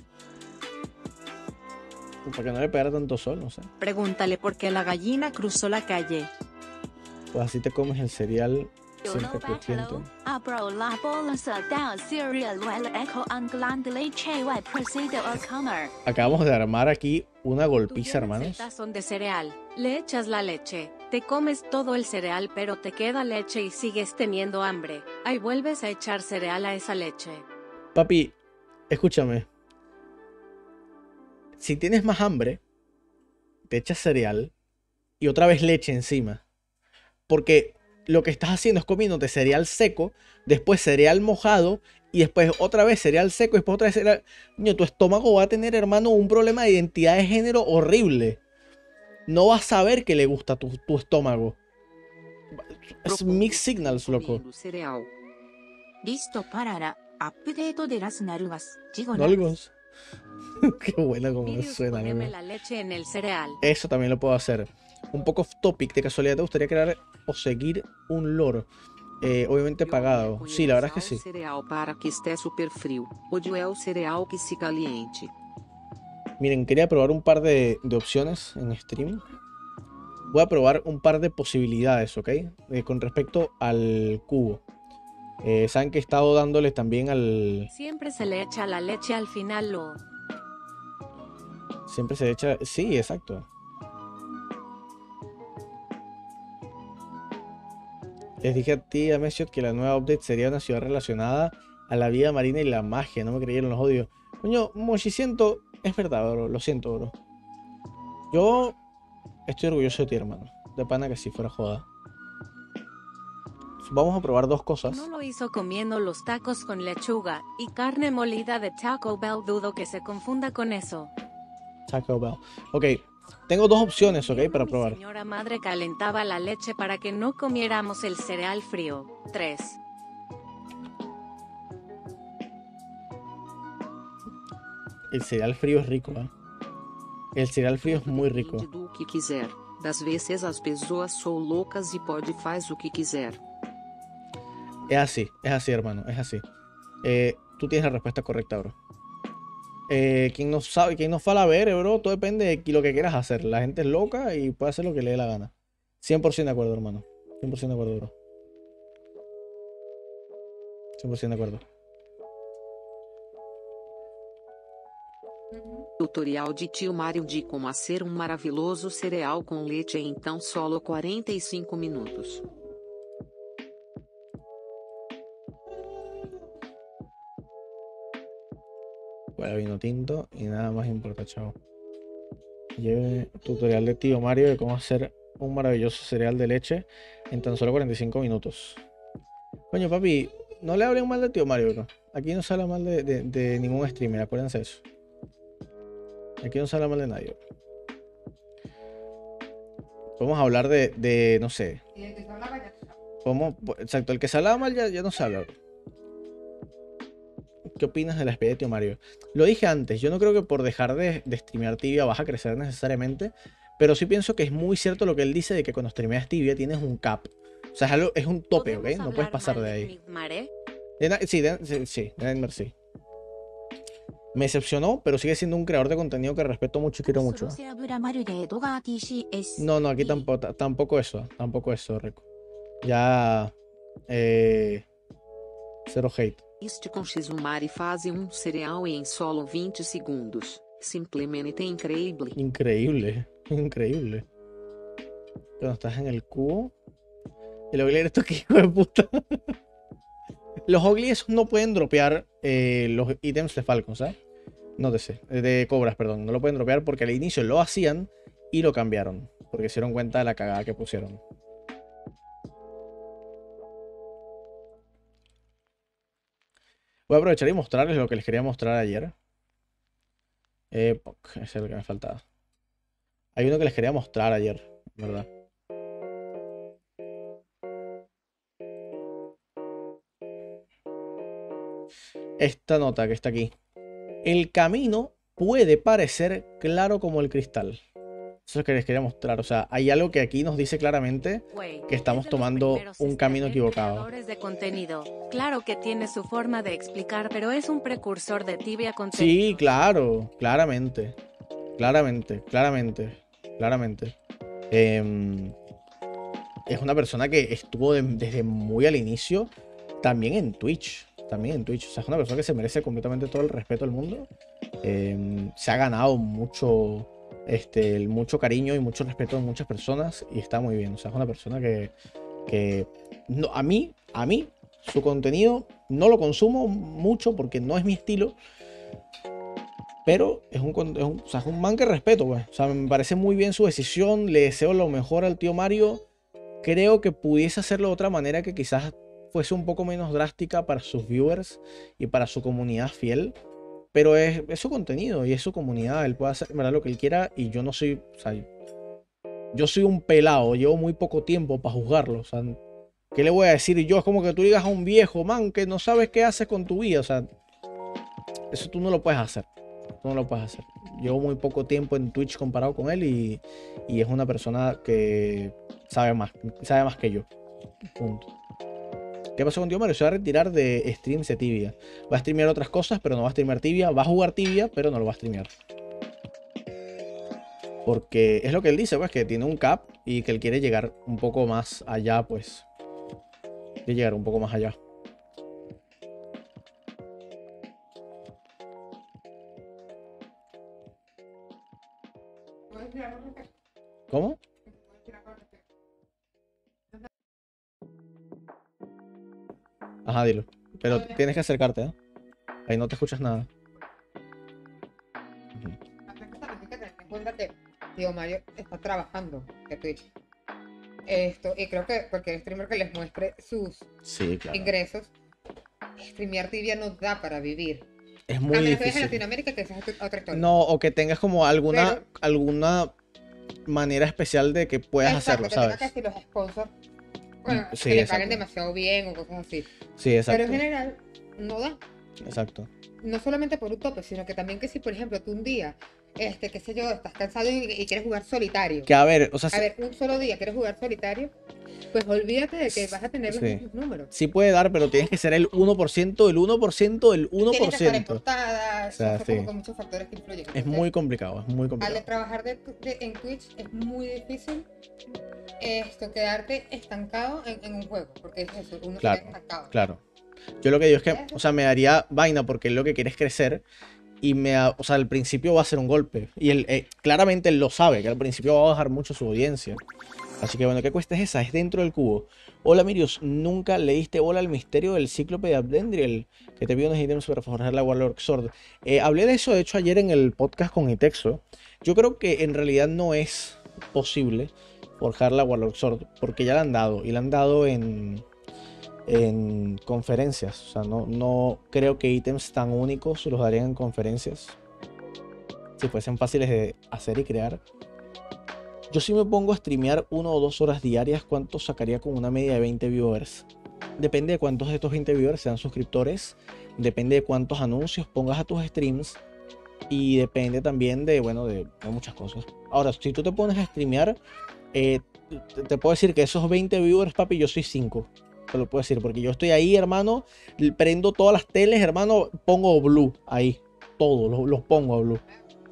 Para que no le pegara tanto sol, no sé. Pregúntale por qué la gallina cruzó la calle. Pues así te comes el cereal siempre crujiente. Abro la bolsa del cereal while echo and gland leche while procede a comer. Acabamos de armar aquí una golpiza, Tú tienes hermanos. el tazón de cereal, le echas la leche, te comes todo el cereal pero te queda leche y sigues teniendo hambre. Ahí vuelves a echar cereal a esa leche. Papi, escúchame. Si tienes más hambre, te echas cereal y otra vez leche encima. Porque lo que estás haciendo es comiéndote cereal seco, después cereal mojado y después otra vez cereal seco y después otra vez cereal... Niño, tu estómago va a tener, hermano, un problema de identidad de género horrible. No vas a saber que le gusta tu, tu estómago. Es mixed signals, loco. Cereal. Listo para la update de las nalgas. Digo, Nalgos. Qué buena como Mirius, suena, poneme ¿no? la leche en el cereal. Eso también lo puedo hacer. Un poco off topic, de casualidad, ¿te gustaría crear o seguir un lore? Eh, obviamente pagado. Sí, la verdad es que sí. Cereal para que esté super frío. Odio el cereal que se caliente. Miren, quería probar un par de, de opciones en stream. Voy a probar un par de posibilidades, ¿ok? Eh, con respecto al cubo. Eh, Saben que he estado dándole también al... Siempre se le echa la leche al final lo... Siempre se echa... Sí, exacto. Les dije a ti, a Mesiot, que la nueva update sería una ciudad relacionada a la vida marina y la magia. No me creyeron, los odio. Coño, Moshi, siento... Es verdad, bro. Lo siento, bro. Yo estoy orgulloso de ti, hermano. De pana que sí, fuera joda. Vamos a probar dos cosas. No lo hizo comiendo los tacos con lechuga y carne molida de Taco Bell. Dudo que se confunda con eso. Taco Bell. Ok, tengo dos opciones, ok, Invierno, para mi probar. señora madre calentaba la leche para que no comiéramos el cereal frío. tres. El cereal frío es rico, ¿eh? El cereal frío es muy rico. Depende do que quiser. Das vezes as pessoas são loucas e pode faz o que quiser. Es así, es así, hermano, es así. Eh, tú tienes la respuesta correcta, bro. Eh, quien no sabe, quien no fala a ver, bro, todo depende de lo que quieras hacer. La gente es loca y puede hacer lo que le dé la gana. cien por ciento de acuerdo, hermano. cien por ciento de acuerdo, bro. cien por ciento de acuerdo. Tutorial de tio Mário de como fazer um maravilhoso cereal com leite em tão solo quarenta e cinco minutos. Bueno, vino tinto y nada más importa, chavo. Lleve tutorial de tío Mario de cómo hacer un maravilloso cereal de leche en tan solo cuarenta y cinco minutos. Coño, papi, no le hablen mal de tío Mario, bro. Aquí no se habla mal de, de, de ningún streamer, acuérdense eso. Aquí no se habla mal de nadie. Podemos hablar de, de no sé. Y el que se hablaba ya está. Podemos, exacto, el que se hablaba mal ya, ya no se habla, bro. ¿Qué opinas de la despedida de tío Mario? Lo dije antes, yo no creo que por dejar de, de streamear Tibia vas a crecer necesariamente, pero sí pienso que es muy cierto lo que él dice de que cuando streameas Tibia tienes un cap. O sea, es, algo, es un tope, ¿ok? ¿Podemos No puedes hablar pasar mal de ahí. Enigmaré? De na- sí, de, sí, sí, de Nightmare sí. Me decepcionó, pero sigue siendo un creador de contenido que respeto mucho y quiero mucho. No, no, aquí tampoco, tampoco eso, tampoco eso, Rico. Ya... Eh, cero hate. Este com Xumari faz um cereal em solo vinte segundos. Simplesmente increíble. Increíble, increíble. Cuando estás en el cubo. Y lo que esto que hijo de puta. Los Ugly esos no pueden dropear eh, los ítems de Falcon, ¿sabes? No te sé, de cobras, perdón. No lo pueden dropear porque al inicio lo hacían y lo cambiaron. Porque se dieron cuenta de la cagada que pusieron. Voy a aprovechar y mostrarles lo que les quería mostrar ayer. Eh, ese es el que me faltaba. Hay uno que les quería mostrar ayer, ¿verdad? esta nota que está aquí. El camino puede parecer claro como el cristal. Eso es lo que les quería mostrar. O sea, hay algo que aquí nos dice claramente que estamos tomando un camino equivocado. Creadores de contenido. Claro que tiene su forma de explicar, pero es un precursor de Tibia Sí, contenido. claro, claramente. Claramente, claramente, claramente. Em, es una persona que estuvo de- desde muy al inicio también en Twitch. También en Twitch. O sea, es una persona que se merece completamente todo el respeto del mundo. Em, se ha ganado mucho, este, el- mucho cariño y mucho respeto de muchas personas y está muy bien. O sea, es una persona que, que no, a mí, a mí, su contenido no lo consumo mucho porque no es mi estilo. Pero es un, con- es un, o sea, es un man que respeto, pues. O sea, me parece muy bien su decisión. Le deseo lo mejor al tío Mario. Creo que pudiese hacerlo de otra manera que quizás fuese un poco menos drástica para sus viewers y para su comunidad fiel. Pero es, es su contenido y es su comunidad. Él puede hacer en verdad lo que él quiera y yo no soy, o sea, yo soy un pelado. Llevo muy poco tiempo para juzgarlo. O sea, ¿qué le voy a decir yo? Es como que tú digas a un viejo, man, que no sabes qué haces con tu vida. O sea, eso tú no lo puedes hacer. Tú no lo puedes hacer. Llevo muy poco tiempo en Twitch comparado con él y, y es una persona que sabe más, sabe más que yo. Punto. ¿Qué pasó con Tío Mario? Se va a retirar de streams de Tibia. Va a streamear otras cosas, pero no va a streamear Tibia. Va a jugar Tibia, pero no lo va a streamear. Porque es lo que él dice, pues, que tiene un cap y que él quiere llegar un poco más allá, pues. Quiere llegar un poco más allá. ¿Puedes tirar por acá? ¿Cómo? ¿Puedes tirar por acá? Ajá, dilo. Pero tienes que acercarte, ¿eh? Ahí no te escuchas nada. Ujú. También hay que tener en cuenta que Tío Mario está trabajando en Twitch. Esto, y creo que cualquier streamer que les muestre sus Sí, claro. ingresos, streamear Tibia no da para vivir. Es A muy menos que vayas a difícil. Latinoamérica, que esa es otra otra historia. No, o que tengas como alguna, Pero- alguna manera especial de que puedas Exacto, hacerlo, que tenga ¿sabes? que si los sponsors, bueno, Sí, que le exacto. paguen demasiado bien o cosas así. Sí, Pero exacto. en general, no da. Exacto. No solamente por un tope, sino que también que si, por ejemplo, tú un día, este, qué sé yo, estás cansado y, y quieres jugar solitario. Que a ver, o sea, A sí, ver, un solo día quieres jugar solitario, pues olvídate de que vas a tener los Sí. mismos números. sí puede dar, pero tienes que ser el uno por ciento, el uno por ciento, el uno Tienes por que estar en ciento. portada, O sea, son como sí. que muchos factores que influyen. Es Entonces, muy complicado, es muy al complicado. trabajar de, de- en Twitch es muy difícil esto, quedarte estancado en, en un juego, porque es eso, uno Claro, queda estancado. Claro. Yo lo que digo es que, o sea, me daría vaina porque él lo que quiere es crecer y me, da- o sea, al principio va a ser un golpe. Y él, eh, claramente él lo sabe, que al principio va a bajar mucho su audiencia. Así que bueno, ¿qué cuesta es esa? Es dentro del cubo. Hola Mirius, ¿nunca le diste bola al misterio del cíclope de Abdendriel? Que te pidió unos ítems para forjar la Warlord Sword. Eh, hablé de eso, de hecho, ayer en el podcast con Itexo. Yo creo que en realidad no es posible forjar la Warlord Sword, porque ya la han dado, y la han dado en, en conferencias. O sea, no, no creo que ítems tan únicos los darían en conferencias. Si fuesen fáciles de hacer y crear. Yo si me pongo a streamear una o dos horas diarias, ¿cuánto sacaría con una media de veinte viewers? Depende de cuántos de estos veinte viewers sean suscriptores, depende de cuántos anuncios pongas a tus streams y depende también de, bueno, de, de muchas cosas. Ahora, si tú te pones a streamear, eh, te, te puedo decir que esos veinte viewers, papi, yo soy cinco. Te lo puedo decir, porque yo estoy ahí, hermano, prendo todas las teles, hermano, pongo blue ahí, todos los, los pongo a blue.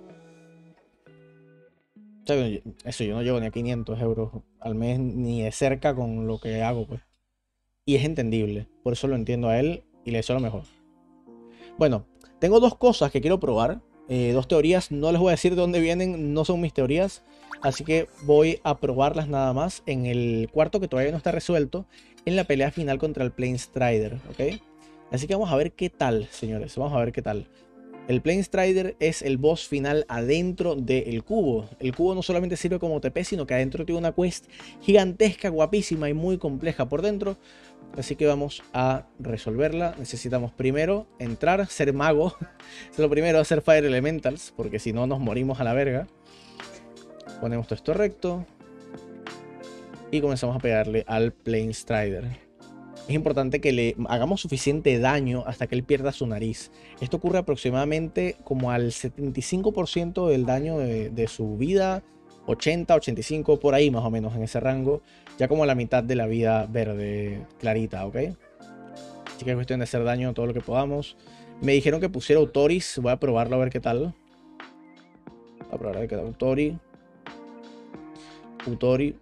O sea, yo- eso yo no llevo ni a quinientos euros al mes ni de cerca con lo que hago, pues. Y es entendible, por eso lo entiendo a él y le deseo lo mejor. Bueno, tengo dos cosas que quiero probar, eh, dos teorías, no les voy a decir de dónde vienen, no son mis teorías, así que voy a probarlas nada más en el cuarto que todavía no está resuelto, en la pelea final contra el Plane Strider, ¿ok? Así que vamos a ver qué tal, señores, vamos a ver qué tal. El Plane Strider es el boss final adentro del cubo. El cubo no solamente sirve como T P, sino que adentro tiene una quest gigantesca, guapísima y muy compleja por dentro. Así que vamos a resolverla. Necesitamos primero entrar, ser mago. Lo primero, hacer Fire Elementals, porque si no nos morimos a la verga. Ponemos todo esto recto. Y comenzamos a pegarle al Plane Strider. es importante que le hagamos suficiente daño hasta que él pierda su nariz. Esto ocurre aproximadamente como al setenta y cinco por ciento del daño de, de su vida, ochenta, ochenta y cinco, por ahí más o menos en ese rango, ya como a la mitad de la vida verde clarita, ¿ok? Así que es cuestión de hacer daño todo lo que podamos. Me dijeron que pusiera Utoris, voy a probarlo a ver qué tal. Voy a probar a ver qué tal. Utori. Utori.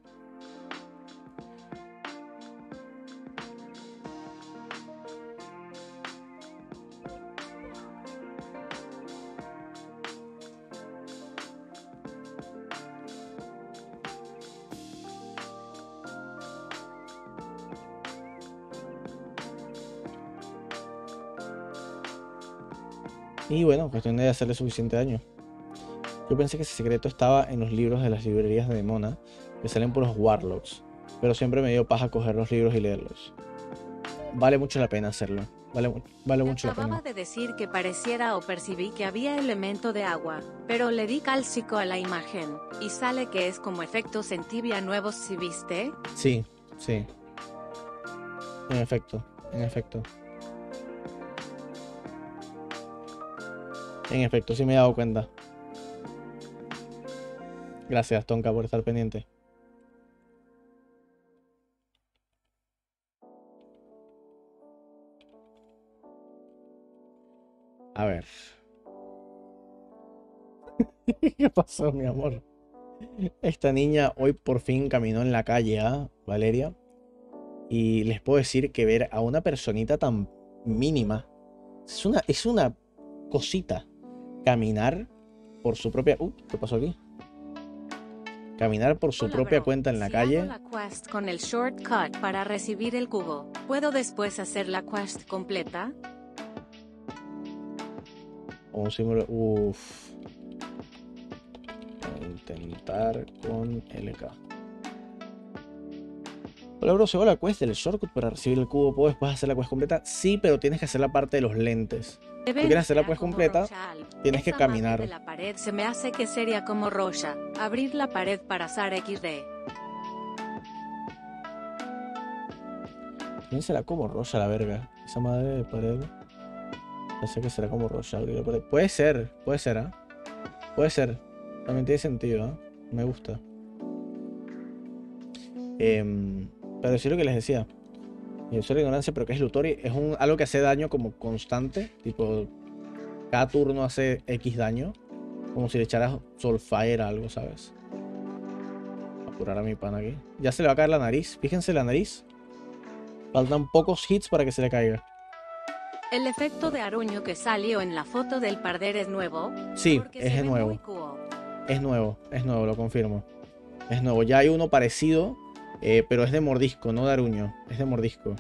Y bueno, cuestión de hacerle suficiente daño. Yo pensé que ese secreto estaba en los libros de las librerías de Demona, que salen por los Warlocks, pero siempre me dio paja coger los libros y leerlos. Vale mucho la pena hacerlo. Vale, vale mucho la pena. Acababa de decir que pareciera o percibí que había elemento de agua, pero le di cálcico a la imagen, y sale que es como efectos en Tibia nuevos, ¿sí viste? Sí, sí. En efecto, en efecto. En efecto, sí me he dado cuenta. Gracias, Tonka, por estar pendiente. A ver. ¿Qué pasó, mi amor? Esta niña hoy por fin caminó en la calle, ¿ah, Valeria? Y les puedo decir que ver a una personita tan mínima es una, es una cosita. Caminar por su propia... Uh, ¿qué pasó aquí? Caminar por su Hola, propia bro. cuenta en la Si calle. hago la quest con el shortcut para recibir el cubo, ¿puedo después hacer la quest completa? O un símbolo... Uff. Intentar con L K. Hola, bro. ¿Se va la quest del shortcut para recibir el cubo? ¿Puedo después hacer la quest completa? Sí, pero tienes que hacer la parte de los lentes. Si quieres hacer la quest completa, tienes que Esa madre caminar. de la pared se me hace que sería como Rocha, abrir la pared para usar equis de. ¿Quién será como Rocha la verga? Esa madre de pared. Parece que será como Rocha abrir la pared. Puede ser, puede ser, ¿ah? ¿eh? Puede ser. También tiene sentido, ¿eh? Me gusta. Eh, pero sí lo que les decía. Y eso es la ignorancia, pero que es Lutori. Es un, algo que hace daño como constante. Tipo, cada turno hace X daño. Como si le echaras Soulfire a algo, ¿sabes? Voy a curar a mi pan aquí. Ya se le va a caer la nariz. Fíjense la nariz. Faltan pocos hits para que se le caiga. ¿El efecto de aruño que salió en la foto del Parder es nuevo? Sí, Porque es se ve nuevo. muy cool. Es nuevo, es nuevo, lo confirmo. Es nuevo. Ya hay uno parecido, eh, pero es de mordisco, no de aruño. Es de mordisco.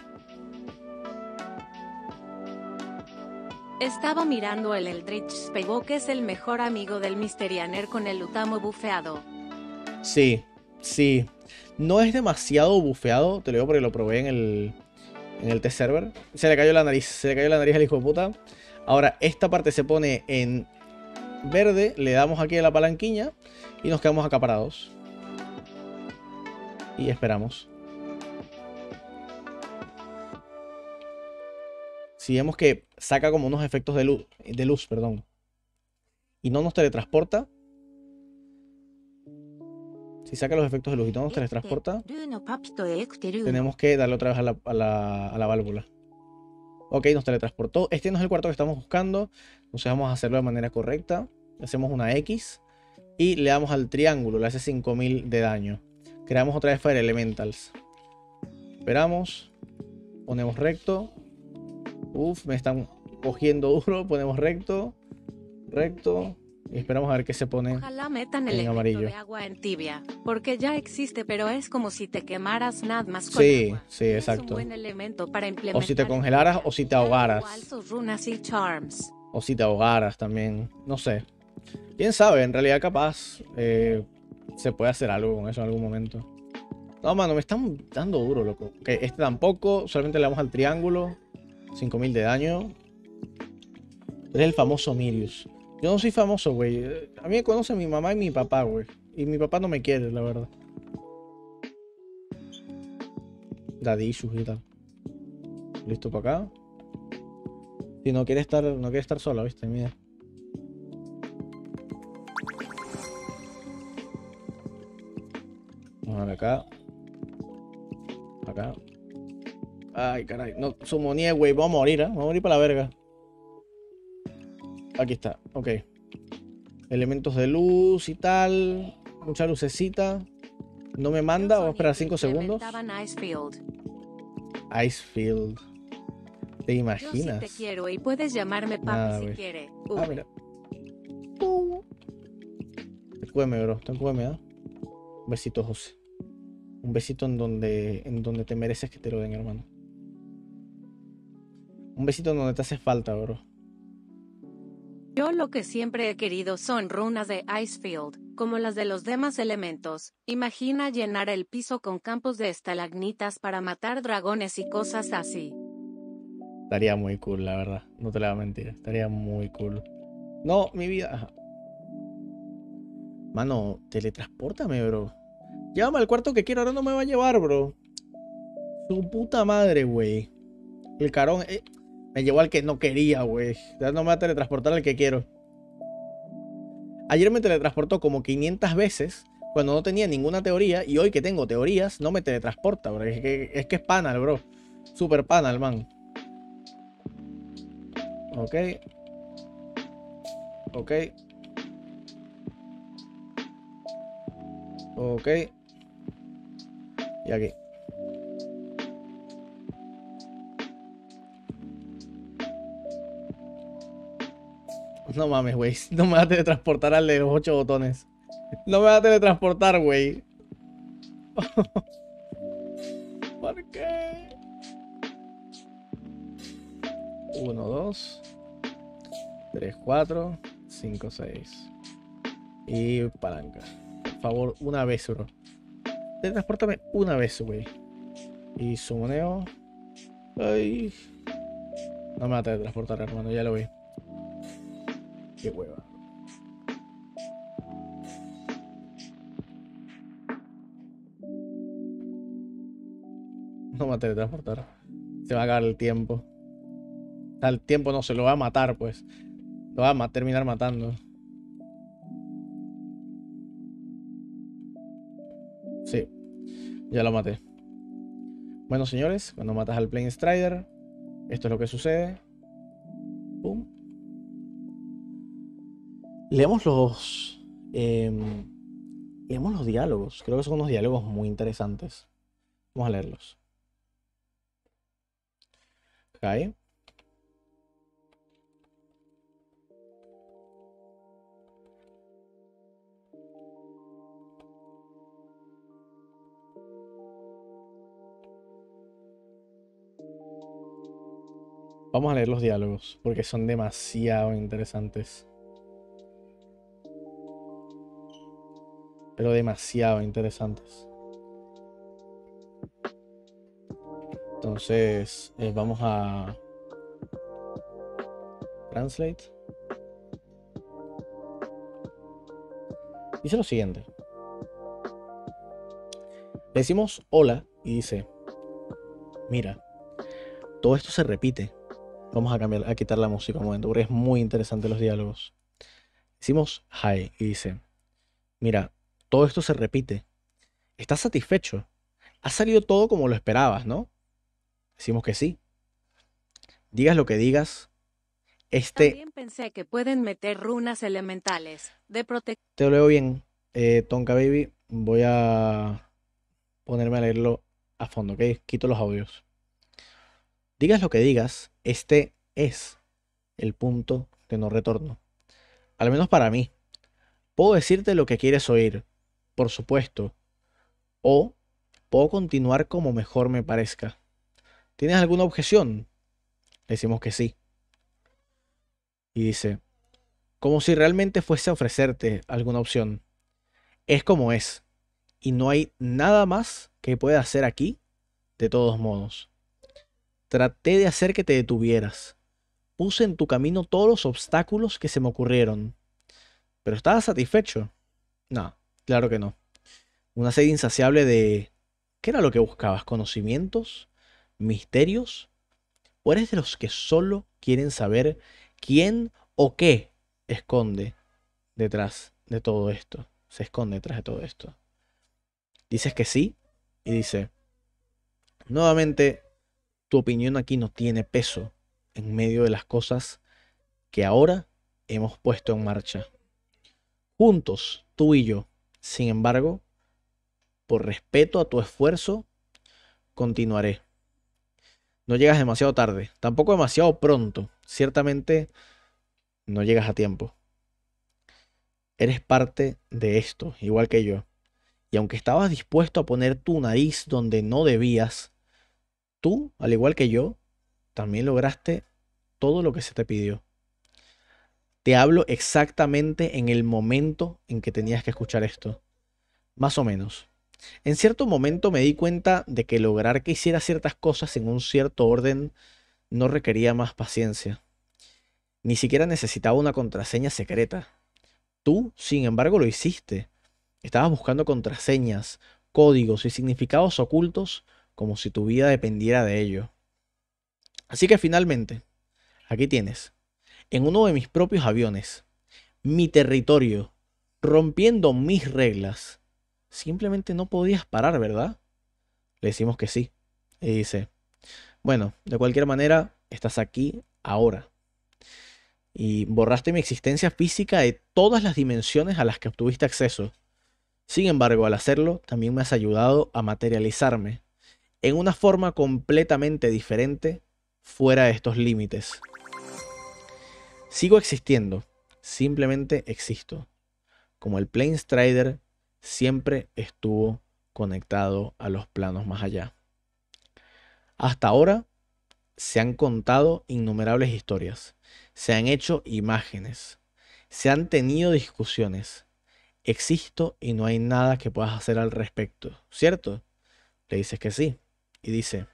Estaba mirando el Eldritch Spellbook, que es el mejor amigo del Mysterianer con el Utamo bufeado. Sí, sí. No es demasiado bufeado, te lo digo porque lo probé en el, en el test server. Se le cayó la nariz, se le cayó la nariz al hijo de puta. Ahora, esta parte se pone en verde, le damos aquí a la palanquilla y nos quedamos acaparados. Y esperamos. Si vemos que saca como unos efectos de luz, de luz, perdón, y no nos teletransporta. Si saca los efectos de luz y no nos teletransporta, tenemos que darle otra vez a la, a la, a la válvula. Ok, nos teletransportó. Este no es el cuarto que estamos buscando. Entonces vamos a hacerlo de manera correcta. Hacemos una X y le damos al triángulo. Le hace cinco mil de daño. Creamos otra vez Fire Elementals. Esperamos. Ponemos recto. Uf, me están cogiendo duro. Ponemos recto. Recto. Y esperamos a ver qué se pone. Ojalá metan el en efecto amarillo. de agua en Tibia, porque ya existe, pero es como si te quemaras nada más con Sí, agua. sí, Es exacto. un buen elemento para O implementar si te en congelaras Tibia. o si te Igual ahogaras. sus runas y charms. O si te ahogaras también. No sé. Quién sabe, en realidad capaz eh, se puede hacer algo con eso en algún momento. No, mano, me están dando duro, loco. Ok, este tampoco. Solamente le damos al triángulo. cinco mil de daño. Es el famoso Mirius. Yo no soy famoso, güey. A mí me conocen mi mamá y mi papá, güey. Y mi papá no me quiere, la verdad. Daddy issues y tal. Listo para acá. Si no quiere estar, no quiere estar sola, ¿viste? Mira. Vamos a ver acá. Acá. Ay, caray. No, summoné, güey. Vamos a morir, ¿eh? Vamos a morir para la verga. Aquí está. Ok. Elementos de luz y tal. Mucha lucecita. No me manda. Vamos a esperar cinco segundos. Icefield. Icefield. ¿Te imaginas? Yo sí te quiero y puedes llamarme papi Nada, si güey. quiere. Ah, mira. Uh. Ten cueme, bro. Ten cueme, ¿ah? Un besito, José. Un besito en donde, en donde te mereces que te lo den, hermano. Un besito en donde te hace falta, bro. Yo lo que siempre he querido son runas de Icefield, como las de los demás elementos. Imagina llenar el piso con campos de estalagnitas para matar dragones y cosas así. Estaría muy cool, la verdad. No te la voy a mentir. Estaría muy cool. No, mi vida. Ajá. Mano, teletranspórtame, bro. Llévame al cuarto que quiero. Ahora no me va a llevar, bro. Su puta madre, güey. El carón eh, me llevó al que no quería, güey. Ya no me va a teletransportar al que quiero. Ayer me teletransportó como quinientas veces cuando no tenía ninguna teoría. Y hoy que tengo teorías, no me teletransporta, bro. Es que es, que es panal, bro. Super panal, man. Ok. Ok. Ok. Y aquí. No mames, güey. No me va a teletransportar al de los ocho botones. No me va a teletransportar, güey. ¿Por qué? uno, dos, tres, cuatro, cinco, seis. Y palanca. Por favor, una vez, bro. Teletransportame una vez, güey. Y sumoneo. Ay. No me va a teletransportar, hermano. Ya lo vi. Qué hueva. No me va a teletransportar. Se va a acabar el tiempo. Al tiempo no, se lo va a matar, pues. Lo va a ma terminar matando. Sí. Ya lo maté. Bueno, señores, cuando matas al Plane Strider, esto es lo que sucede. Pum. Leemos los... Eh, leemos los diálogos. Creo que son unos diálogos muy interesantes. Vamos a leerlos. Hi. Vamos a leer los diálogos porque son demasiado interesantes. Pero demasiado interesantes. Entonces, eh, vamos a translate. Dice lo siguiente. Le decimos hola y dice, mira, todo esto se repite. Vamos a cambiar, a quitar la música un momento porque es muy interesante los diálogos. Decimos hi y dice, mira, todo esto se repite. ¿Estás satisfecho? Ha salido todo como lo esperabas, ¿no? Decimos que sí. Digas lo que digas. Este... También pensé que pueden meter runas elementales de protección. Te lo leo bien, eh, Tonka Baby. Voy a ponerme a leerlo a fondo, ¿ok? Quito los audios. Digas lo que digas, este es el punto de no retorno. Al menos para mí. Puedo decirte lo que quieres oír, por supuesto. O puedo continuar como mejor me parezca. ¿Tienes alguna objeción? Decimos que sí. Y dice, como si realmente fuese a ofrecerte alguna opción. Es como es. Y no hay nada más que pueda hacer aquí, de todos modos. Traté de hacer que te detuvieras. Puse en tu camino todos los obstáculos que se me ocurrieron. ¿Pero estabas satisfecho? No, claro que no. Una sed insaciable de... ¿Qué era lo que buscabas? ¿Conocimientos? ¿Misterios? ¿O eres de los que solo quieren saber quién o qué esconde detrás de todo esto? Se esconde detrás de todo esto. Dices que sí y dice, nuevamente, tu opinión aquí no tiene peso en medio de las cosas que ahora hemos puesto en marcha. Juntos, tú y yo. Sin embargo, por respeto a tu esfuerzo, continuaré. No llegas demasiado tarde, tampoco demasiado pronto. Ciertamente no llegas a tiempo. Eres parte de esto, igual que yo. Y aunque estabas dispuesto a poner tu nariz donde no debías, tú, al igual que yo, también lograste todo lo que se te pidió. Te hablo exactamente en el momento en que tenías que escuchar esto. Más o menos. En cierto momento me di cuenta de que lograr que hiciera ciertas cosas en un cierto orden no requería más paciencia. Ni siquiera necesitaba una contraseña secreta. Tú, sin embargo, lo hiciste. Estabas buscando contraseñas, códigos y significados ocultos como si tu vida dependiera de ello. Así que finalmente, aquí tienes, en uno de mis propios aviones, mi territorio, rompiendo mis reglas. Simplemente no podías parar, ¿verdad? Le decimos que sí. Y dice, bueno, de cualquier manera, estás aquí ahora. Y borraste mi existencia física de todas las dimensiones a las que obtuviste acceso. Sin embargo, al hacerlo, también me has ayudado a materializarme en una forma completamente diferente fuera de estos límites. Sigo existiendo, simplemente existo. Como el Planestrider siempre estuvo conectado a los planos más allá. Hasta ahora se han contado innumerables historias, se han hecho imágenes, se han tenido discusiones. Existo y no hay nada que puedas hacer al respecto, ¿cierto? Le dices que sí. Y dice,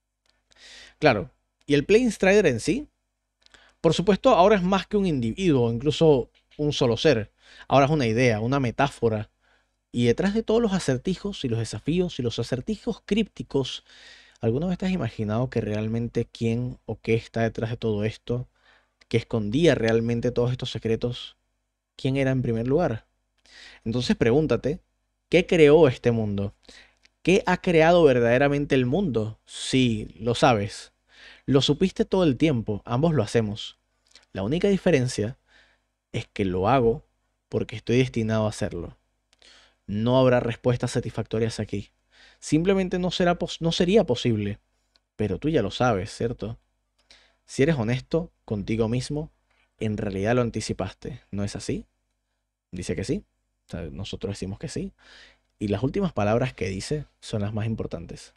claro, ¿y el Planestrider en sí? Por supuesto, ahora es más que un individuo, incluso un solo ser. Ahora es una idea, una metáfora. Y detrás de todos los acertijos y los desafíos y los acertijos crípticos, ¿alguna vez te has imaginado que realmente quién o qué está detrás de todo esto? ¿Que escondía realmente todos estos secretos? ¿Quién era en primer lugar? Entonces pregúntate, ¿qué creó este mundo? ¿Qué ha creado verdaderamente el mundo? Sí, lo sabes. Lo supiste todo el tiempo, ambos lo hacemos. La única diferencia es que lo hago porque estoy destinado a hacerlo. No habrá respuestas satisfactorias aquí. Simplemente no será pos- no sería posible. Pero tú ya lo sabes, ¿cierto? Si eres honesto contigo mismo, en realidad lo anticipaste, ¿no es así? Dice que sí. O sea, nosotros decimos que sí. Y las últimas palabras que dice son las más importantes.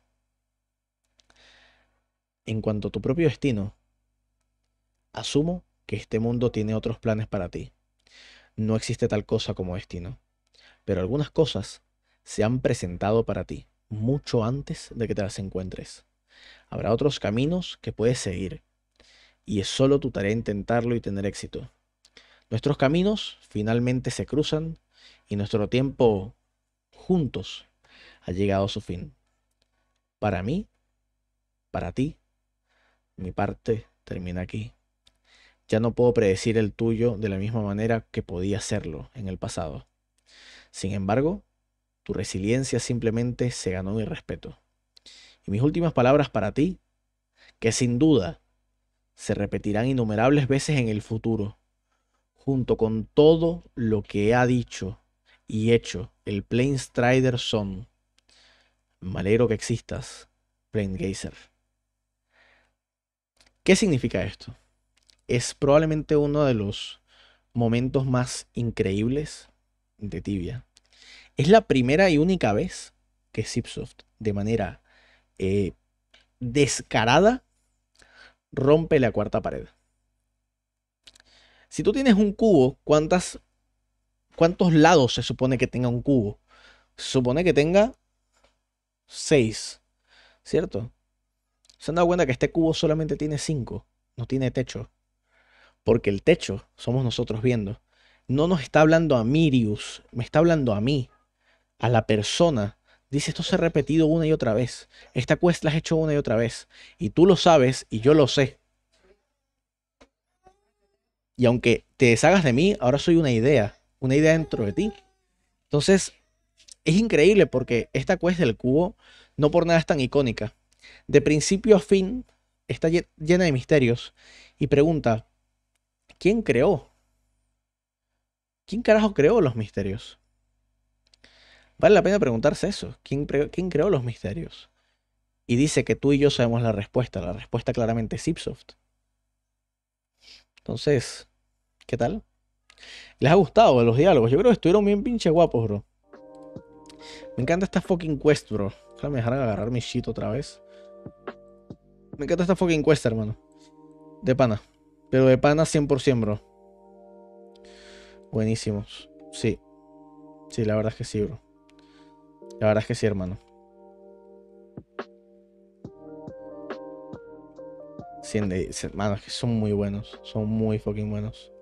En cuanto a tu propio destino, asumo que este mundo tiene otros planes para ti. No existe tal cosa como destino. Pero algunas cosas se han presentado para ti mucho antes de que te las encuentres. Habrá otros caminos que puedes seguir. Y es solo tu tarea intentarlo y tener éxito. Nuestros caminos finalmente se cruzan y nuestro tiempo juntos ha llegado a su fin. Para mí, para ti, mi parte termina aquí. Ya no puedo predecir el tuyo de la misma manera que podía hacerlo en el pasado. Sin embargo, tu resiliencia simplemente se ganó mi respeto. Y mis últimas palabras para ti, que sin duda se repetirán innumerables veces en el futuro, junto con todo lo que ha dicho y hecho el Planestrider son. Me alegro que existas, Planegazer. ¿Qué significa esto? Es probablemente uno de los momentos más increíbles de Tibia. Es la primera y única vez que Zipsoft, de manera eh, descarada, rompe la cuarta pared. Si tú tienes un cubo, ¿cuántas, ¿cuántos lados se supone que tenga un cubo? Se supone que tenga seis, ¿cierto? ¿Se han dado cuenta que este cubo solamente tiene cinco? No tiene techo. Porque el techo somos nosotros viendo. No nos está hablando a Mirius, me está hablando a mí, a la persona Dice, esto se ha repetido una y otra vez. Esta quest la has hecho una y otra vez. Y tú lo sabes y yo lo sé. Y aunque te deshagas de mí, ahora soy una idea. Una idea dentro de ti. Entonces, es increíble porque esta quest del cubo no por nada es tan icónica. De principio a fin está llena de misterios. Y pregunta, ¿quién creó? ¿Quién carajo creó los misterios? Vale la pena preguntarse eso. ¿Quién, ¿Quién creó los misterios? Y dice que tú y yo sabemos la respuesta. La respuesta claramente es Ipsoft. Entonces, ¿qué tal? ¿Les ha gustado los diálogos? Yo creo que estuvieron bien pinche guapos, bro. Me encanta esta fucking quest, bro. Ojalá me dejaran agarrar mi shit otra vez. Me encanta esta fucking quest, hermano. De pana. Pero de pana cien por ciento, bro. Buenísimos. Sí. Sí, la verdad es que sí, bro. La verdad es que sí, hermano. cien de diez, hermano, es que son muy buenos. Son muy fucking buenos.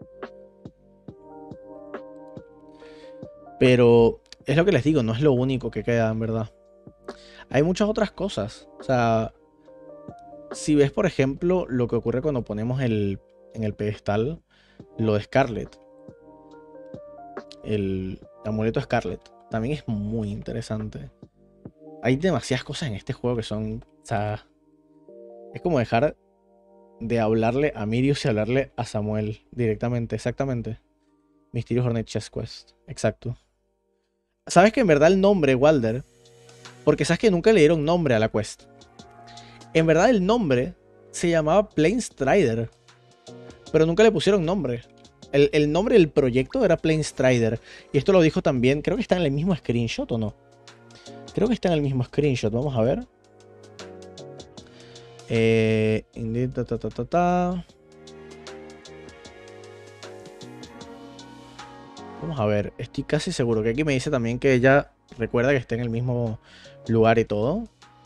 Pero es lo que les digo, no es lo único que queda, en verdad. Hay muchas otras cosas. O sea, si ves, por ejemplo, lo que ocurre cuando ponemos el, en el pedestal lo de Scarlet. El amuleto Scarlet. También es muy interesante. Hay demasiadas cosas en este juego que son... O sea, es como dejar de hablarle a Mirius y hablarle a Samuel directamente. Exactamente. Mysterious Hornet Chess Quest. Exacto. ¿Sabes que en verdad el nombre, Walder? Porque sabes que nunca le dieron nombre a la quest. En verdad el nombre se llamaba Plain Strider. Pero nunca le pusieron nombre. El, el nombre del proyecto era Plain Strider. Y esto lo dijo también. Creo que está en el mismo screenshot, ¿o no? Creo que está en el mismo screenshot. Vamos a ver. Eh, indeed, ta, ta, ta, ta, ta. Vamos a ver. Estoy casi seguro que aquí me dice también que ella recuerda que está en el mismo lugar y todo.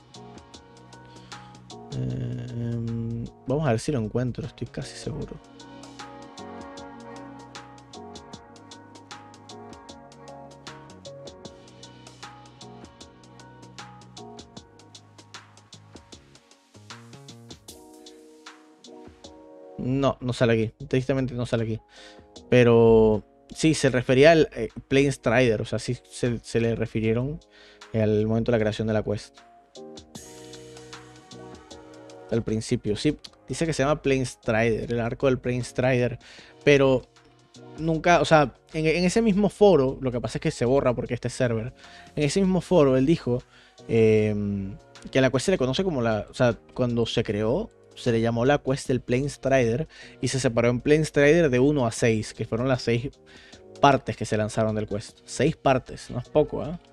Eh, vamos a ver si lo encuentro. Estoy casi seguro. No, no sale aquí. Tristemente no sale aquí. Pero sí, se refería al eh, Plain Strider. O sea, sí se, se le refirieron al momento de la creación de la quest. Al principio, sí. Dice que se llama Plain Strider. El arco del Plain Strider. Pero nunca, o sea, en, en ese mismo foro, lo que pasa es que se borra porque este server. En ese mismo foro él dijo eh, que a la quest se le conoce como la... O sea, cuando se creó, se le llamó la quest del Plain Strider y se separó en Plain Strider de uno a seis, que fueron las seis partes que se lanzaron del quest. seis partes, no es poco, ¿eh?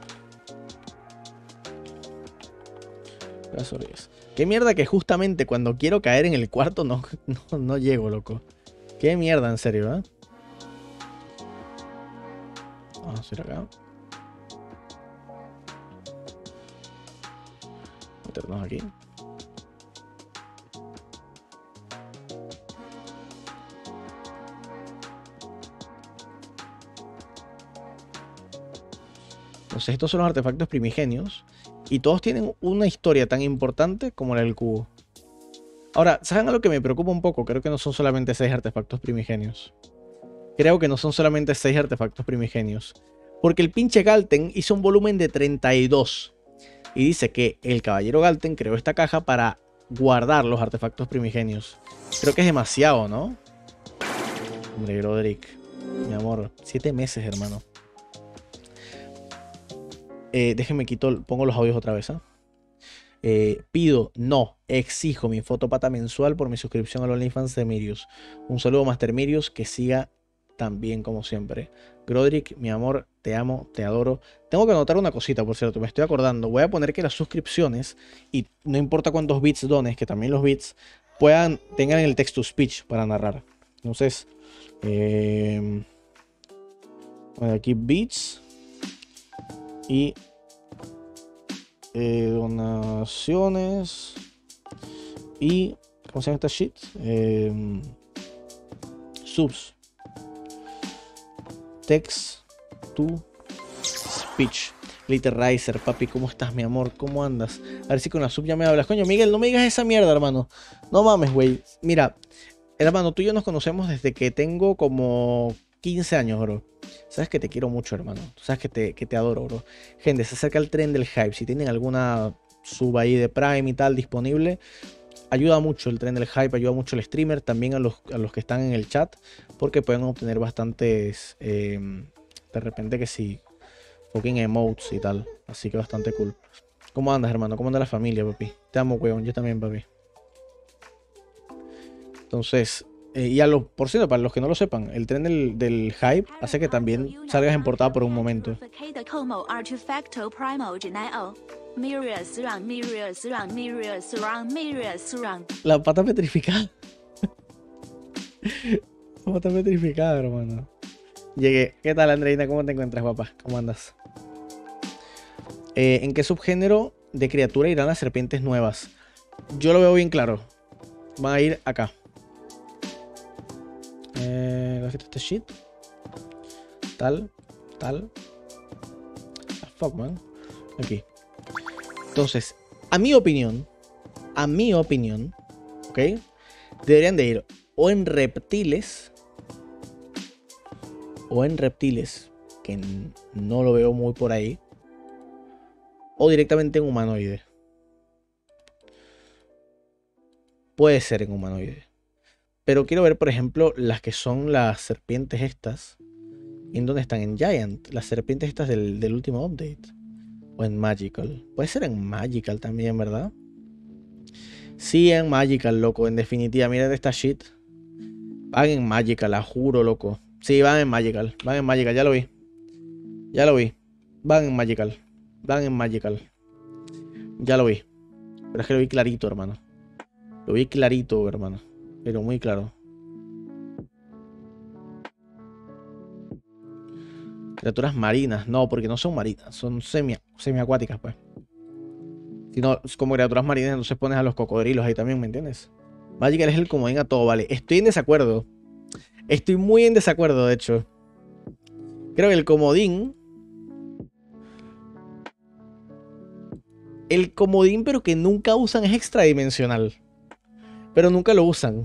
Qué mierda que justamente cuando quiero caer en el cuarto no, no, no llego, loco. Qué mierda, en serio, ¿eh? Vamos a ir acá. Meternos aquí. Entonces estos son los artefactos primigenios y todos tienen una historia tan importante como la del cubo. Ahora, ¿saben algo que me preocupa un poco? Creo que no son solamente seis artefactos primigenios. Creo que no son solamente seis artefactos primigenios. Porque el pinche Galten hizo un volumen de treinta y dos. Y dice que el caballero Galten creó esta caja para guardar los artefactos primigenios. Creo que es demasiado, ¿no? Hombre, Groderick. Mi amor, siete meses, hermano. Eh, déjenme quito, pongo los audios otra vez, ¿eh? Eh, pido, no, exijo mi fotopata mensual por mi suscripción al OnlyFans de Mirius. Un saludo, Master Mirius, que siga tan bien como siempre. Groderick, mi amor, te amo, te adoro. Tengo que anotar una cosita, por cierto, me estoy acordando. Voy a poner que las suscripciones, y no importa cuántos bits dones, que también los bits puedan, tengan el text to speech para narrar. Entonces, eh, aquí bits y eh, donaciones y ¿cómo se llama esta shit? Eh, subs. Text to speech. Glitter Riser, papi, ¿cómo estás, mi amor? ¿Cómo andas? A ver si con la sub ya me hablas. Coño, Miguel, no me digas esa mierda, hermano. No mames, güey. Mira, hermano, tú y yo nos conocemos desde que tengo como quince años, bro. Sabes que te quiero mucho, hermano. Sabes que te, que te adoro, bro. Gente, se acerca el tren del hype. Si tienen alguna sub ahí de Prime y tal disponible, ayuda mucho el tren del hype, ayuda mucho el streamer, también a los, a los que están en el chat, porque pueden obtener bastantes, eh, de repente que sí, fucking emotes y tal. Así que bastante cool. ¿Cómo andas, hermano? ¿Cómo anda la familia, papi? Te amo, weón. Yo también, papi. Entonces, eh, y a los, por cierto, para los que no lo sepan, el tren del, del hype hace que también salgas en portada por un momento. La pata petrificada. La pata petrificada, hermano. Llegué. ¿Qué tal, Andreina? ¿Cómo te encuentras, guapa? ¿Cómo andas? Eh, ¿En qué subgénero de criatura irán las serpientes nuevas? Yo lo veo bien claro. Van a ir acá. Eh, este shit. Tal. Tal. Ah, fuck, man. Aquí. Entonces, a mi opinión, a mi opinión, ¿ok? Deberían de ir o en reptiles, o en reptiles, que no lo veo muy por ahí, o directamente en humanoide. Puede ser en humanoide. Pero quiero ver, por ejemplo, las que son las serpientes estas. ¿En dónde están? En Giant. Las serpientes estas del, del último update. O en Magical. Puede ser en Magical también, ¿verdad? Sí, en Magical, loco. En definitiva, mira esta shit. Van en Magical, la juro, loco. Sí, van en Magical. Van en Magical, ya lo vi. Ya lo vi. Van en Magical. Van en Magical. Ya lo vi. Pero es que lo vi clarito, hermano. Lo vi clarito, hermano. Pero muy claro. Criaturas marinas. No, porque no son marinas. Son semi, semiacuáticas, pues. Si no, como criaturas marinas, entonces pones a los cocodrilos ahí también, ¿me entiendes? Magical es el comodín a todo, vale. Estoy en desacuerdo. Estoy muy en desacuerdo, de hecho. Creo que el comodín... El comodín, pero que nunca usan, es extradimensional. Pero nunca lo usan.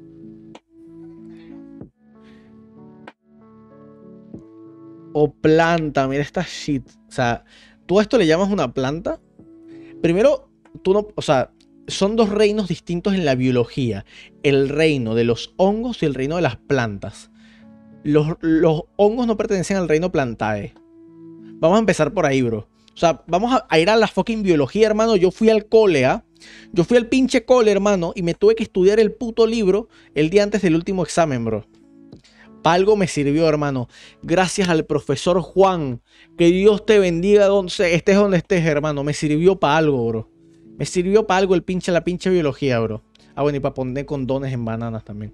O planta, mira esta shit. O sea, ¿tú a esto le llamas una planta? Primero, tú no... O sea, son dos reinos distintos en la biología. El reino de los hongos y el reino de las plantas. Los, los hongos no pertenecen al reino Plantae. Vamos a empezar por ahí, bro. O sea, vamos a, a ir a la fucking biología, hermano. Yo fui al cole, ¿ah? Yo fui al pinche cole, hermano, y me tuve que estudiar el puto libro el día antes del último examen, bro. Para algo me sirvió, hermano. Gracias al profesor Juan. Que Dios te bendiga donde estés donde estés, hermano. Me sirvió para algo, bro. Me sirvió para algo el pinche, la pinche biología, bro. Ah, bueno, y para poner condones en bananas también.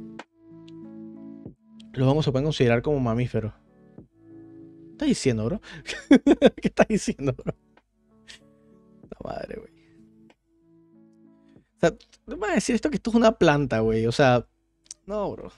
Los hongos se pueden considerar como mamíferos. ¿Qué estás diciendo, bro? ¿Qué estás diciendo, bro? La madre, güey. O sea, no me vas a decir esto que esto es una planta, güey. O sea, no, bro.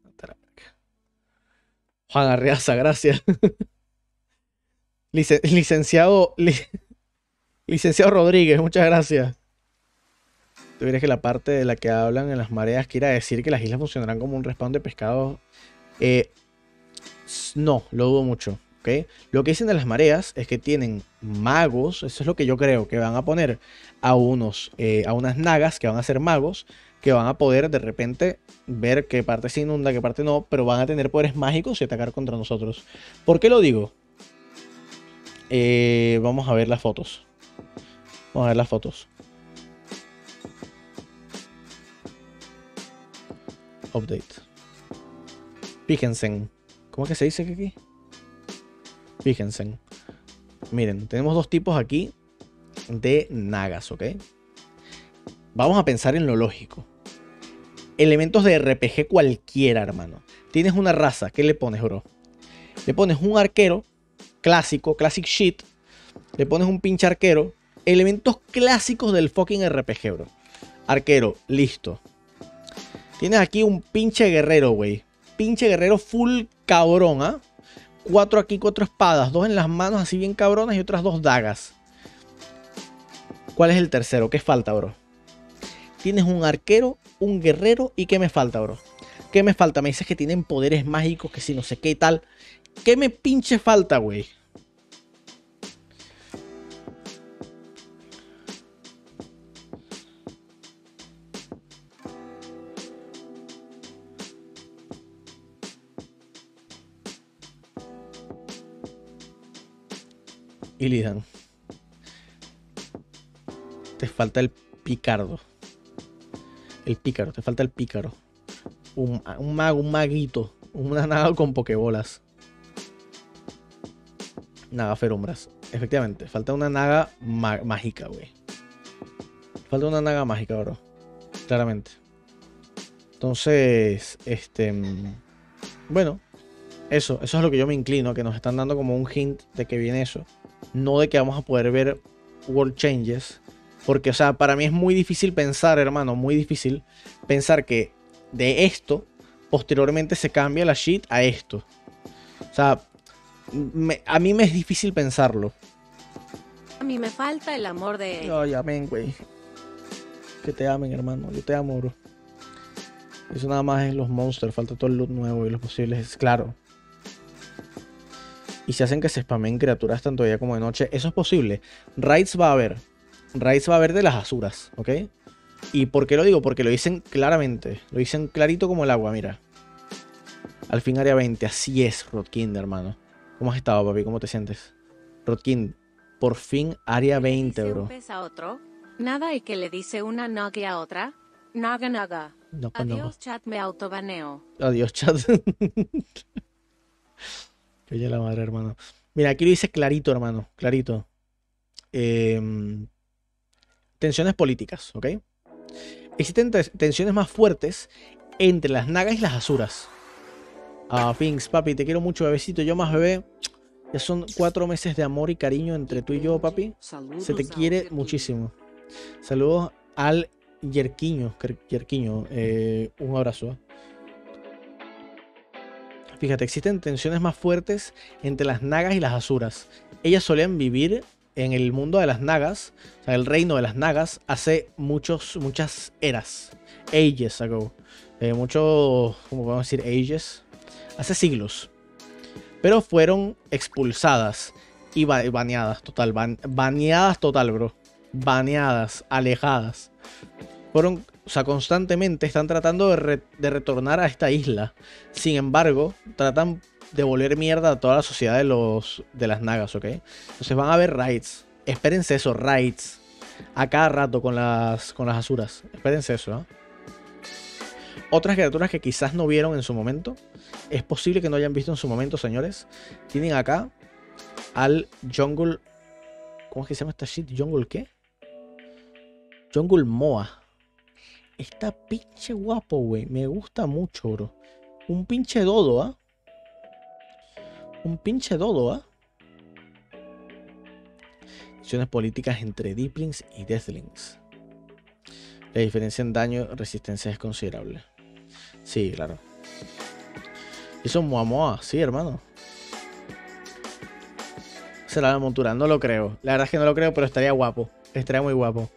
Juan Arreaza, gracias. Licen licenciado, li licenciado Rodríguez, muchas gracias. ¿Tú crees que la parte de la que hablan en las mareas quiera decir que las islas funcionarán como un respawn de pescados? Eh, no, lo dudo mucho. ¿Okay? Lo que dicen de las mareas es que tienen magos, eso es lo que yo creo, que van a poner a unos, eh, a unas nagas que van a ser magos, que van a poder de repente ver qué parte se inunda, qué parte no, pero van a tener poderes mágicos y atacar contra nosotros. ¿Por qué lo digo? Eh, vamos a ver las fotos. Vamos a ver las fotos. Update. Fíjense. ¿Cómo es que se dice aquí? Fíjense. Miren, tenemos dos tipos aquí de nagas, ¿ok? Vamos a pensar en lo lógico. Elementos de R P G cualquiera, hermano. Tienes una raza, ¿qué le pones, bro? Le pones un arquero clásico, classic shit. Le pones un pinche arquero. Elementos clásicos del fucking R P G, bro. Arquero, listo. Tienes aquí un pinche guerrero, güey. Pinche guerrero full cabrón, ¿ah? ¿eh? cuatro aquí, cuatro espadas, dos en las manos así bien cabronas y otras dos dagas. ¿Cuál es el tercero? ¿Qué falta, bro? Tienes un arquero, un guerrero y ¿qué me falta, bro? ¿Qué me falta? Me dices que tienen poderes mágicos, que si no sé qué y tal. ¿Qué me pinche falta, güey? Illidan. Te falta el picardo. El pícaro, te falta el pícaro. Un, un mago, un maguito. Una naga con pokebolas. Naga ferumbras. Efectivamente, falta una naga mágica, güey. Falta una naga mágica, bro. Claramente. Entonces, este... bueno, eso, eso es lo que yo me inclino. Que nos están dando como un hint de que viene eso. No de que vamos a poder ver World Changes. Porque, o sea, para mí es muy difícil pensar, hermano. Muy difícil pensar que de esto, posteriormente se cambia la shit a esto. O sea, me, a mí me es difícil pensarlo. A mí me falta el amor de él. Ay, amén, güey. Que te amen, hermano. Yo te amo, bro. Eso nada más es los monsters. Falta todo el loot nuevo y los posibles. Claro. Y se hacen que se spamen criaturas tanto de día como de noche. Eso es posible. Raids va a haber. Raids va a haber de las Asuras, ¿ok? ¿Y por qué lo digo? Porque lo dicen claramente. Lo dicen clarito como el agua, mira. Al fin área veinte. Así es, Rodkind, hermano. ¿Cómo has estado, papi? ¿Cómo te sientes? Rodkind, por fin área veinte, ¿Le dice bro. un pez a otro? Nada y que le dice una Nogi a otra. Naga naga. No, Adiós, no. chat, me autobaneo. Adiós, chat. Que oye la madre, hermano. Mira, aquí lo dice clarito, hermano. Clarito. Eh, tensiones políticas, ¿ok? Existen tensiones más fuertes entre las nagas y las asuras. Ah, Finks, papi, te quiero mucho, bebecito. Yo más bebé. Ya son cuatro meses de amor y cariño entre tú y yo, papi. Saludos Se te al quiere Yerquiño. muchísimo. Saludos al Yerquiño. Yerquiño, eh, un abrazo. Fíjate, existen tensiones más fuertes entre las nagas y las asuras. Ellas solían vivir en el mundo de las nagas, o sea, el reino de las nagas, hace muchos, muchas eras. Ages ago. Eh, muchos, ¿cómo podemos decir? Ages. Hace siglos. Pero fueron expulsadas y ba baneadas, total. Ban baneadas total, bro. Baneadas, alejadas. Fueron, o sea, constantemente están tratando de, re de retornar a esta isla. Sin embargo, tratan de volver mierda a toda la sociedad de los de las nagas, ¿ok? Entonces van a haber raids. Espérense eso, raids. A cada rato con las, con las asuras. Espérense eso, ¿eh? Otras criaturas que quizás no vieron en su momento. Es posible que no hayan visto en su momento, señores. Tienen acá al Jungle... ¿Cómo es que se llama esta shit? ¿Jungle qué? Jungle Moa. Está pinche guapo, güey. Me gusta mucho, bro. Un pinche dodo, ¿ah? ¿eh? Un pinche dodo, ¿ah? ¿eh? Acciones políticas entre Deeplings y Deathlings. La diferencia en daño y resistencia es considerable. Sí, claro. Y son Moa, sí, hermano. Será la montura, no lo creo. La verdad es que no lo creo, pero estaría guapo. Estaría muy guapo.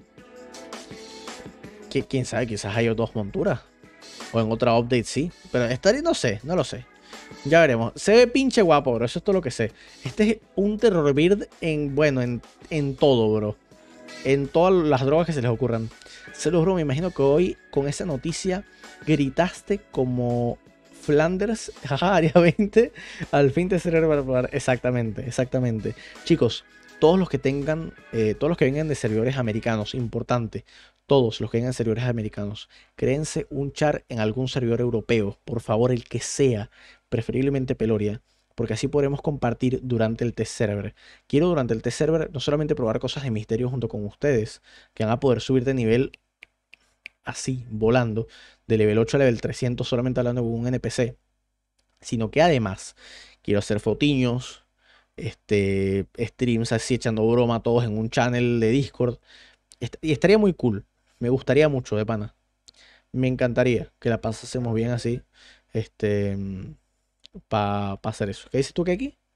¿Quién sabe? Quizás hay dos monturas. O en otra update sí. Pero estaría, no sé, no lo sé. Ya veremos. Se ve pinche guapo, bro. Eso es todo lo que sé. Este es un terror bird en, bueno, en, en todo, bro. En todas las drogas que se les ocurran. Se los bro, me imagino que hoy con esa noticia gritaste como Flanders, jaja, área veinte, al fin te seré barbar. Exactamente, exactamente. Chicos, todos los que tengan, eh, todos los que vengan de servidores americanos, importante, todos los que vengan de servidores americanos, créense un char en algún servidor europeo, por favor, el que sea, preferiblemente Peloria, porque así podremos compartir durante el test server. Quiero durante el test server no solamente probar cosas de misterio junto con ustedes, que van a poder subir de nivel así, volando, de level ocho a level trescientos solamente hablando con un N P C, sino que además quiero hacer fotiños, este, streams así echando broma a todos en un channel de Discord, y estaría muy cool, me gustaría mucho, de pana, me encantaría que la pasásemos bien así, este, para pa hacer eso. ¿Qué dices tú, Keki?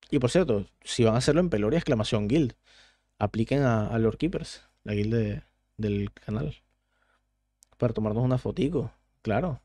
Y por cierto, si van a hacerlo en Peloria, exclamación guild. Apliquen a, a Lord Keepers, la guild de- del canal. Para tomarnos una fotico, claro.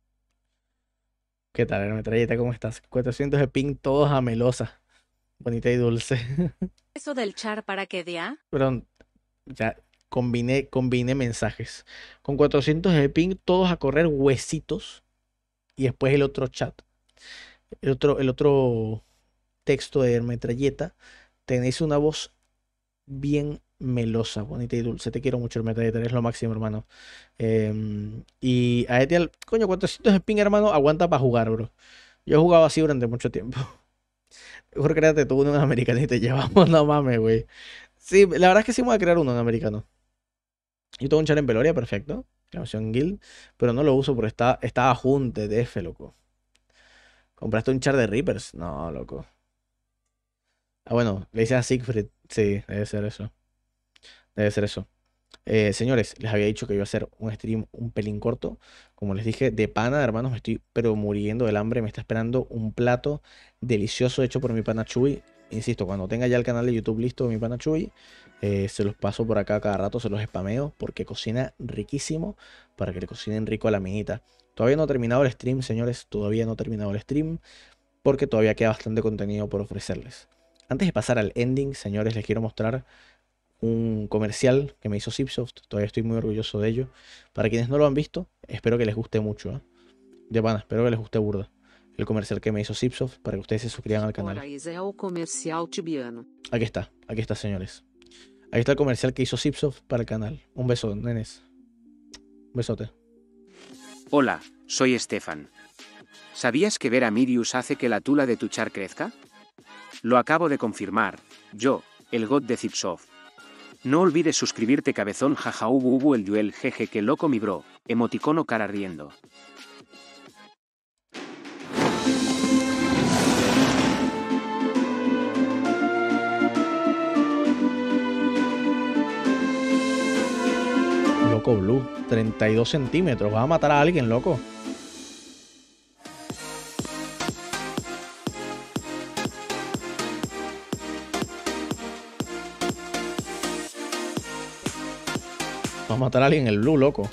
¿Qué tal, metralleta? ¿Cómo estás? cuatrocientos de ping, todos a melosa. Bonita y dulce. Eso del char para qué día. Pero ya combiné, combiné mensajes. Con cuatrocientos de ping, todos a correr huesitos. Y después el otro chat. El otro, el otro texto de metralleta. Tenéis una voz bien melosa, bonita y dulce. Te quiero mucho, el metralleta. Eres lo máximo, hermano. Em, y a Etial, coño, cuatrocientos de ping, hermano, aguanta para jugar, bro. Yo he jugado así durante mucho tiempo. Mejor créate tú uno en americano y te llevamos, no mames, güey. Sí, la verdad es que sí me voy a crear uno en americano. Yo tengo un char en Peloria, perfecto. Exclamación guild. Pero no lo uso porque está, estaba junte de F, loco. ¿Compraste un char de Reapers? No, loco. Ah, bueno, le hice a Siegfried. Sí, debe ser eso. Debe ser eso. Eh, señores, les había dicho que iba a hacer un stream un pelín corto. Como les dije, de pana, hermanos, me estoy pero muriendo del hambre. Me está esperando un plato delicioso hecho por mi pana Chuy. Insisto, cuando tenga ya el canal de YouTube listo de mi pana Chuy, eh, se los paso por acá cada rato, se los spameo porque cocina riquísimo para que le cocinen rico a la minita. Todavía no he terminado el stream, señores, todavía no he terminado el stream porque todavía queda bastante contenido por ofrecerles. Antes de pasar al ending, señores, les quiero mostrar un comercial que me hizo Zipsoft. Todavía estoy muy orgulloso de ello. Para quienes no lo han visto, espero que les guste mucho, ¿eh? De pana, espero que les guste burda. El comercial que me hizo Zipsoft para que ustedes se suscriban al canal. Ora, esse é o comercial tibiano. Aquí está, aquí está, señores. Ahí está el comercial que hizo Zipsoft para el canal. Un beso, nenes. Un besote. Hola, soy Stefan. ¿Sabías que ver a Mirius hace que la tula de tu char crezca? Lo acabo de confirmar, yo, el god de Zipsoft. No olvides suscribirte, cabezón, jaja, ubu ubu el duel, jeje, que loco mi bro, emoticono cara riendo. Loco Blue, treinta y dos centímetros. Vas a matar a alguien, loco. Vas a matar a alguien el Blue, loco.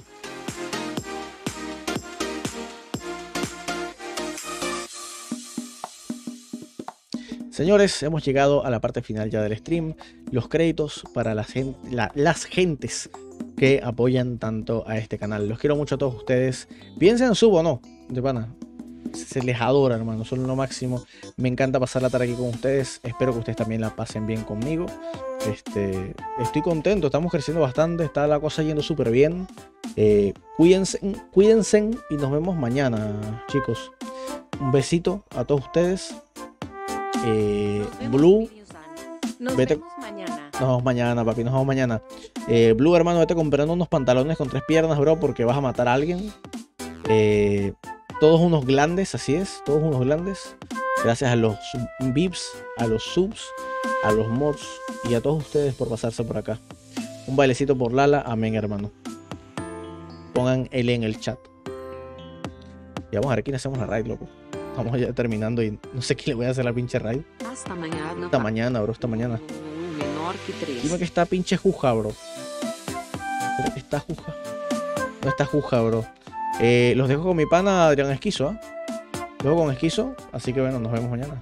Señores, hemos llegado a la parte final ya del stream. Los créditos para la gen- la- las gentes que apoyan tanto a este canal. Los quiero mucho a todos ustedes. Piensen sub o no, de pana. Se les adora, hermano. Son lo máximo. Me encanta pasar la tarde aquí con ustedes. Espero que ustedes también la pasen bien conmigo. Este, estoy contento. Estamos creciendo bastante. Está la cosa yendo súper bien. Eh, cuídense, cuídense y nos vemos mañana, chicos. Un besito a todos ustedes. Eh, Nos vemos, Blue, Miriusan. Nos vete- vemos mañana. nos vemos mañana, papi. Nos vemos mañana. Eh, Blue, hermano, vete comprando unos pantalones con tres piernas, bro, porque vas a matar a alguien. Eh, todos unos glandes, así es. Todos unos glandes. Gracias a los V I Ps, a los subs, a los mods y a todos ustedes por pasarse por acá. Un bailecito por Lala. Amén, hermano. Pongan L en el chat. Y vamos a ver quién hacemos la raid, loco. Estamos ya terminando y no sé quién le voy a hacer la pinche raid. Hasta mañana. Esta mañana, bro, esta mañana. Um menor que três. Dime que está pinche Juja, bro. ¿Será que está Juja? No está Juja, bro. Eh, los dejo con mi pana Adrián Esquizo, ¿eh? Los dejo con Esquizo, así que bueno, nos vemos mañana.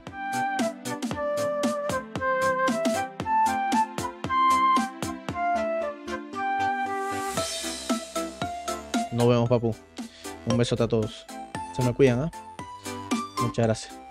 Nos vemos, papu. Un besote a todos. Se me cuidan, ¿eh? Muchas gracias.